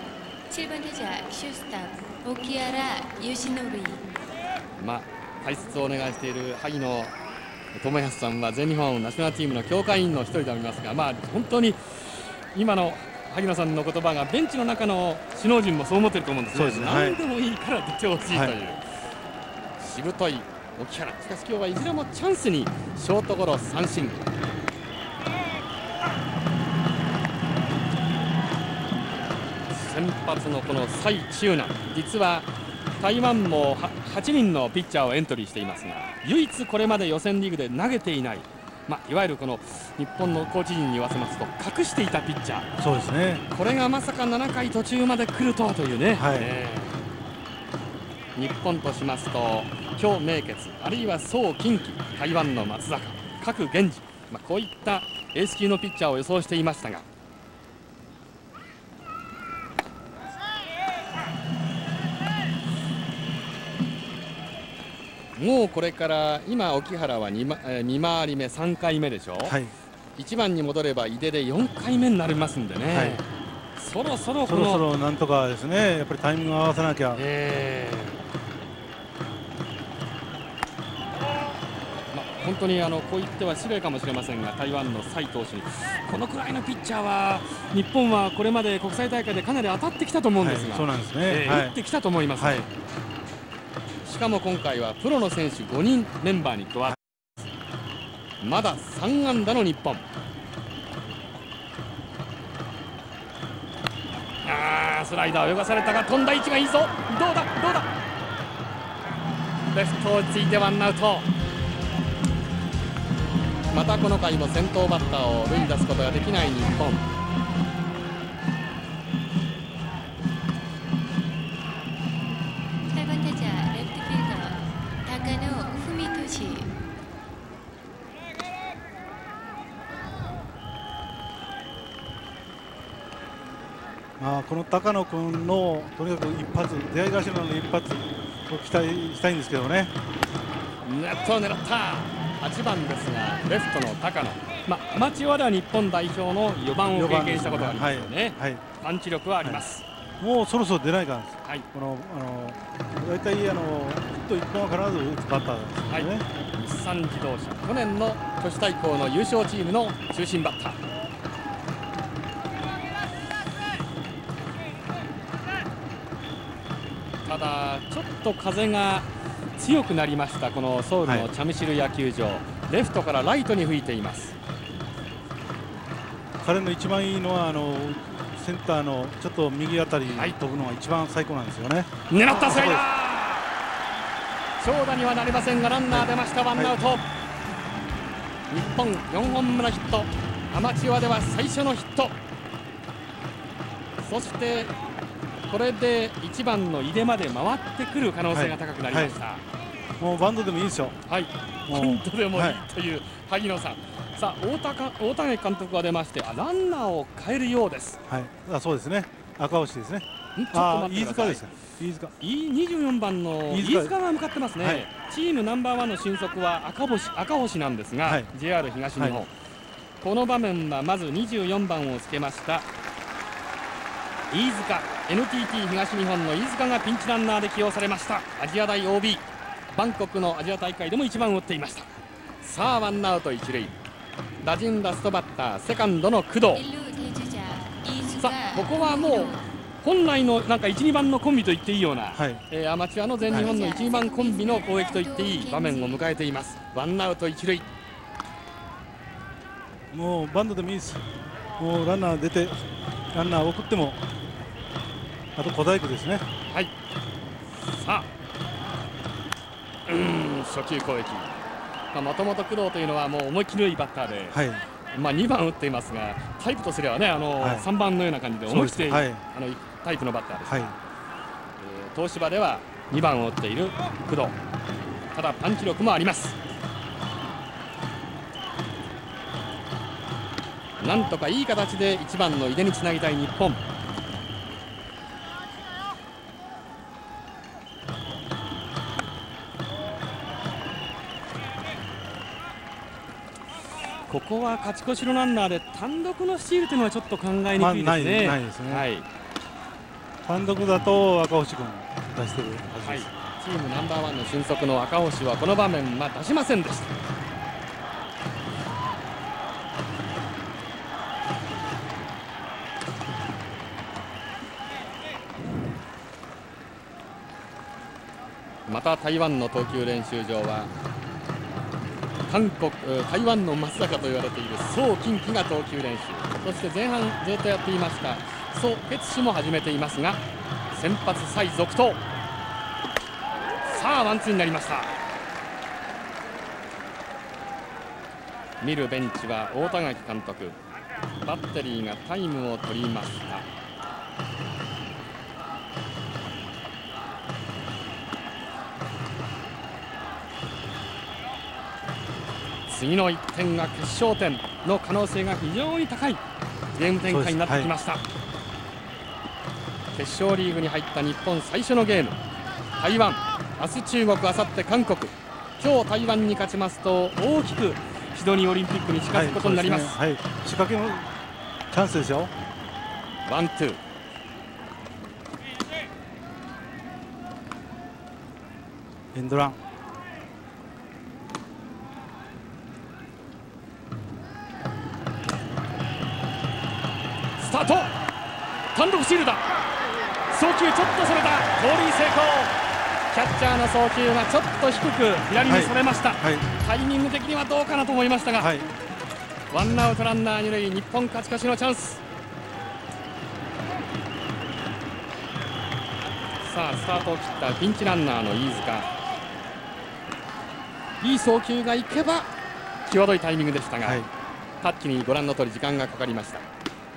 まあ、解説をお願いしている萩野智康さんは全日本ナショナルチームの協会員の一人でありますが、まあ、本当に今の萩野さんの言葉がベンチの中の首脳陣もそう思っていると思うんですね。そうですね、何でもいいから出てほしいという、はい、しぶとい沖原。しかし今日はいずれもチャンスにショートゴロ三振。先発のこの蔡中南、実は台湾もはちにんのピッチャーをエントリーしていますが、唯一これまで予選リーグで投げていない、まあ、いわゆるこの日本のコーチ陣に言わせますと隠していたピッチャー、 そうですね、 これがまさかななかい途中まで来るとはというね、はい、えー、日本としますと姜明傑、あるいは宋金輝、台湾の松坂、郭源氏、まあ、こういったエース級のピッチャーを予想していましたが、 もうこれから今沖原は 2, 2回り目さんかいめでしょ、はい、いちばんに戻れば井出でよんかいめになりますんでね、はい、そろそろこのそろそろなんとかですね、やっぱりタイミングを合わせなきゃ。えーま、本当にあのこう言っては失礼かもしれませんが、台湾の蔡投手にこのくらいのピッチャーは日本はこれまで国際大会でかなり当たってきたと思うんですが、はい、 そうなんですね、 えーはい、打ってきたと思います、ね、はい、しかも今回はプロの選手ごにんメンバーに加わってまださん安打の日本。あースライダー泳がされたが飛んだ位置がいいぞ。どうだどうだ、レフトをついてワンアウト。またこの回も先頭バッターを塁に出すことができない日本。 まあこの高野君のとにかく一発、出会い頭の一発を期待したいんですけどね。 ネットを狙ったはちばんですが、レフトの高野、まあ、アマチュアでは日本代表のよばんを経験したことがありますよね、はいはい、パンチ力はあります、 はい、もうそろそろ出ないからです、はい、このあの大体あのヒットいっぽんは必ず打つバッターですよね、はい、 日産自動車、去年の都市対抗の優勝チームの中心バッター。ただちょっと風が強くなりました、このソウルのチャミシル野球場、はい、レフトからライトに吹いています。 彼の一番いいのはあのセンターのちょっと右あたりに飛ぶのが一番最高なんですよね。 狙ったスライダー、長打にはなりませんがランナー出ました、ワンアウト、はい、日本よんほんめのヒット、アマチュアでは最初のヒット。そしてこれでいちばんの井出まで回ってくる可能性が高くなりました、はいはい、 もうバントでもいいですよ。 はい、バントでもいいという萩野さん。さあ、大高大竹監督が出まして、あランナーを変えるようです。 はい、あそうですね、赤星ですね。あ飯塚です。飯塚。 にじゅうよんばんの飯塚が向かってますね、はい、チームナンバーワンの俊足は赤星赤星なんですが、はい、ジェイアール 東日本、はい、この場面はまずにじゅうよんばんをつけました飯塚、 エヌティーティー 東日本の飯塚がピンチランナーで起用されました。アジア大 オービー、 バンコクのアジア大会でもいちばんを打っていました。さあワンアウト一塁、打順ラストバッターセカンドの工藤。さあここはもう本来のなんかいち、にばんのコンビと言っていいような、はい、えー、アマチュアの全日本のいち、にばんコンビの攻撃と言っていい場面を迎えています。ワンアウト一塁、 もうバントでもいいです。もうランナー出てランナー送っても、あと小細工ですね。 はい、さあうん初球攻撃、もともと工藤というのはもう思い切りのいいバッターで、はい、まあにばん打っていますが、タイプとすればね、あの、はい、さんばんのような感じで思い切って、はい、あのタイプのバッターです、はい、えー、東芝ではにばんを打っている工藤、ただパンチ力もあります。なんとかいい形でいちばんの井出につなぎたい日本。ここは勝ち越しのランナーで単独のスチールというのはちょっと考えにくいですね。まあ、ないですね、はい、 単独だと赤星君出してるはずです、 はい、チームナンバーワンの俊足の赤星はこの場面、まあ、出しませんでした。また台湾の投球練習場は韓国、台湾の松坂と言われている宋金輝が投球練習、そして前半ずっとやっていました宋哲氏も始めていますが、先発蔡続投。さあワンツーになりました。見るベンチは大田垣監督、バッテリーがタイムを取りました。次のいってんが決勝点の可能性が非常に高いゲーム展開になってきました、はい、決勝リーグに入った日本最初のゲーム、台湾、明日中国、明後日韓国、 今日台湾に勝ちますと大きくシドニーオリンピックに近づくことになります。 はい、ねはい、仕掛けのチャンスですよ。 ワンツー。 エンドラン。 スタート。単独シールだ。送球ちょっとそれた。盗塁成功。キャッチャーの送球がちょっと低く左にそれました、はいはい、タイミング的にはどうかなと思いましたが、はい、ワンアウトランナー二塁、日本勝ち越しのチャンス。さあスタートを切ったピンチランナーの飯塚、いい送球がいけば際どいタイミングでしたが、はい、タッチにご覧の通り時間がかかりました。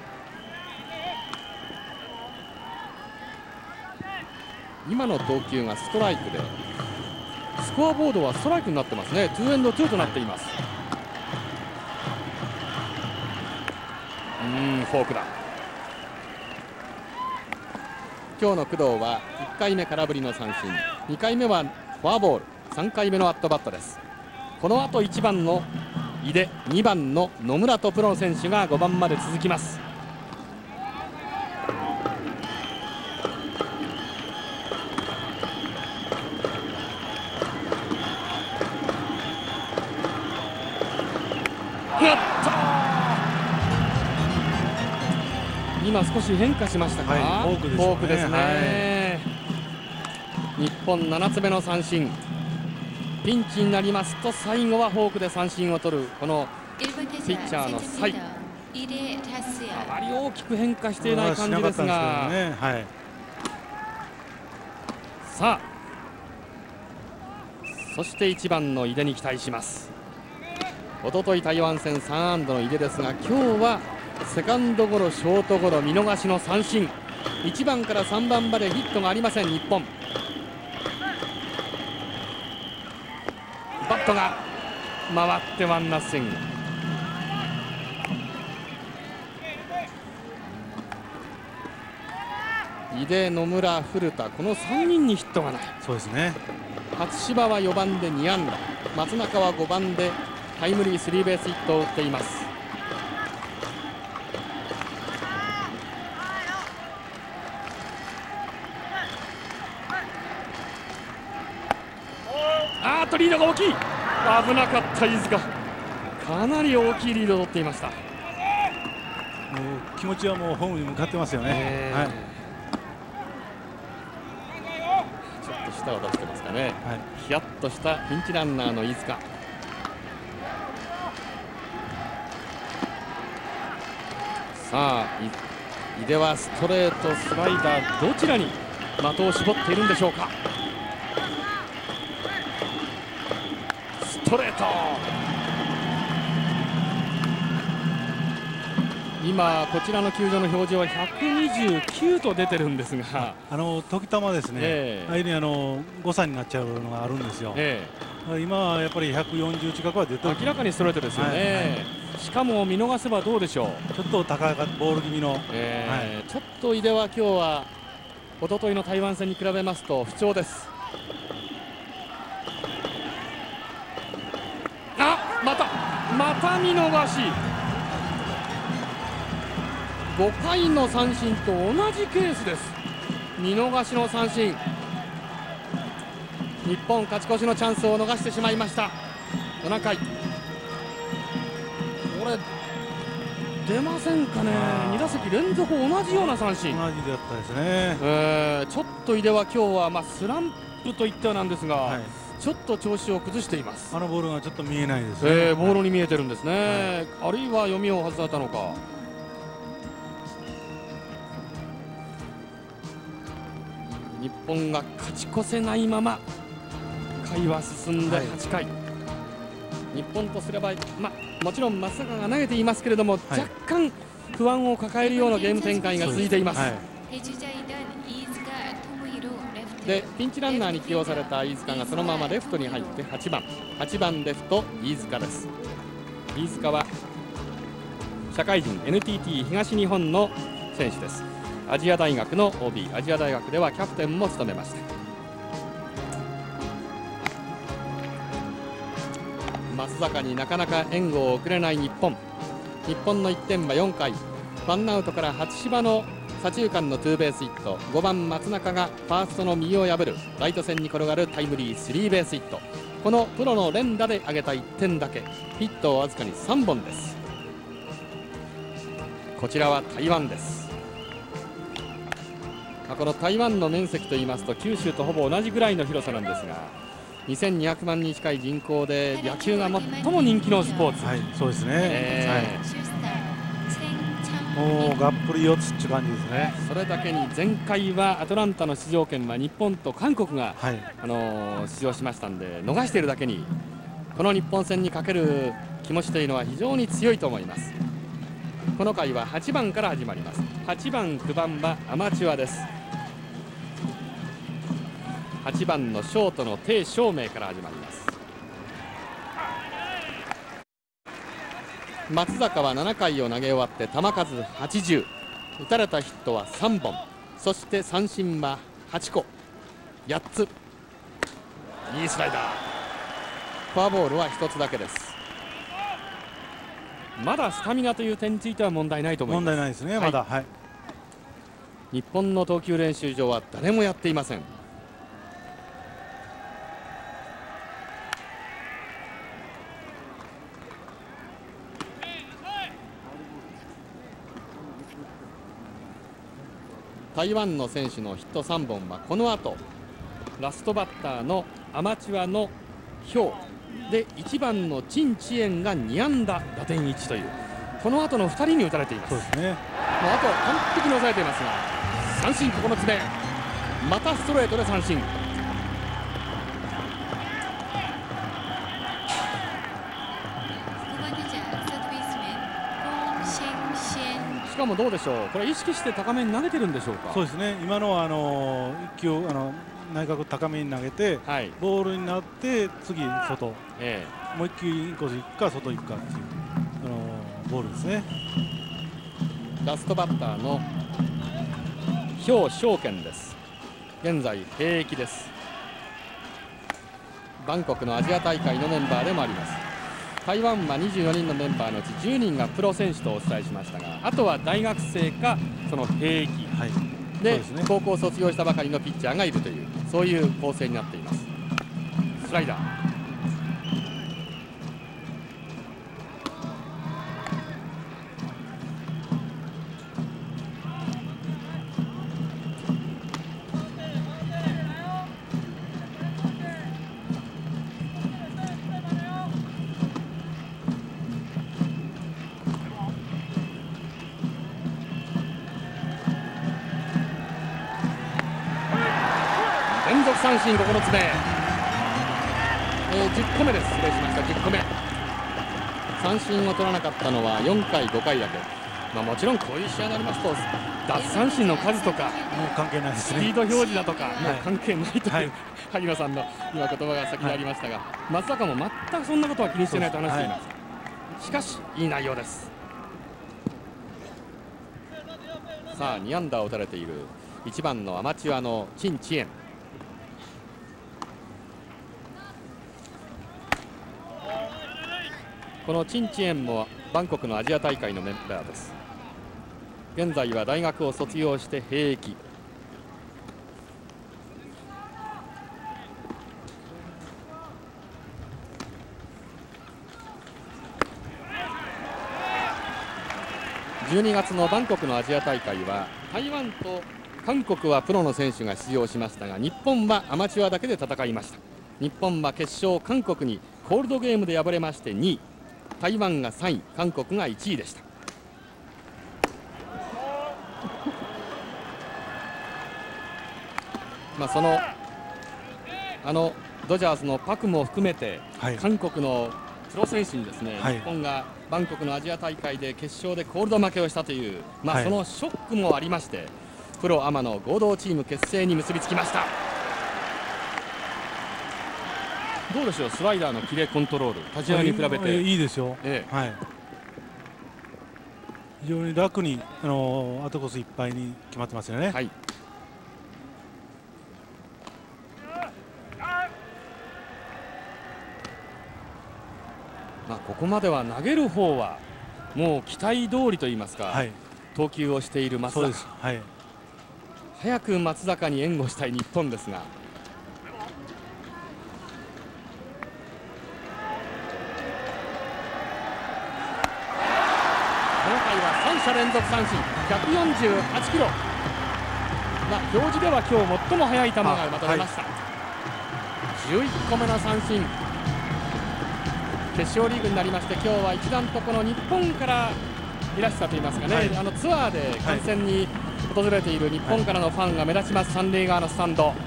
今の投球がストライクで、スコアボードはストライクになってますね。ツーエンドツーとなっています。うーん、フォークだ。今日の工藤はいっかいめ空振りの三振、にかいめはフォアボール、さんかいめのアットバットです。この後いちばんの井出、にばんの野村とプロの選手がごばんまで続きます。今少し変化しましたか。 はい、フォークですね。 フォークですね、はい、日本ななつめの三振。ピンチになりますと最後はフォークで三振を取るこのピッチャーのサイ。あまり大きく変化していない感じですが、 ね、はい、 さあそしていちばんの井出に期待します。おととい台湾戦さん安打の井出ですが、今日はセカンドゴロ、ショートゴロ、見逃しの三振。いちばんからさんばんまでヒットがありません日本。バットが回ってワンナッシング。井出、野村、古田、このさんにんにヒットがない。 そうですね。 初芝はよばんでに安打、松中はごばんでタイムリースリーベースヒットを打っています。あーっとリードが大きい。危なかった飯塚、かなり大きいリードを取っていました。もう気持ちはもうホームに向かってますよね、えーはい、 ちょっと舌を出してますかね、はい、ヒヤッとしたピンチランナーの飯塚。さあ井出はストレート、スライダーどちらに的を絞っているんでしょうか。ストレート、今こちらの球場の表示はひゃくにじゅうきゅうと出てるんですが、 あの時たまですね、えー、ああいうにあの誤差になっちゃうのがあるんですよ、えー、今はやっぱりひゃくよんじゅう近くは出てる。 明らかにストレートですよね、はいはい、しかも見逃せばどうでしょう。 ちょっと高いボール気味の、 えーはい、ちょっと井出は今日は一昨日の台湾戦に比べますと不調です。あ、またまた見逃し。ごかいの三振と同じケースです。見逃しの三振。日本勝ち越しのチャンスを逃してしまいました。ななかい、これ出ませんかね。に打席連続同じような三振。 同じだったですね、 えー、ちょっと井出は今日はまあスランプといってはなんですが、はい、ちょっと調子を崩しています。 あのボールがちょっと見えないですね、 えー、ボールに見えてるんですね、はい、あるいは読みを外されたのか。日本が勝ち越せないまま回は進んではちかい、はい、日本とすれば、ま、もちろん松坂が投げていますけれども、はい、若干不安を抱えるようなゲーム展開が続いています。でピンチランナーに起用された飯塚がそのままレフトに入ってはちばん、はちばんレフト飯塚です。飯塚は社会人 エヌティーティー 東日本の選手です。アジア大学の オービー、 アジア大学ではキャプテンも務めました。 松坂になかなか援護を送れない日本。日本のいってんはよんかい、ワンアウトから初芝の左中間のツーベースヒット、ごばん松中がファーストの右を破るライト線に転がるタイムリースリーベースヒット。このプロの連打で挙げたいってんだけ、ヒットをわずかにさんぼんです。こちらは台湾です。この台湾の面積といいますと九州とほぼ同じぐらいの広さなんですが、にせんにひゃくまんにん近い人口で野球が最も人気のスポーツ。 はい、そうですね、 えーはい、もうがっぷり四つっていう感じですね。 それだけに前回はアトランタの出場権は日本と韓国が、はい、あのー、出場しましたんで逃しているだけに、この日本戦にかける気持ちというのは非常に強いと思います。この回ははちばんから始まります。はちばんくばんはアマチュアです。はちばんのショートの鄭照明から始まります。松坂はななかいを投げ終わって球数はちじゅう、打たれたヒットはさんぼん、そして三振ははちこ、やっつ、いいスライダー。フォアボールはひとつだけです。まだスタミナという点については問題ないと思います。 問題ないですね、まだ、はい、 日本の投球練習場は誰もやっていません。台湾の選手のヒットさんぼんはこの後ラストバッターのアマチュアのヒョウでいちばんの陳智燕がにあんだ打点いちという、この後のふたりに打たれています。 そうですね、 あとは完璧に抑えていますが、三振ここのつめ、またストレートで三振。しかもどうでしょう、これ意識して高めに投げてるんでしょうか。 そうですね、今のはあの一球あの内角高めに投げて、はい、ボールになって次外、ええ、もう一球インコース行くか外行くかっていうあのボールですね。 ラストバッターの氷翔健です。現在兵役です。バンコクのアジア大会のメンバーでもあります。台湾はにじゅうよにんのメンバーのうちじゅうにんがプロ選手とお伝えしましたが、あとは大学生かその兵役、はい、で, で、ね、高校を卒業したばかりのピッチャーがいるという、そういう構成になっています。スライダー、連続三振ここのつめ、えー、じゅっこめです。失礼しました。じゅっこめ、三振を取らなかったのはよんかいごかいだけ。まあ、もちろんこういう試合になりますと奪三振の数とかもう関係ないですね、 スピード表示だとか、はい、もう関係ないという、はい、萩野さんの今言葉が先にありましたが、はい、松坂も全くそんなことは気にしてないと話しています。はい、しかしいい内容です。さあにあんだを打たれているいちばんのアマチュアの陳智燕。この陳智燕もバンコクのアジア大会のメンバーです。現在は大学を卒業して兵役。じゅうにがつのバンコクのアジア大会は台湾と韓国はプロの選手が出場しましたが、日本はアマチュアだけで戦いました。日本は決勝韓国にコールドゲームで敗れましてにい、台湾がさんい、韓国がいちいでした。まあそのあのドジャースのパクも含めて、はい、韓国のプロ選手にですね、はい、日本がバンコクのアジア大会で決勝でコールド負けをしたという、まあはい、そのショックもありまして、プロアマの合同チーム結成に結びつきました。どうでしょう、スライダーのキレコントロール、立ち上がりに比べていいですよ、ええ、はい、非常に楽にあのアウトコースいっぱいに決まってますよね。はい、 まあここまでは投げる方はもう期待通りといいますか、はい、投球をしている松坂。はい、早く松坂に援護したい日本ですが。この回はさん者連続三振、ひゃくよんじゅうはちキロ。まあ、表示では今日最も速い球がまとめました。はい、じゅういっこめの三振。決勝リーグになりまして、今日は一段とこの日本からいらしたといいますかね、はい、あのツアーで観戦に訪れている日本からのファンが目立ちます、三塁側のスタンド。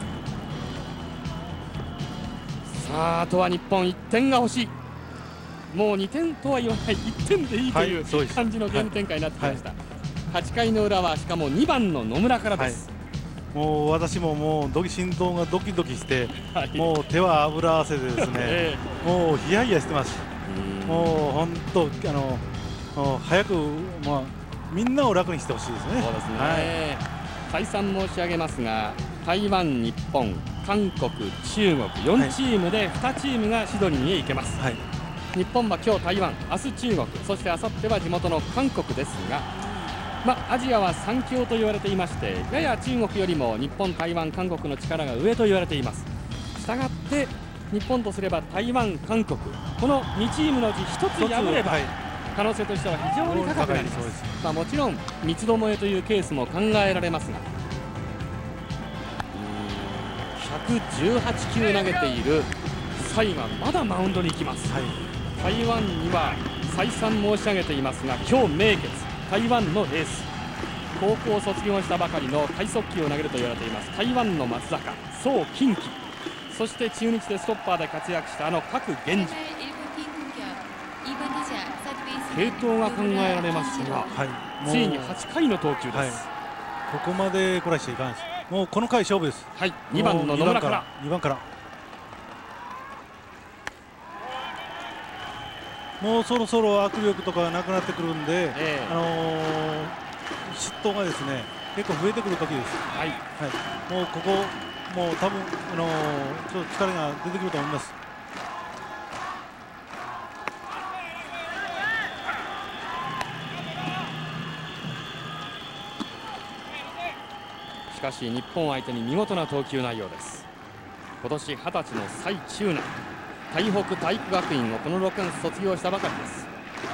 さあ、あとは日本いってんが欲しい。もうにてんとは言わない、いってんでいいという感じのゲーム展開になってきました。はちかいの裏はしかもにばんの野村からです。 はい、もう私ももうドキ心臓がドキドキして、はい、もう手は油汗でですね、えー、もうヒヤヒヤしてます。もう本当あの早く、まあ、みんなを楽にしてほしいですね。 そうですね、はい、再三申し上げますが、台湾、日本、韓国、中国よんチームでにチームがシドニーへ行けます。はい、日本は今日台湾、明日中国、そしてあさっては地元の韓国ですが、まあ、アジアは三強と言われていまして、やや中国よりも日本、台湾、韓国の力が上と言われています。したがって日本とすれば台湾、韓国、このにチームのうちひとつ敗れば可能性としては非常に高くなります。まあ、もちろん三つどもえというケースも考えられますが、ひゃくじゅうはちきゅう投げているサイがまだマウンドに行きます。はい、台湾には再三申し上げていますが、今日名傑台湾のエース、高校を卒業したばかりの快速球を投げると言われています台湾の松坂、宋金輝、そして中日でストッパーで活躍したあの郭源氏。継投が考えられますが、はい、ついにはちかいの投球です。はい、 ここまでこらしちゃいかんです。もうこの回勝負です。 はい、にばんの野村からにばんからもうそろそろ握力とかなくなってくるんで、えー、あのー、失投がですね結構増えてくる時です。はい、はい、もうここもう多分あのー、ちょっと疲れが出てくると思います。 しかし日本相手に見事な投球内容です。今年はたちの蔡中南、台北体育学院をこのろくがつ卒業したばかりです。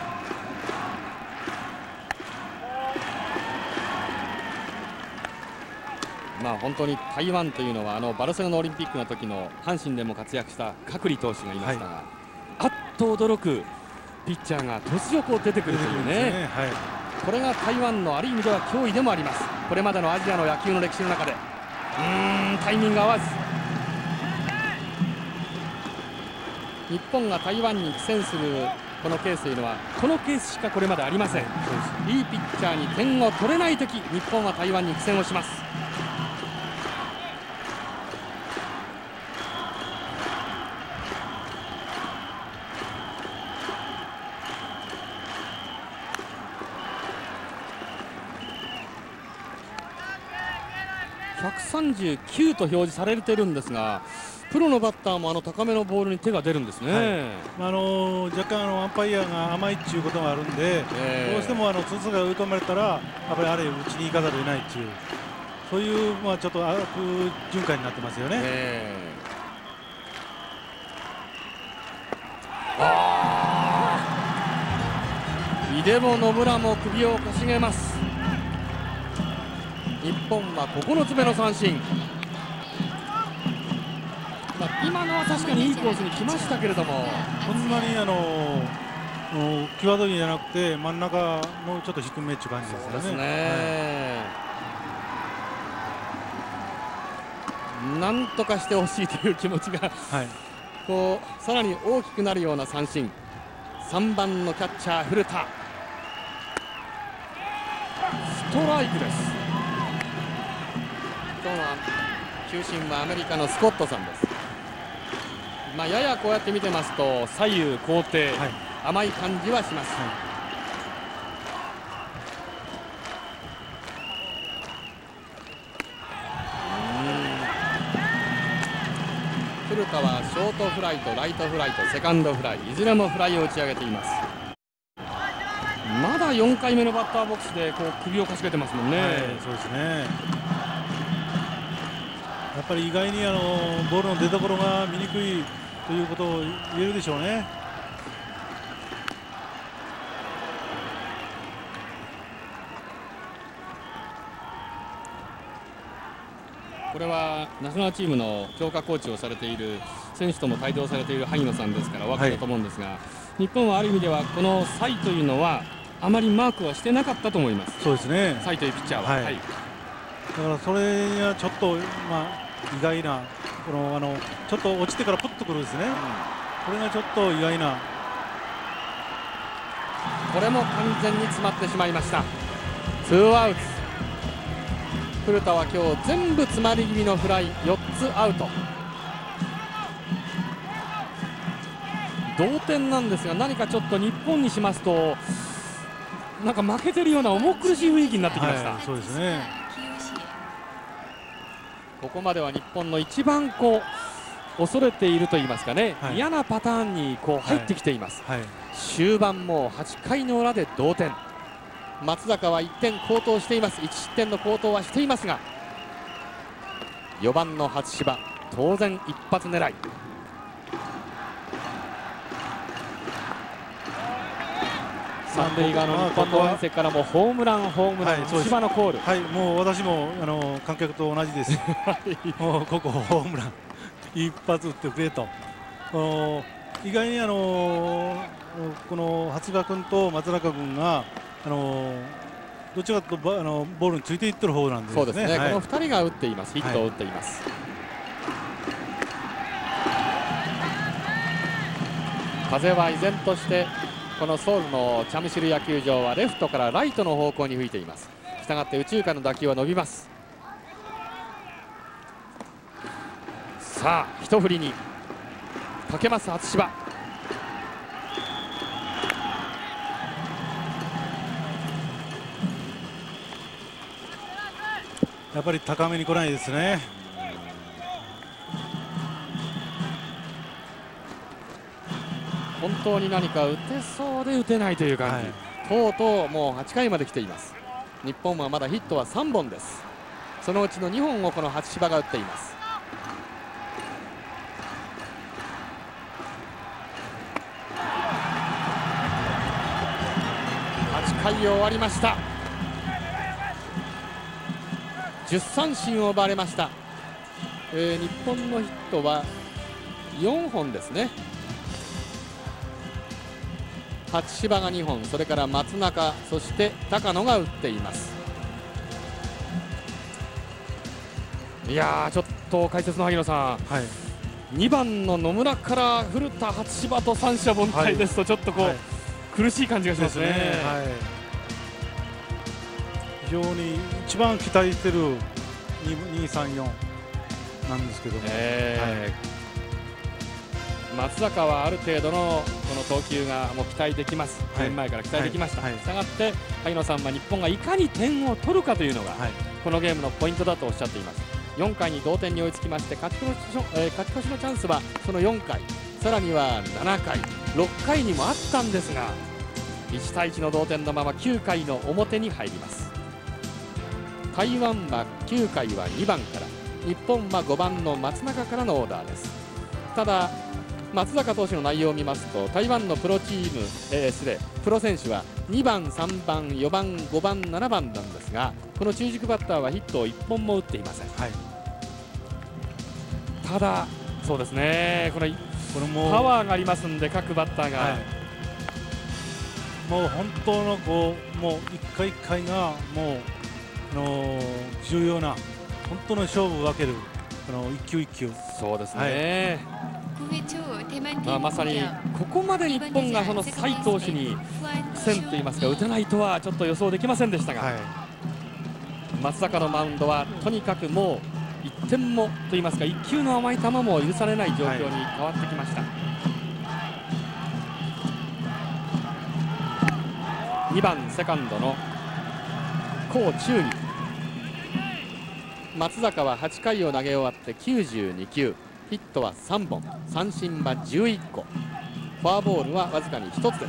まあ本当に台湾というのはあのバルセロナオリンピックの時の阪神でも活躍した角利投手がいましたが、はい、あっと驚くピッチャーが突如こう出てくるというね、はい、これが台湾のある意味では脅威でもあります。これまでのアジアの野球の歴史の中でうーんタイミング合わず、日本が台湾に苦戦するこのケースというのはこのケースしかこれまでありません。いいピッチャーに点を取れないとき、日本は台湾に苦戦をします。ひゃくさんじゅうきゅうと表示されているんですが、プロのバッターもあの高めのボールに手が出るんですね。はい、あの若干あのアンパイアが甘いっていうことがあるんで、えー、どうしてもあの筒が追い込まれたらやっぱりあれ打ちに行かざるを得ないっていう、そういうまあちょっと悪循環になってますよね。えー、あー、井出も野村も首をかしげます。日本はここのつめの三振。まあ、今のは確かにいいコースに来ましたけれども、 こんなにあの際どいじゃなくて真ん中のちょっと低めっていう感じですよね。そうですね、 はい、なんとかしてほしいという気持ちが、はい、こうさらに大きくなるような三振。さんばんのキャッチャー古田、ストライクです。今日の球審はアメリカのスコットさんです。まあややこうやって見てますと左右高低、はい、甘い感じはします。はい、 古田はショートフライとライトフライとセカンドフライ、いずれもフライを打ち上げています。まだよんかいめのバッターボックスでこう首をかしげてますもんね。はい、 そうですね。やっぱり意外にあのボールの出所が見にくいということを言えるでしょうね。 これはナショナルチームの強化コーチをされている選手とも帯同されている萩野さんですからお分かりだと思うんですが、はい、日本はある意味ではこのサイというのはあまりマークはしてなかったと思います。 そうですね。 サイというピッチャーは、はいはい、 だからそれにはちょっと、まあ、意外なこのあのちょっと落ちてからポッとくるですね、うん、これがちょっと意外な。 これも完全に詰まってしまいました。ツーアウト。古田は今日全部詰まり気味のフライよっつアウト。同点なんですが何かちょっと日本にしますとなんか負けてるような重苦しい雰囲気になってきました。 はい、そうですね。 ここまでは日本の一番こう恐れていると言いますかね、はい、嫌なパターンにこう入ってきています。はいはい、終盤もはちかいの裏で同点。松坂はいってん好投しています。いちしってんの好投はしていますがよばんの初芝当然一発狙い。三塁側の日本の応援席からもホームランホームラン、千葉のコール。 はい、もう私もあの観客と同じです。もうここホームラン一発打ってくれと。意外にあのこの初賀君と松中君があのどちらかというとあのボールについていってる方なんですね。 そうですね、はい、このふたりが打っています。ヒットを打っています。はい、風は依然としてこのソウルのチャムシル野球場はレフトからライトの方向に吹いています。したがって右中間の打球は伸びます。さあ一振りにかけます初芝。 やっぱり高めに来ないですね。 本当に何か打てそうで打てないという感じ、はい、とうとうもうはちかいまで来ています。日本はまだヒットはさんぼんです。そのうちのにほんをこの初芝が打っています。はちかい終わりました。じゅっさんしんを奪われました。えー、日本のヒットはよんほんですね。初芝がにほん、それから松中、そして高野が打っています。いやーちょっと解説の萩野さん、はい、にばんの野村から古田初芝と三者凡退ですとちょっとこう、はい、苦しい感じがしますね。はい、 非常に一番期待しているにさんよんなんですけども、えーはい、松坂はある程度のこの投球がもう期待できます。はい、年前から期待できました。したがって萩野さんは日本がいかに点を取るかというのが、はい、このゲームのポイントだとおっしゃっています。よんかいに同点に追いつきまして勝ち越しの、えー、勝ち越しのチャンスはそのよんかい、さらにはななかい、ろっかいにもあったんですがいちたいいちの同点のままきゅうかいの表に入ります。台湾はきゅうかいはにばんから、日本はごばんの松中からのオーダーです。ただ松坂投手の内容を見ますと台湾のプロチーム、えー、失礼プロ選手はにばん、さんばん、よばん、ごばん、ななばんなんですがこの中軸バッターはヒットをいっぽんも打っていません。はい、ただそうですね、これこれもパワーがありますんで各バッターが、はい、 もう本当のこうもう一回一回がもうあのー、重要な本当の勝負を分けるあの一球一球。 そうですね、はい、まあ、まさにここまで日本がその斉投手に苦戦といいますか打てないとはちょっと予想できませんでしたが、はい、松坂のマウンドはとにかくもういってんもといいますかいっきゅうの甘い球も許されない状況に変わってきました。はい、にばんセカンドの高中に松坂ははちかいを投げ終わってきゅうじゅうにきゅう、 ヒットはさんぼん、三振はじゅういっこ、フォアボールはわずかにひとつです。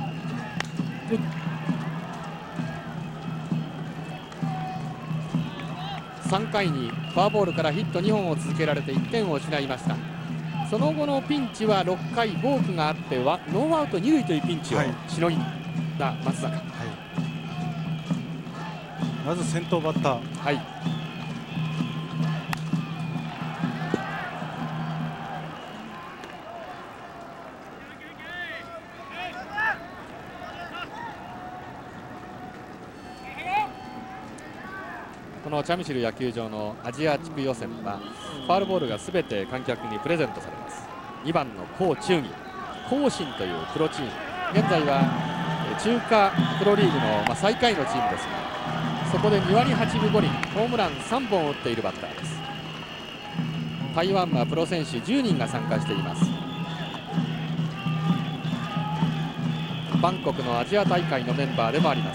さんかいにフォアボールからヒットにほんを続けられていってんを失いました。その後のピンチはろっかいボークがあってはノーアウトにるいというピンチをしのいだ松坂、はい、 まず先頭バッター、 はい、このチャミシル野球場のアジア地区予選はファウルボールがすべて観客にプレゼントされます。にばんの高中義、高新というプロチーム、現在は中華プロリーグの、まあ、最下位のチームですが、そこでにわりはちぶごりん、ホームランさんぼんを打っているバッターです。台湾はプロ選手じゅうにんが参加しています。バンコクのアジア大会のメンバーでもあります。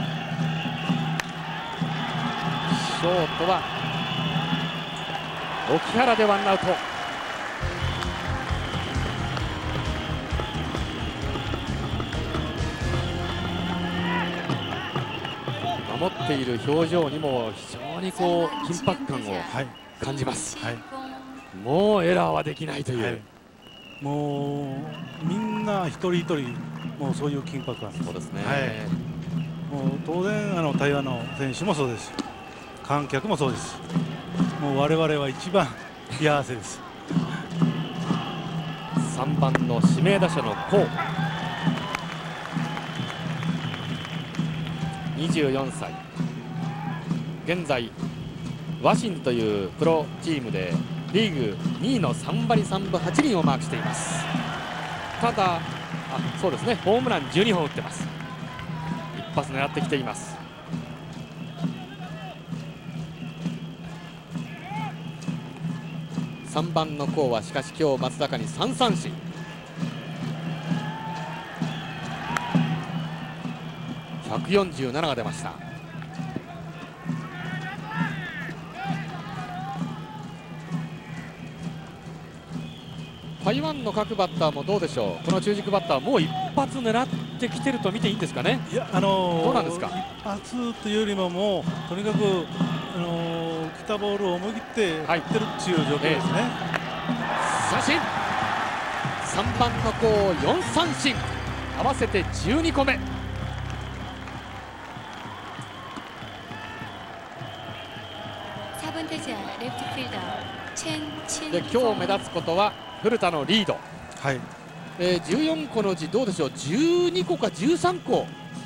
ショートは沖原でワンアウト。守っている表情にも非常にこう緊迫感を感じます、はいはい、もうエラーはできないという、はい、 もうみんな一人一人もうそういう緊迫感。 そうですね、 はい、もう当然あの台湾の選手もそうです、観客もそうです。もう我々は一番冷汗です。 さんばんの指名打者のコウ、にじゅうよんさい、現在ワシンというプロチームでリーグにいのさんわりさんぶはちりんをマークしています。ただあそうですね、ホームランじゅうにほん打ってます。一発狙ってきています。さんばんのコウはしかし今日松坂にさんさんしん、ひゃくよんじゅうななが出ました。台湾の各バッターもどうでしょう、この中軸バッターもう一発狙ってきてると見ていいんですかね。 いや、あのー、 どうなんですか。 一発というよりももうとにかく、あのー、来たボールを思い切って振ってるっていう状況ですね、はい、 えー、三振、さんばんのコウよんさんしん、合わせてじゅうにこめ。で今日目立つことは古田のリード、 はい、 えー、じゅうよんこのうちどうでしょう、じゅうにこかじゅうさんこ、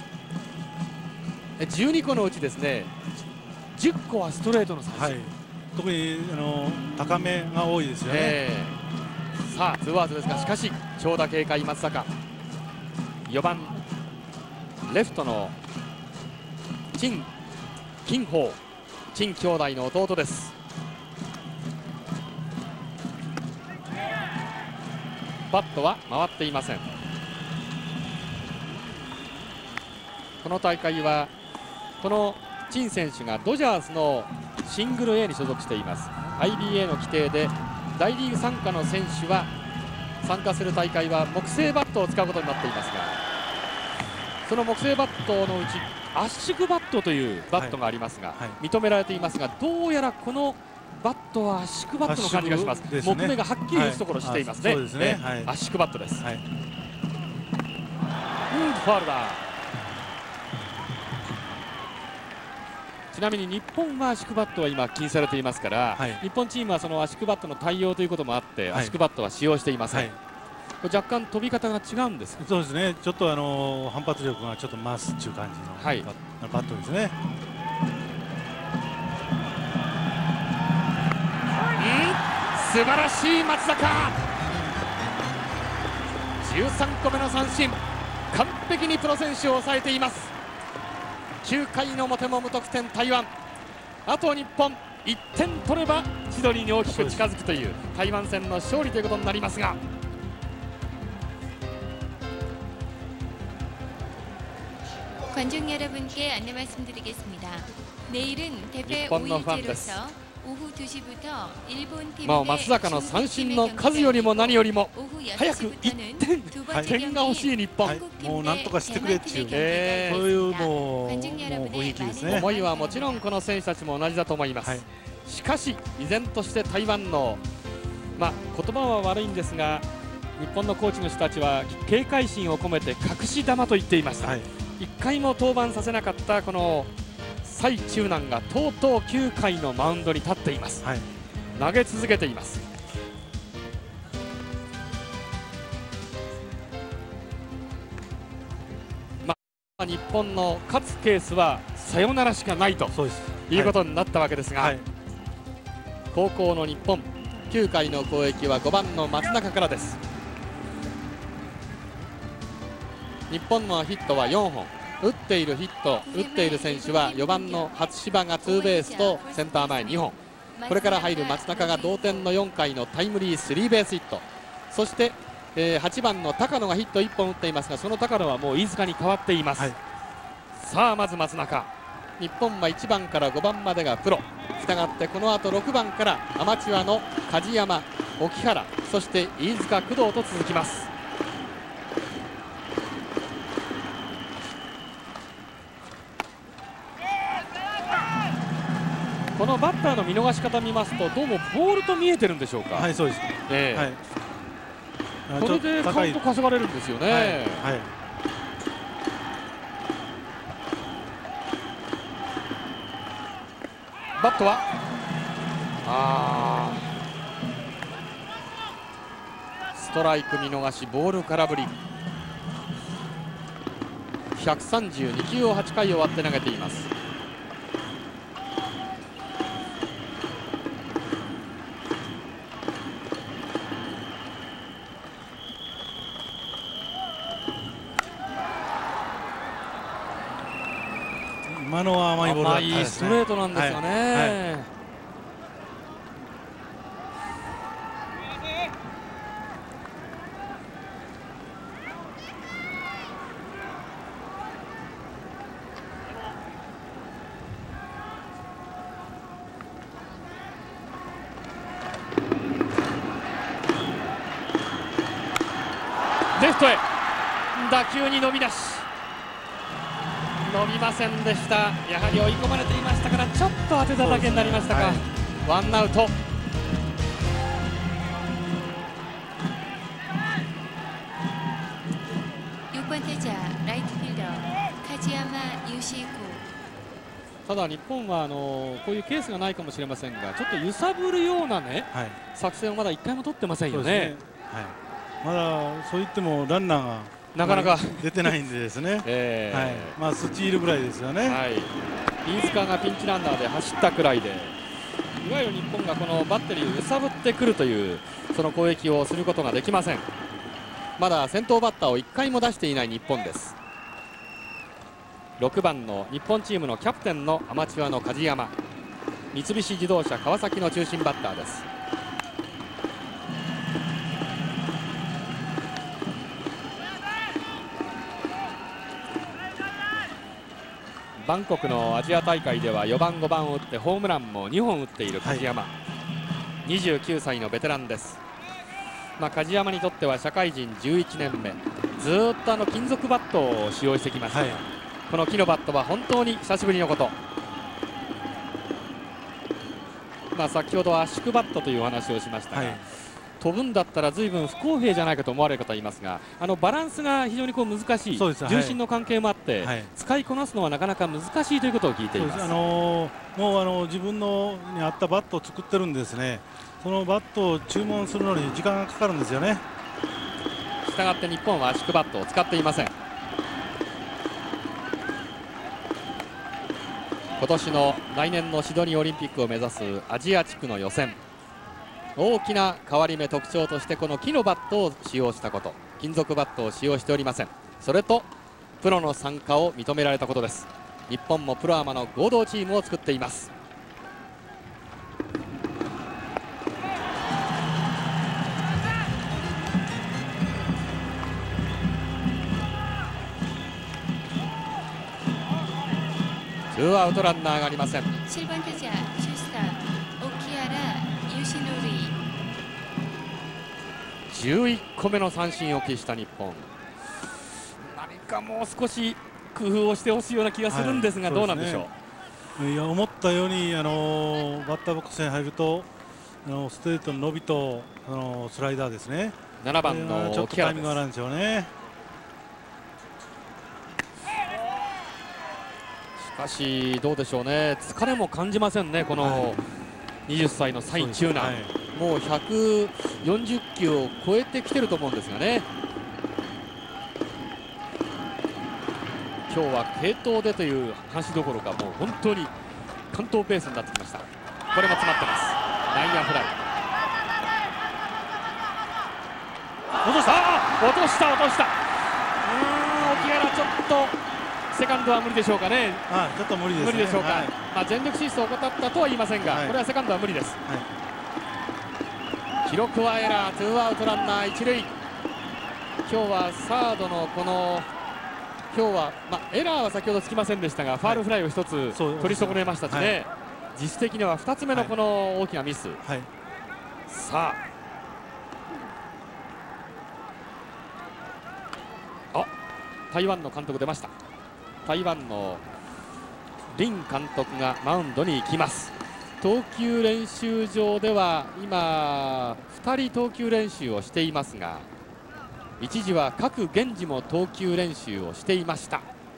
えじゅうにこのうちですねじゅっこはストレートの三振、はい、 特にあの高めが多いですよね、えー、さあツーアウトですが、しかし長打警戒松坂、よばんレフトの陳金峰、陳兄弟の弟です。バットは回っていません。この大会はこの陳選手がドジャースのシングル A に所属しています。 アイビーエー の規定で大リーグ参加の選手は参加する大会は木製バットを使うことになっていますが、その木製バットのうち圧縮バットというバットがありますが、はいはい、認められていますが、どうやらこのバットは圧縮バットの感じがします。ね、木目がはっきり打つところしていますね。圧縮バットです。はい、うん、ファウルだ。ちなみに日本は圧縮バットは今禁止されていますから、はい、日本チームはその圧縮バットの対応ということもあって、はい、圧縮バットは使用していません。はい、若干飛び方が違うんです。 そうですね。ちょっとあの反発力がちょっと増すっていう感じの、はい、バットですね。 素晴らしい松坂、じゅうさんこめの三振、完璧にプロ選手を抑えています。きゅうかいの表も無得点台湾、あと日本いってん取ればシドニーに大きく近づくという台湾戦の勝利ということになりますが、 관중여러분께 안내 말씀드리겠습니다. 내일은 대회 오 일째로서 まあ松坂の三振の数よりも何よりも早くいってん、はい、点が欲しい日本、はい、 もうなんとかしてくれっていう、えー、そういうもう、もう雰囲気ですね。 思いはもちろんこの選手たちも同じだと思います、はい、しかし依然として台湾の、まあ、言葉は悪いんですが日本のコーチの人たちは警戒心を込めて隠し球と言っていました、はい、いっかいも登板させなかったこの蔡中南がとうとうきゅうかいのマウンドに立っています、はい、投げ続けています。まあ、日本の勝つケースはサヨナラしかないということになったわけですが、はいはい、後攻の日本きゅうかいの攻撃はごばんの松中からです。日本のヒットはよんほん、打っているヒット打っている選手はよばんの初芝がツーベースとセンター前にほん、これから入る松中が同点のよんかいのタイムリースリーベースヒット、そして、えー、はちばんの高野がヒットいっぽん打っていますがその高野はもう飯塚に変わっています、はい、さあまず松中、日本はいちばんからごばんまでがプロ、したがってこのあとろくばんからアマチュアの梶山、沖原、そして飯塚、工藤と続きます。このバッターの見逃し方見ますとどうもボールと見えてるんでしょうか。 はい、そうです、えーはい、これでカウント稼がれるんですよね。はいはい、バットはあストライク見逃しボール空振り、ひゃくさんじゅうにきゅうをはちかい終わって投げています。 今のは甘いボールだったですね。 甘いストレートなんですよね。はいはい、レフトへ打球に伸び出し伸びませんでした。やはり追い込まれていましたからちょっと当てただけになりましたか、はい、ワンアウト。ただ日本はあのこういうケースがないかもしれませんがちょっと揺さぶるようなね、はい、作戦をまだいっかいも取ってませんよね。ね、はい、 まだそう言ってもランナーがなかなか出てないんでですね、えーはい、まあスチールぐらいですよね。はい、 飯塚がピンチランナーで走ったくらいでいわゆる日本がこのバッテリーを揺さぶってくるというその攻撃をすることができません。まだ先頭バッターをいっかいも出していない日本です。ろくばんの日本チームのキャプテンのアマチュアの梶山、三菱自動車川崎の中心バッターです。バンコクのアジア大会ではよばんごばんを打ってホームランもにほん打っている梶山、はい、にじゅうきゅうさいのベテランです。まあ、梶山にとっては社会人じゅういちねんめ、ずっとあの金属バットを使用してきました、はい、この木のバットは本当に久しぶりのこと。まあ先ほど圧縮バットというお話をしましたが、はい、飛ぶんだったら随分不公平じゃないかと思われる方いますが、あのバランスが非常にこう難しい、重心の関係もあって、はい、使いこなすのはなかなか難しいということを聞いています。 あのー、もうあの自分のに合ったバットを作ってるんですね。そのバットを注文するのに時間がかかるんですよね。 したがって日本は圧縮バットを使っていません。今年の来年のシドニーオリンピックを目指すアジア地区の予選、大きな変わり目特徴としてこの木のバットを使用したこと、金属バットを使用しておりません。それとプロの参加を認められたことです。日本もプロアマの合同チームを作っています。ツーアウトランナーがありません。 じゅういっこめの三振を喫した日本。何かもう少し工夫をしてほしいような気がするんですが、はい、どうなんでしょう。 いや、思ったようにあのバッターボックスに入るとあのストレートの伸びとあのスライダーですね。 ななばんのちょっとタイミングがあるんですよね。 しかしどうでしょうね、疲れも感じませんね、このにじゅっさいのサイン・チューナー、はい、もうひゃくよんじゅっきゅうを超えてきてると思うんですがね。今日は継投でという話どころか、もう本当に完投ペースになってきました。これも詰まってます。内野フライ、落とした、落とした落とした。うーん、沖原ちょっとセカンドは無理でしょうかね。 ああ、ちょっと無理ですね。 無理でしょうか。 はい、 まあ全力疾走を怠ったとは言いませんが、はい、これはセカンドは無理です。はい、記録はエラー、ツーアウトランナー一塁。今日はサードのこの今日は、まあ、エラーは先ほどつきませんでしたが、ファールフライを一つ取り損ねましたしね、はい、実質的にはふたつめのこの大きなミス。はい、さあ、あ、台湾の監督出ました。台湾の林監督がマウンドに行きます。投球練習場では今ふたり投球練習をしていますが、一時は各源氏も投球練習をしていました。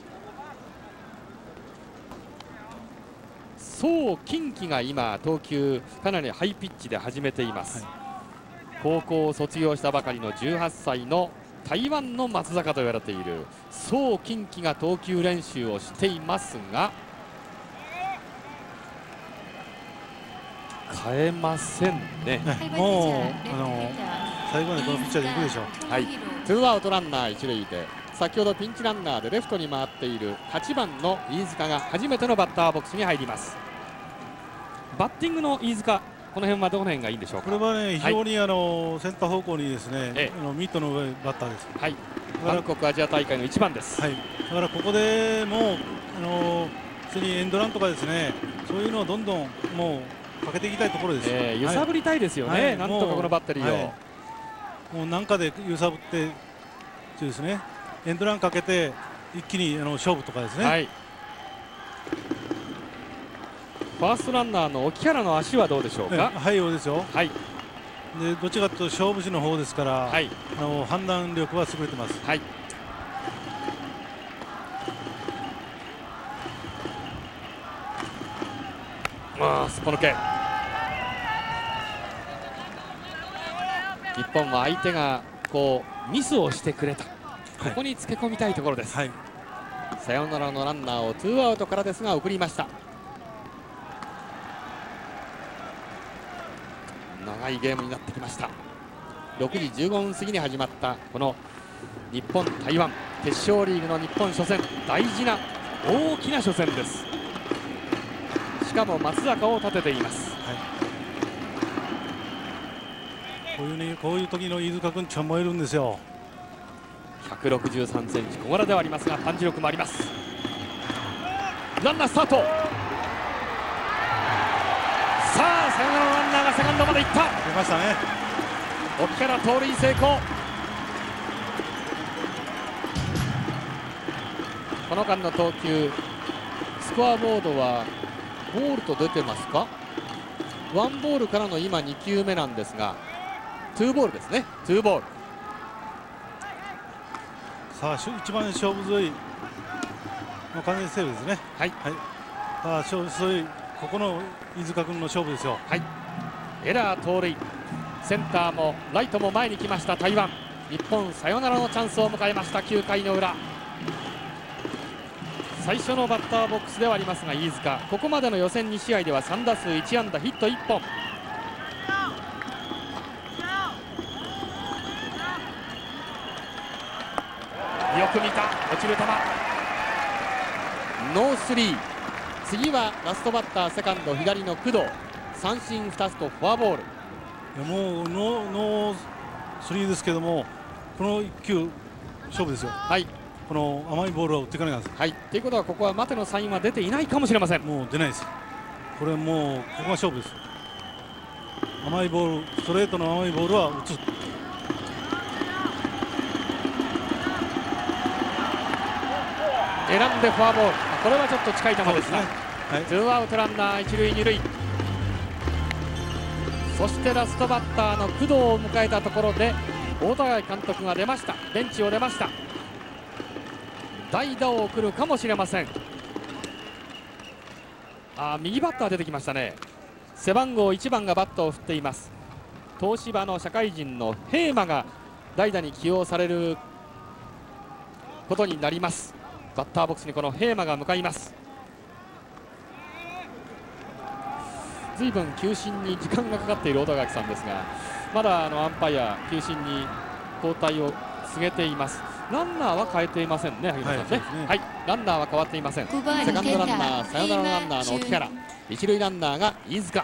宋金輝が今投球かなりハイピッチで始めています。はい、高校を卒業したばかりのじゅうはっさいの台湾の松坂と言われている宋金輝が投球練習をしていますが、変えませんね。 もうあの最後までこのピッチャーでいくでしょう。 はい、ツーアウトランナー一塁で、先ほどピンチランナーでレフトに回っているはちばんの飯塚が初めてのバッターボックスに入ります。バッティングの飯塚、この辺はどの辺がいいんでしょうか。 これはね、非常にあのセンター方向にですね、ええ、あのミートの上バッターです。 はい、韓国アジア大会のいちばんです。 はい、だからここでもうあの普通にエンドランとかですね、そういうのをどんどんもうかけていきたいところです。 えー、揺さぶりたいですよね、はい、なんとかこのバッテリーを、はい、 もう何かで揺さぶってですね、エンドランかけて一気にあの勝負とかですね。はい、 ファーストランナーの沖原の足はどうでしょうか。 はい、そうですよ。 はい、 でどっちかというと勝負師の方ですから、はい、あの判断力は優れてます。はい、 まあすっぽ抜け。日本は相手がこうミスをしてくれた、ここにつけ込みたいところです。はい、サヨナラのランナーをツーアウトからですが送りました。長いゲームになってきました。ろくじじゅうごふん過ぎに始まったこの日本台湾決勝リーグの日本初戦、大事な大きな初戦です。しかも松坂を立てています。はい、 こういうね、こういう時の飯塚君ちょん燃えるんですよ。 ひゃくろくじゅうさんセンチ小柄ではありますがパンチ力もあります。ランナースタート。さあサヨナラのランナーがセカンドまで行った。 出ましたね。 沖から盗塁成功。この間の投球、スコアボードはボールと出てますか。ワンボールからの今にきゅうめなんですが、ツーボールですね。ツーボール。 さあ一番勝負強い、もう完全にセーフですね。はい、はい、さあ勝負強いここの飯塚君の勝負ですよ。 はい、エラー盗塁、センターもライトも前に来ました台湾。日本サヨナラのチャンスを迎えましたきゅうかいの裏。最初のバッターボックスではありますが飯塚、ここまでの予選に試合ではさんだすういちあんだヒットいっぽん。よく見た、落ちる球、ノースリー。次はラストバッターセカンド左の工藤、三振ふたつとフォアボール。 いやもうノー、ノースリーですけども、このいっきゅう勝負ですよ。はい、この甘いボールは打っていかないんです。 はい、ということはここは待てのサインは出ていないかもしれません。 もう出ないです。これもうここが勝負です。甘いボール、ストレートの甘いボールは打つ。 選んでフォアボール、これはちょっと近い球でした。はい、ツーアウトランナー一塁二塁、そしてラストバッターの工藤を迎えたところで大田貝監督が出ました。ベンチを出ました。代打を送るかもしれません。あ、右バッター出てきましたね。背番号いちばんがバットを振っています。東芝の社会人の平馬が代打に起用されることになります。バッターボックスにこの平馬が向かいます。随分球審に時間がかかっている大田垣さんですが、まだあのアンパイア球審に交代を告げています。ランナーは変えていませんね、萩野さんね。はい、ね、はい、ランナーは変わっていません。セカンドランナー、サヨナラランナーの沖原、一塁ランナーが飯塚、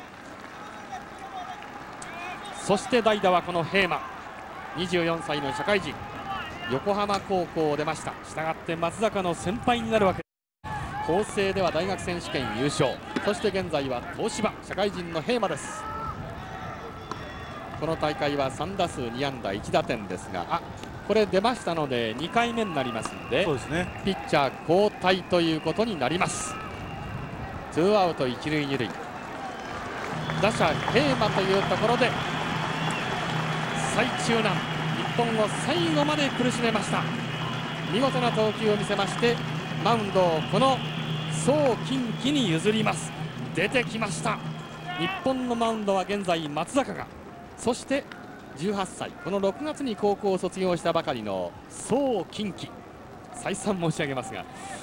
そして代打はこの平馬、にじゅうよんさいの社会人、横浜高校を出ました。したがって松坂の先輩になるわけ。法政では大学選手権優勝、そして現在は東芝社会人の平馬です。この大会はさんだすうにあんだいちだてんですが、あ、これ出ましたのでにかいめになりますので、そうですね、ピッチャー交代ということになります。ツーアウト一塁二塁、打者平馬というところで最中難、日本を最後まで苦しめました。見事な投球を見せまして、マウンドをこの宋近畿に譲ります。出てきました。日本のマウンドは現在松坂が、そしてじゅうはっさい、このろくがつに高校を卒業したばかりの宋近畿、再三申し上げますが、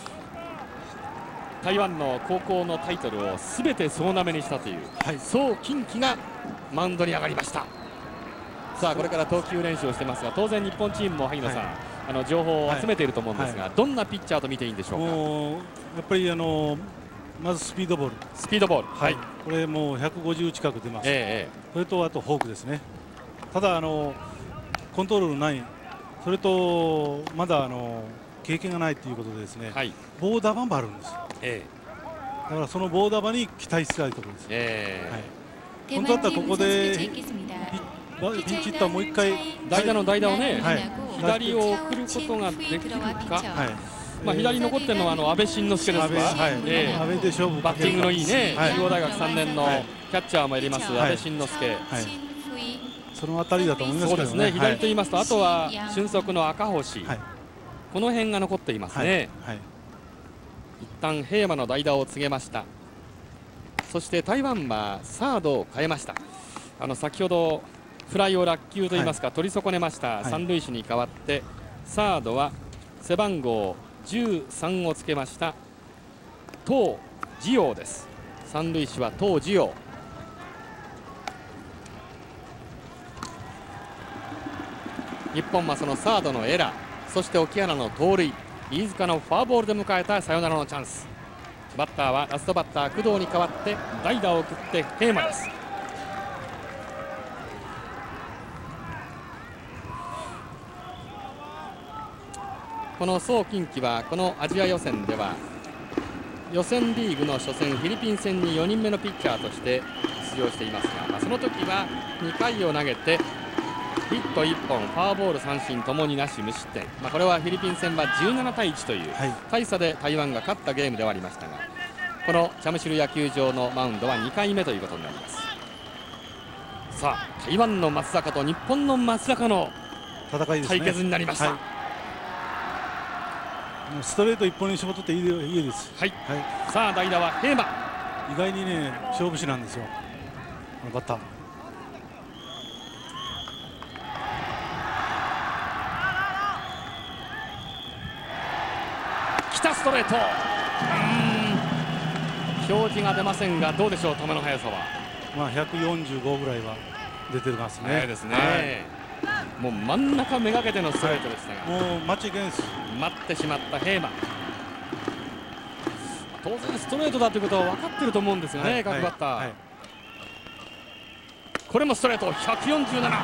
台湾の高校のタイトルをすべて総なめにしたという、はい、宋近畿がマウンドに上がりました。さあこれから投球練習をしてますが、当然日本チームも萩野さん、はい、あの情報を集めていると思うんですが、はい、どんなピッチャーと見ていいんでしょうか。 もうやっぱりあのまずスピードボール、 スピードボール、 はい、これもうひゃくごじゅう近く出ます、えー、それとあとフォークですね。ただあのコントロールない、それとまだあの経験がないということでですね、はい、ボーダー板もあるんですよ、えー、だからそのボーダー板に期待したいところです、えーはい、本当だったらここでピンチヒッターもう一回代打の代打をね、はい、左を送ることができるか、はい、まあ左に残ってるのはあの安倍晋之助ですか、はい、えー、安倍で勝負バッティングのいいね、中央大学さんねんのキャッチャーもやります安倍晋之助、はい、 そのあたりだと思いますけどね。 そうですね、左と言いますと、あとは俊足の赤星、はい、この辺が残っていますね、はいはい、一旦平馬の代打を告げました。そして台湾はサードを変えました。あの先ほどフライを落球といいますか、はい、取り損ねました三塁手に代わって、サードは背番号じゅうさんをつけました東次陽です。三塁手は東次陽。日本はそのサードのエラー、そして沖原の盗塁、飯塚のフォアボールで迎えたサヨナラのチャンス。バッターはラストバッター工藤に代わって代打を送って平馬です。この宋近畿はこのアジア予選では予選リーグの初戦フィリピン戦によにんめのピッチャーとして出場していますが、まあ、その時はにかいを投げてヒットいっぽん、フォアボール三振ともになし無失点、まあ、これはフィリピン戦はじゅうななたいいちという大差で台湾が勝ったゲームではありましたが、このチャムシル野球場のマウンドはにかいめということになります。さあ台湾の松坂と日本の松坂の対決になりました。 ストレート一本に絞っていいです。 はい、はい、さあ代打は平馬。 意外にね勝負師なんですよ、このバッター。 来たストレート、うーん表示が出ませんが、どうでしょう球の速さは。 まあひゃくよんじゅうごぐらいは出てますね。 速いですね、はい、もう真ん中めがけてのストレートでしたが、 はい、もう待ちゲンス待ってしまった平馬。当然ストレートだということは分かっていると思うんですがね、はい、各バッター、はい、これもストレートひゃくよんじゅうなな、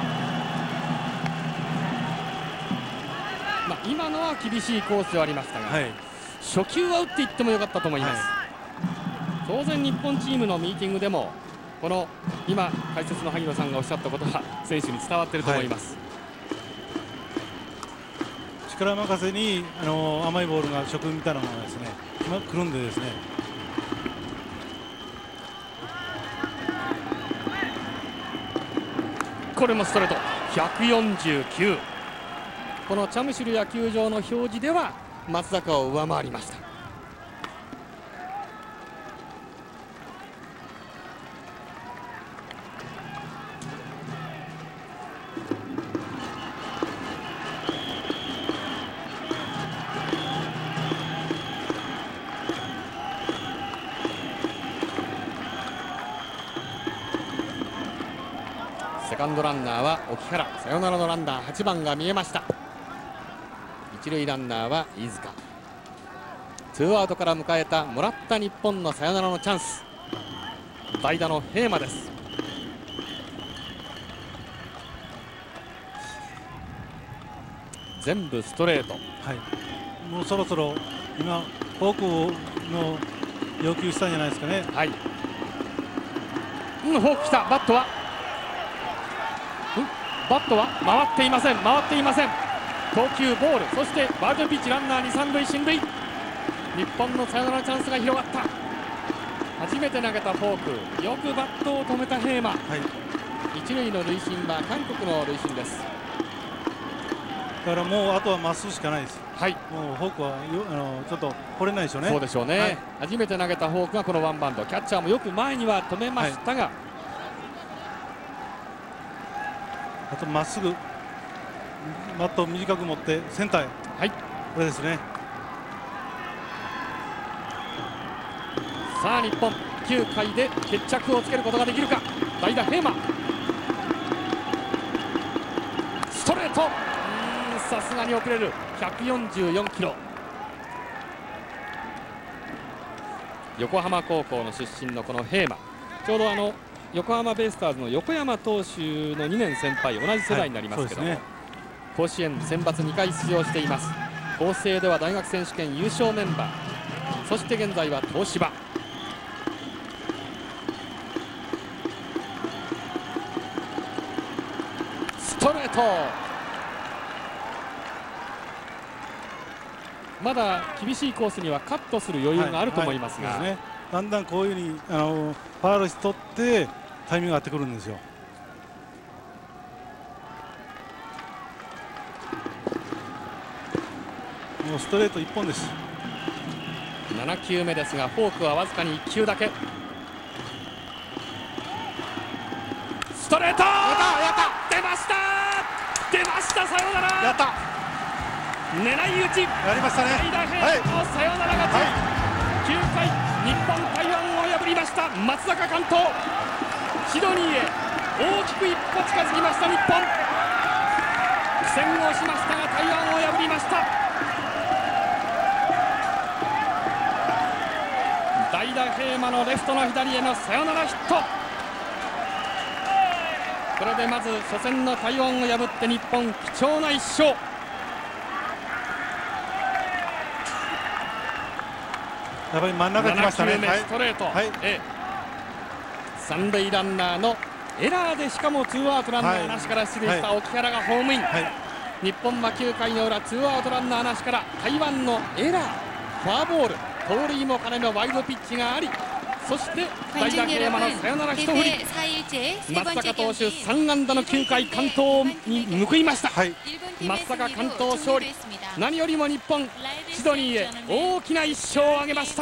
まあ、今のは厳しいコースではありましたが、はい、初球は打っていってもよかったと思います、はい、当然日本チームのミーティングでもこの今解説の萩野さんがおっしゃったことは選手に伝わっていると思います、 は力任せにあの甘いボールが初球みたいなものがですね来るんでですね。 これもストレートひゃくよんじゅうきゅう。このチャムシル野球場の表示では松坂を上回りました。セカンドランナーは沖原、サヨナラのランナーはちばんが見えました。一塁ランナーは飯塚。ツーアウトから迎えたもらった日本のサヨナラのチャンス。代打の平馬です。全部ストレート。はい、 もうそろそろ今フォークの要求したんじゃないですかね。 はい、うん、フォーク来た。バットはバットは回っていません回っていません。投球ボール、そしてワイルドピッチ、ランナーに三塁進塁。日本のサヨナラチャンスが広がった。初めて投げたフォーク、よくバットを止めた平馬。はい、一塁の塁審は韓国の塁審です。 だからもうあとはまっすぐしかないです。 はい、 もうフォークはよあのちょっと掘れないでしょうね。 そうでしょうね、はい、初めて投げたフォークがこのワンバウンド。キャッチャーもよく前には止めましたが、はい、 あとまっすぐバットを短く持ってセンターへ。はい、これですね。 さあ日本きゅうかいで決着をつけることができるか。代打平馬、ストレート、さすがに遅れる。ひゃくよんじゅうよんキロ。横浜高校の出身のこの平馬、ちょうどあの横浜ベイスターズの横山投手のにねん先輩、同じ世代になりますけども、はい、甲子園選抜にかい出場しています。法政では大学選手権優勝メンバー、そして現在は東芝。ストレート、まだ厳しいコースにはカットする余裕があると思いますが、 はいはい、ね、だんだんこういうふうにあのファウルしとってタイミングが合ってくるんですよ。もうストレートいっぽんです。 ななきゅうめですがフォークはわずかにいっきゅうだけ。ストレート、出ました、出ました、サヨナラ、 やった、 狙い撃ち、 やりましたね。 代打平野のサヨナラ勝ち、はい、きゅうかい日本台湾を破りました。松坂監督、シドニーへ大きく一歩近づきました日本。苦戦をしましたが台湾を破りました。代打平馬のレフトの左へのサヨナラヒット。これでまず初戦の台湾を破って日本貴重ないっ勝。 やっぱり真ん中来ましたね。 ななきゅうめストレート、はい、ええ、三塁ランナーのエラーでしかもツーアウトランナーなしから出塁した沖原がホームイン、はいはい、日本はきゅうかいの裏ツーアウトランナーなしから台湾のエラー、フォアボール、盗塁も兼ねのワイルドピッチがあり、そして代打平馬のサヨナラ一振り。松坂投手さん安打のきゅうかい完投に報いました、はい、松坂完投勝利。何よりも日本シドニーへ大きないっ勝を挙げました。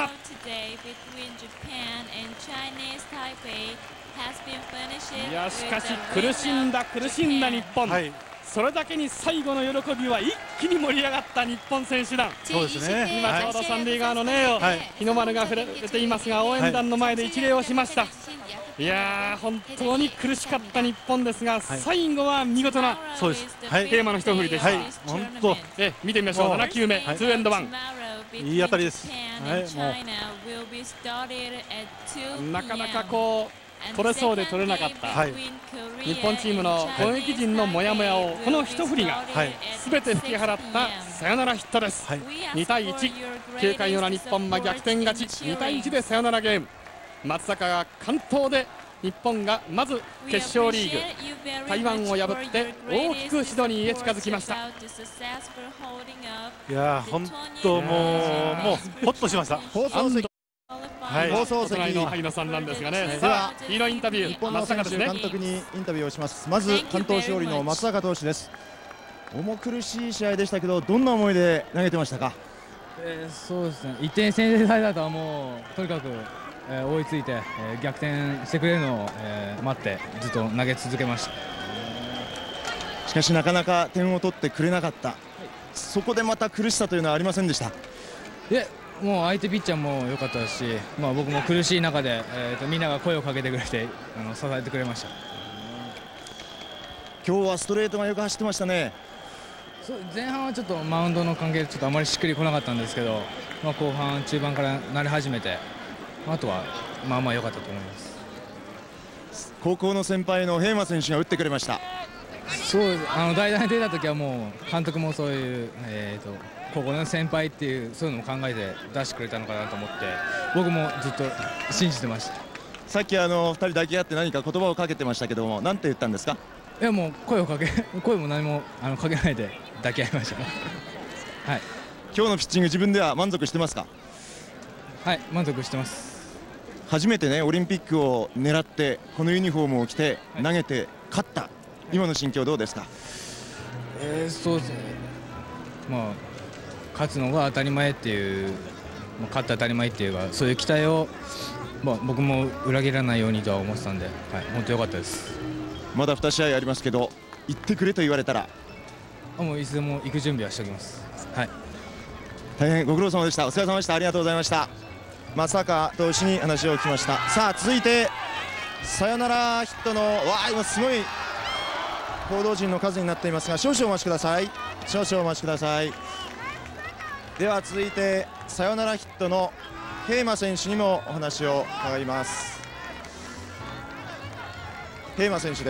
いやしかし苦しんだ苦しんだ日本、はい、それだけに最後の喜びは一気に盛り上がった日本選手団。 そうですね、 今ちょうど三塁側のね、はい、日の丸が触れていますが応援団の前で一礼をしました、はい、いやー本当に苦しかった日本ですが、はい、最後は見事なそうです、 はい、平馬の一振りでした、はい、 本当え見てみましょう。ななきゅうめ、はい、ツーエンドワン、 いい当たりです、はい、もうなかなかこう取れそうで取れなかった、はい、日本チームの攻撃陣のモヤモヤをこの一振りがすべて吹き払ったサヨナラヒットです、はい、にたいいち、きゅうかいの裏日本は逆転勝ち、にたいいちでサヨナラゲーム。松坂が完投で日本がまず決勝リーグ台湾を破って大きくシドニーへ近づきました。 いや本当もうもうほっとしました。 放送席、 はい、放送席の萩野さんなんですがね、さあヒーローインタビュー、 日本の選手監督にインタビューをします。まず関東勝利の松坂投手です。重苦しい試合でしたけど、どんな思いで投げてましたか？ えー、そうですね、いってん先制された後はもうとにかく、えー、追いついて、えー、逆転してくれるのを、えー、待ってずっと投げ続けました。 しかしなかなか点を取ってくれなかった、はい、そこでまた苦しさというのはありませんでした？ でもう相手ピッチャーも良かったですし、まあ、僕も苦しい中で、えー、とみんなが声をかけてくれてあの支えてくれました。 今日はストレートがよく走ってましたね。 そう前半はちょっとマウンドの関係でちょっとあまりしっくりこなかったんですけど、まあ、後半中盤から慣れ始めてあとはまあまあ良かったと思います。 高校の先輩の平間選手が打ってくれました。 そうあの代打に出た時はもう監督もそういう、えー、と高校の先輩っていうそういうのも考えて出してくれたのかなと思って僕もずっと信じてました。 さっきあのふたり抱き合って何か言葉をかけてましたけども、何て言ったんですか？ いやもう声をかけ声も何もあのかけないで抱き合いました。はい、 今日のピッチング自分では満足してますか？ はい満足してます。 初めてねオリンピックを狙ってこのユニフォームを着て投げて勝った、はい、今の心境どうですか？ えー、そうですね、まあ勝つのが当たり前っていう、まあ、勝って当たり前っていうかそういう期待を、まあ、僕も裏切らないようにとは思ってたんで、はい、本当良かったです。 まだに試合ありますけど行ってくれと言われたらあもういつでも行く準備はしておきます。はい、 大変ご苦労様でした。お疲れ様でした。ありがとうございました。松坂投手に話を聞きました。さあ続いてサヨナラヒットのわあ今すごい報道陣の数になっていますが少々お待ちください。少々お待ちください。では続いてサヨナラヒットの平間選手にもお話を伺います。平間選手です。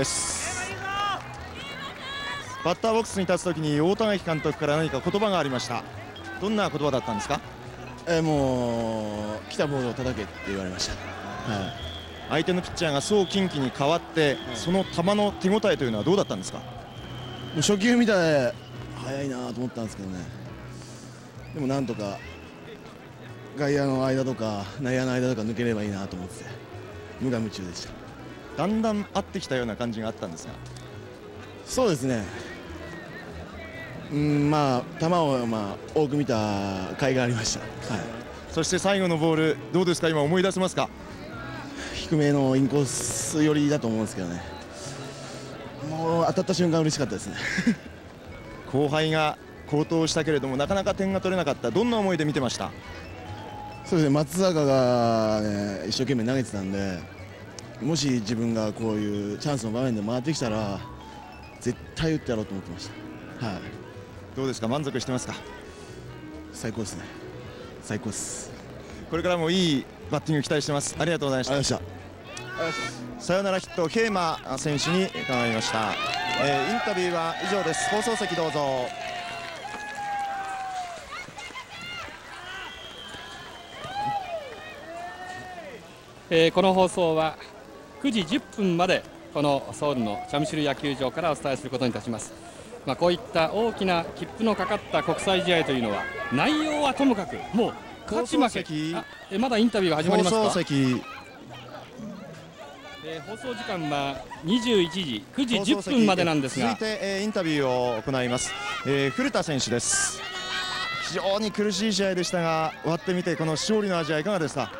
バッターボックスに立つときに大田垣監督から何か言葉がありました。どんな言葉だったんですか？ えー、もう来たボールを叩けって言われました。はい、 相手のピッチャーがそう近畿に変わって、はい、その球の手応えというのはどうだったんですか？もう初球見たら速いなと思ったんですけどね、でもなんとか外野の間とか内野の間とか抜ければいいなと思って無我夢中でした。 だんだん合ってきたような感じがあったんですが。 そうですね、うんまあ球をまあ多く見た甲斐がありました。はい、 そして最後のボールどうですか？今思い出せますか？ 低めのインコース寄りだと思うんですけどね、もう当たった瞬間嬉しかったですね。 後輩が好投したけれどもなかなか点が取れなかった。どんな思いで見てました？ そうですね、松坂が、ね、一生懸命投げてたんで、もし自分がこういうチャンスの場面で回ってきたら絶対打ってやろうと思ってました。はい、 どうですか？満足してますか？ 最高ですね。最高です。 これからもいいバッティング期待してます。ありがとうございました。 ありがとうございました。 サヨナラヒット平間選手に伺いました。えー、インタビューは以上です。放送席どうぞ。 えー、この放送はくじじゅっぷんまでこのソウルのチャムシル野球場からお伝えすることにいたします。まあ、こういった大きな切符のかかった国際試合というのは内容はともかくもう勝ち負け、えまだインタビューが始まりますか？ 放送席、 えー、放送時間はにじゅういちじくじじゅっぷんまでなんですが、 続いて、えー、インタビューを行います。えー、古田選手です。非常に苦しい試合でしたが終わってみてこの勝利の味はいかがですか？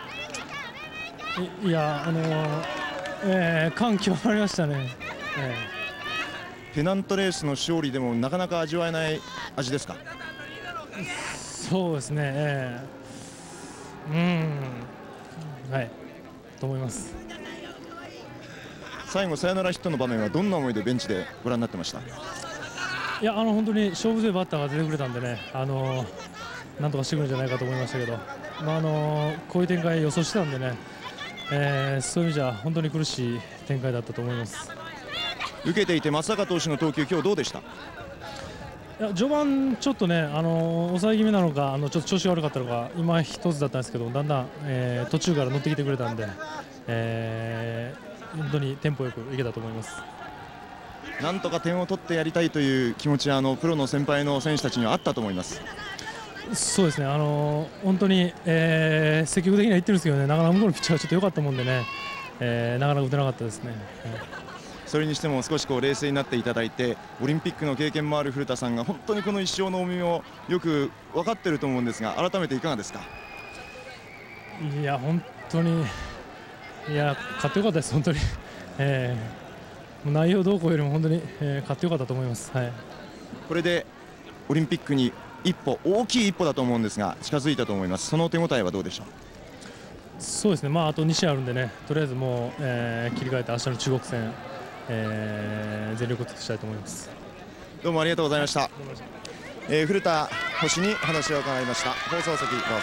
いや、あのーえー、感極まりましたね。えー、ペナントレースの勝利でもなかなか味わえない味ですか？ そうですね、えー、うんはいと思います。 最後サヨナラヒットの場面はどんな思いでベンチでご覧になってました？ いや、あの本当に勝負強いバッターが出てくれたんでね、あのー、なんとかしてくるんじゃないかと思いましたけど、まああのー、こういう展開予想してたんでね、えー、そういう意味じゃ本当に苦しい展開だったと思います。 受けていて松坂投手の投球今日どうでした？ いや序盤ちょっとね、あのー、抑え気味なのかあのちょっと調子が悪かったのか今一つだったんですけど、だんだん、えー、途中から乗ってきてくれたんで、 えー、本当にテンポよくいけたと思います。 なんとか点を取ってやりたいという気持ちはあのプロの先輩の選手たちにはあったと思います。 そうですね、あのー、本当に、えー、積極的には言ってるんですけどね、なかなか向こうのピッチャーがちょっと良かったもんでね、えー、なかなか打てなかったですね。 それにしても少しこう冷静になっていただいて、オリンピックの経験もある古田さんが本当にこの一勝の重みをよく分かっていると思うんですが、改めていかがですか。 いや本当に、いや勝ってよかったです、本当に、えー、内容どうこうよりも本当に、えー、勝ってよかったと思います、はい、 これでオリンピックに一歩、大きい一歩だと思うんですが近づいたと思います。その手応えはどうでしょう。 そうですね、まあ、あとに試合あるんでね、とりあえずもう、えー、切り替えて明日の中国戦、えー、全力を尽くしたいと思います。 どうもありがとうございました。えー、古田捕手に話を伺いました。放送席どうぞ。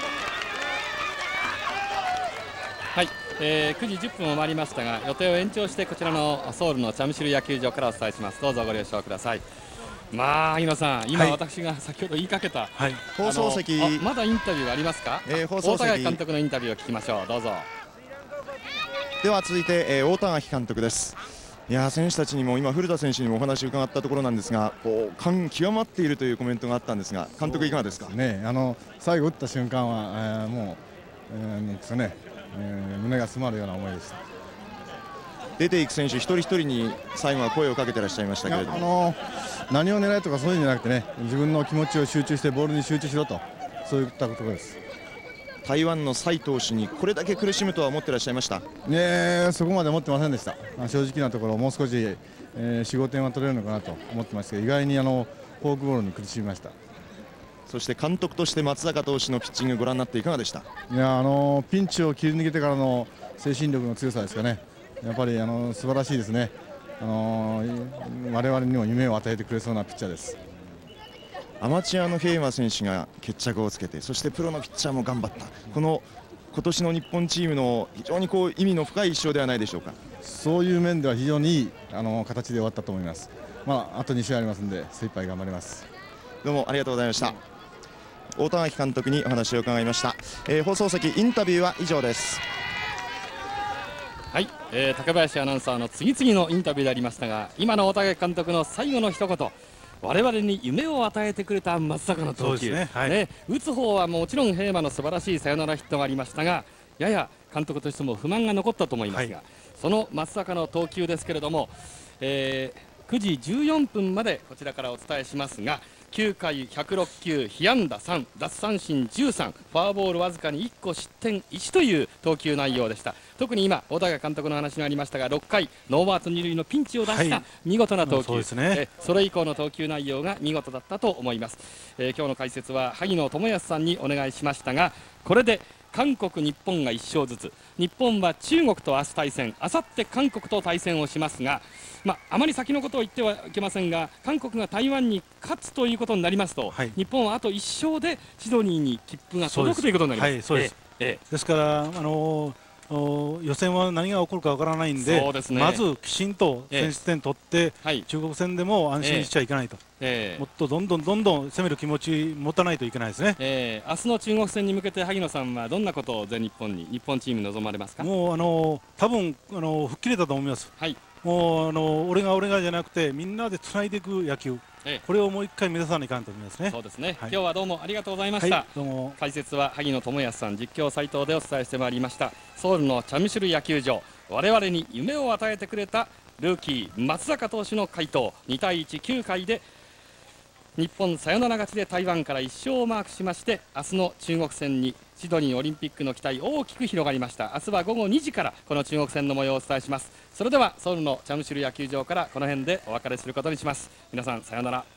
はい、えー、くじじゅっぷんを回りましたが、予定を延長してこちらのソウルのチャムシル野球場からお伝えします。どうぞご了承ください。まあ萩野さん、今、はい、私が先ほど言いかけた、はい、 放送席まだインタビューありますか。えー、放送席大田垣監督のインタビューを聞きましょう。どうぞ。 では続いて、えー、大田垣監督です。いや選手たちにも今古田選手にもお話を伺ったところなんですが、こう感極まっているというコメントがあったんですが、監督いかがですか。 ね、あの最後打った瞬間は、えー、もう、えー、なんですかね、えー、胸が詰まるような思いでした。 出ていく選手一人一人に最後は声をかけてらっしゃいましたけれども、 あの何を狙いとかそういうんじゃなくてね、自分の気持ちを集中してボールに集中しろと、そういったことです。 台湾の蔡投手にこれだけ苦しむとは思ってらっしゃいました。 ね、そこまで思ってませんでした。正直なところもう少し、えー、よん、ごてんは取れるのかなと思ってましたけど、意外にあのフォークボールに苦しみました。 そして監督として松坂投手のピッチングご覧になっていかがでした。 いや、あのピンチを切り抜けてからの精神力の強さですかね。やっぱりあの素晴らしいですね。あの我々にも夢を与えてくれそうなピッチャーです。 アマチュアの平和選手が決着をつけて、そしてプロのピッチャーも頑張った、この今年の日本チームの非常にこう意味の深い一勝ではないでしょうか。 そういう面では非常にいいあの形で終わったと思います。まあ、あとに試合ありますので精一杯頑張ります。 どうもありがとうございました。大田垣監督にお話を伺いました。えー、放送席インタビューは以上です。 はい、えー、竹林アナウンサーの次々のインタビューでありましたが、今の大竹監督の最後の一言、我々に夢を与えてくれた松坂の投球、ねはいね、打つ方はもちろん平馬の素晴らしいサヨナラヒットがありましたが、やや監督としても不満が残ったと思いますが、はい、その松坂の投球ですけれども、えー、くじじゅうよんぷんまでこちらからお伝えしますが、きゅうかいひゃくろっきゅう、被安打さん、奪三振じゅうさん、フォアボールわずかにいっこ、失点いちという投球内容でした。特に今大竹監督の話がありましたが、ろっかいノーアウト二塁のピンチを出した見事な投球、はい、そ, ね、えそれ以降の投球内容が見事だったと思います。えー、今日の解説は萩野智康さんにお願いしましたが、これで韓国、日本がいっ勝ずつ、日本は中国と明日対戦、あさって韓国と対戦をしますが、まあ、あまり先のことを言ってはいけませんが、韓国が台湾に勝つということになりますと、はい、日本はあといっ勝でシドニーに切符が届くということになります。はい、そうです。 ええ、ですから、あのー予選は何が起こるかわからないんで、ね、まずきちんと先取点取って、ええはい、中国戦でも安心しちゃいけないと、ええ、もっとどんどんどんどん攻める気持ち持たないといけないですね、 ええ、明日の中国戦に向けて萩野さんはどんなことを全日本に日本チームに臨まれますか。 もうあの多分あの吹っ切れたと思います、はい、もうあの俺が俺がじゃなくてみんなでつないでいく野球、ええ、これをもう一回目指さないかんと思いますね。 そうですね、はい、今日はどうもありがとうございました、はい、どうも。解説は萩野智康さん、実況斉藤でお伝えしてまいりました。ソウルのチャミシュル野球場、我々に夢を与えてくれたルーキー松坂投手の快投、にたいいち、きゅうかいで日本サヨナラ勝ちで台湾からいっ勝をマークしまして、明日の中国戦にシドニーオリンピックの期待大きく広がりました。明日は午後にじからこの中国戦の模様をお伝えします。それではソウルのチャムシュル野球場からこの辺でお別れすることにします。皆さんさようなら。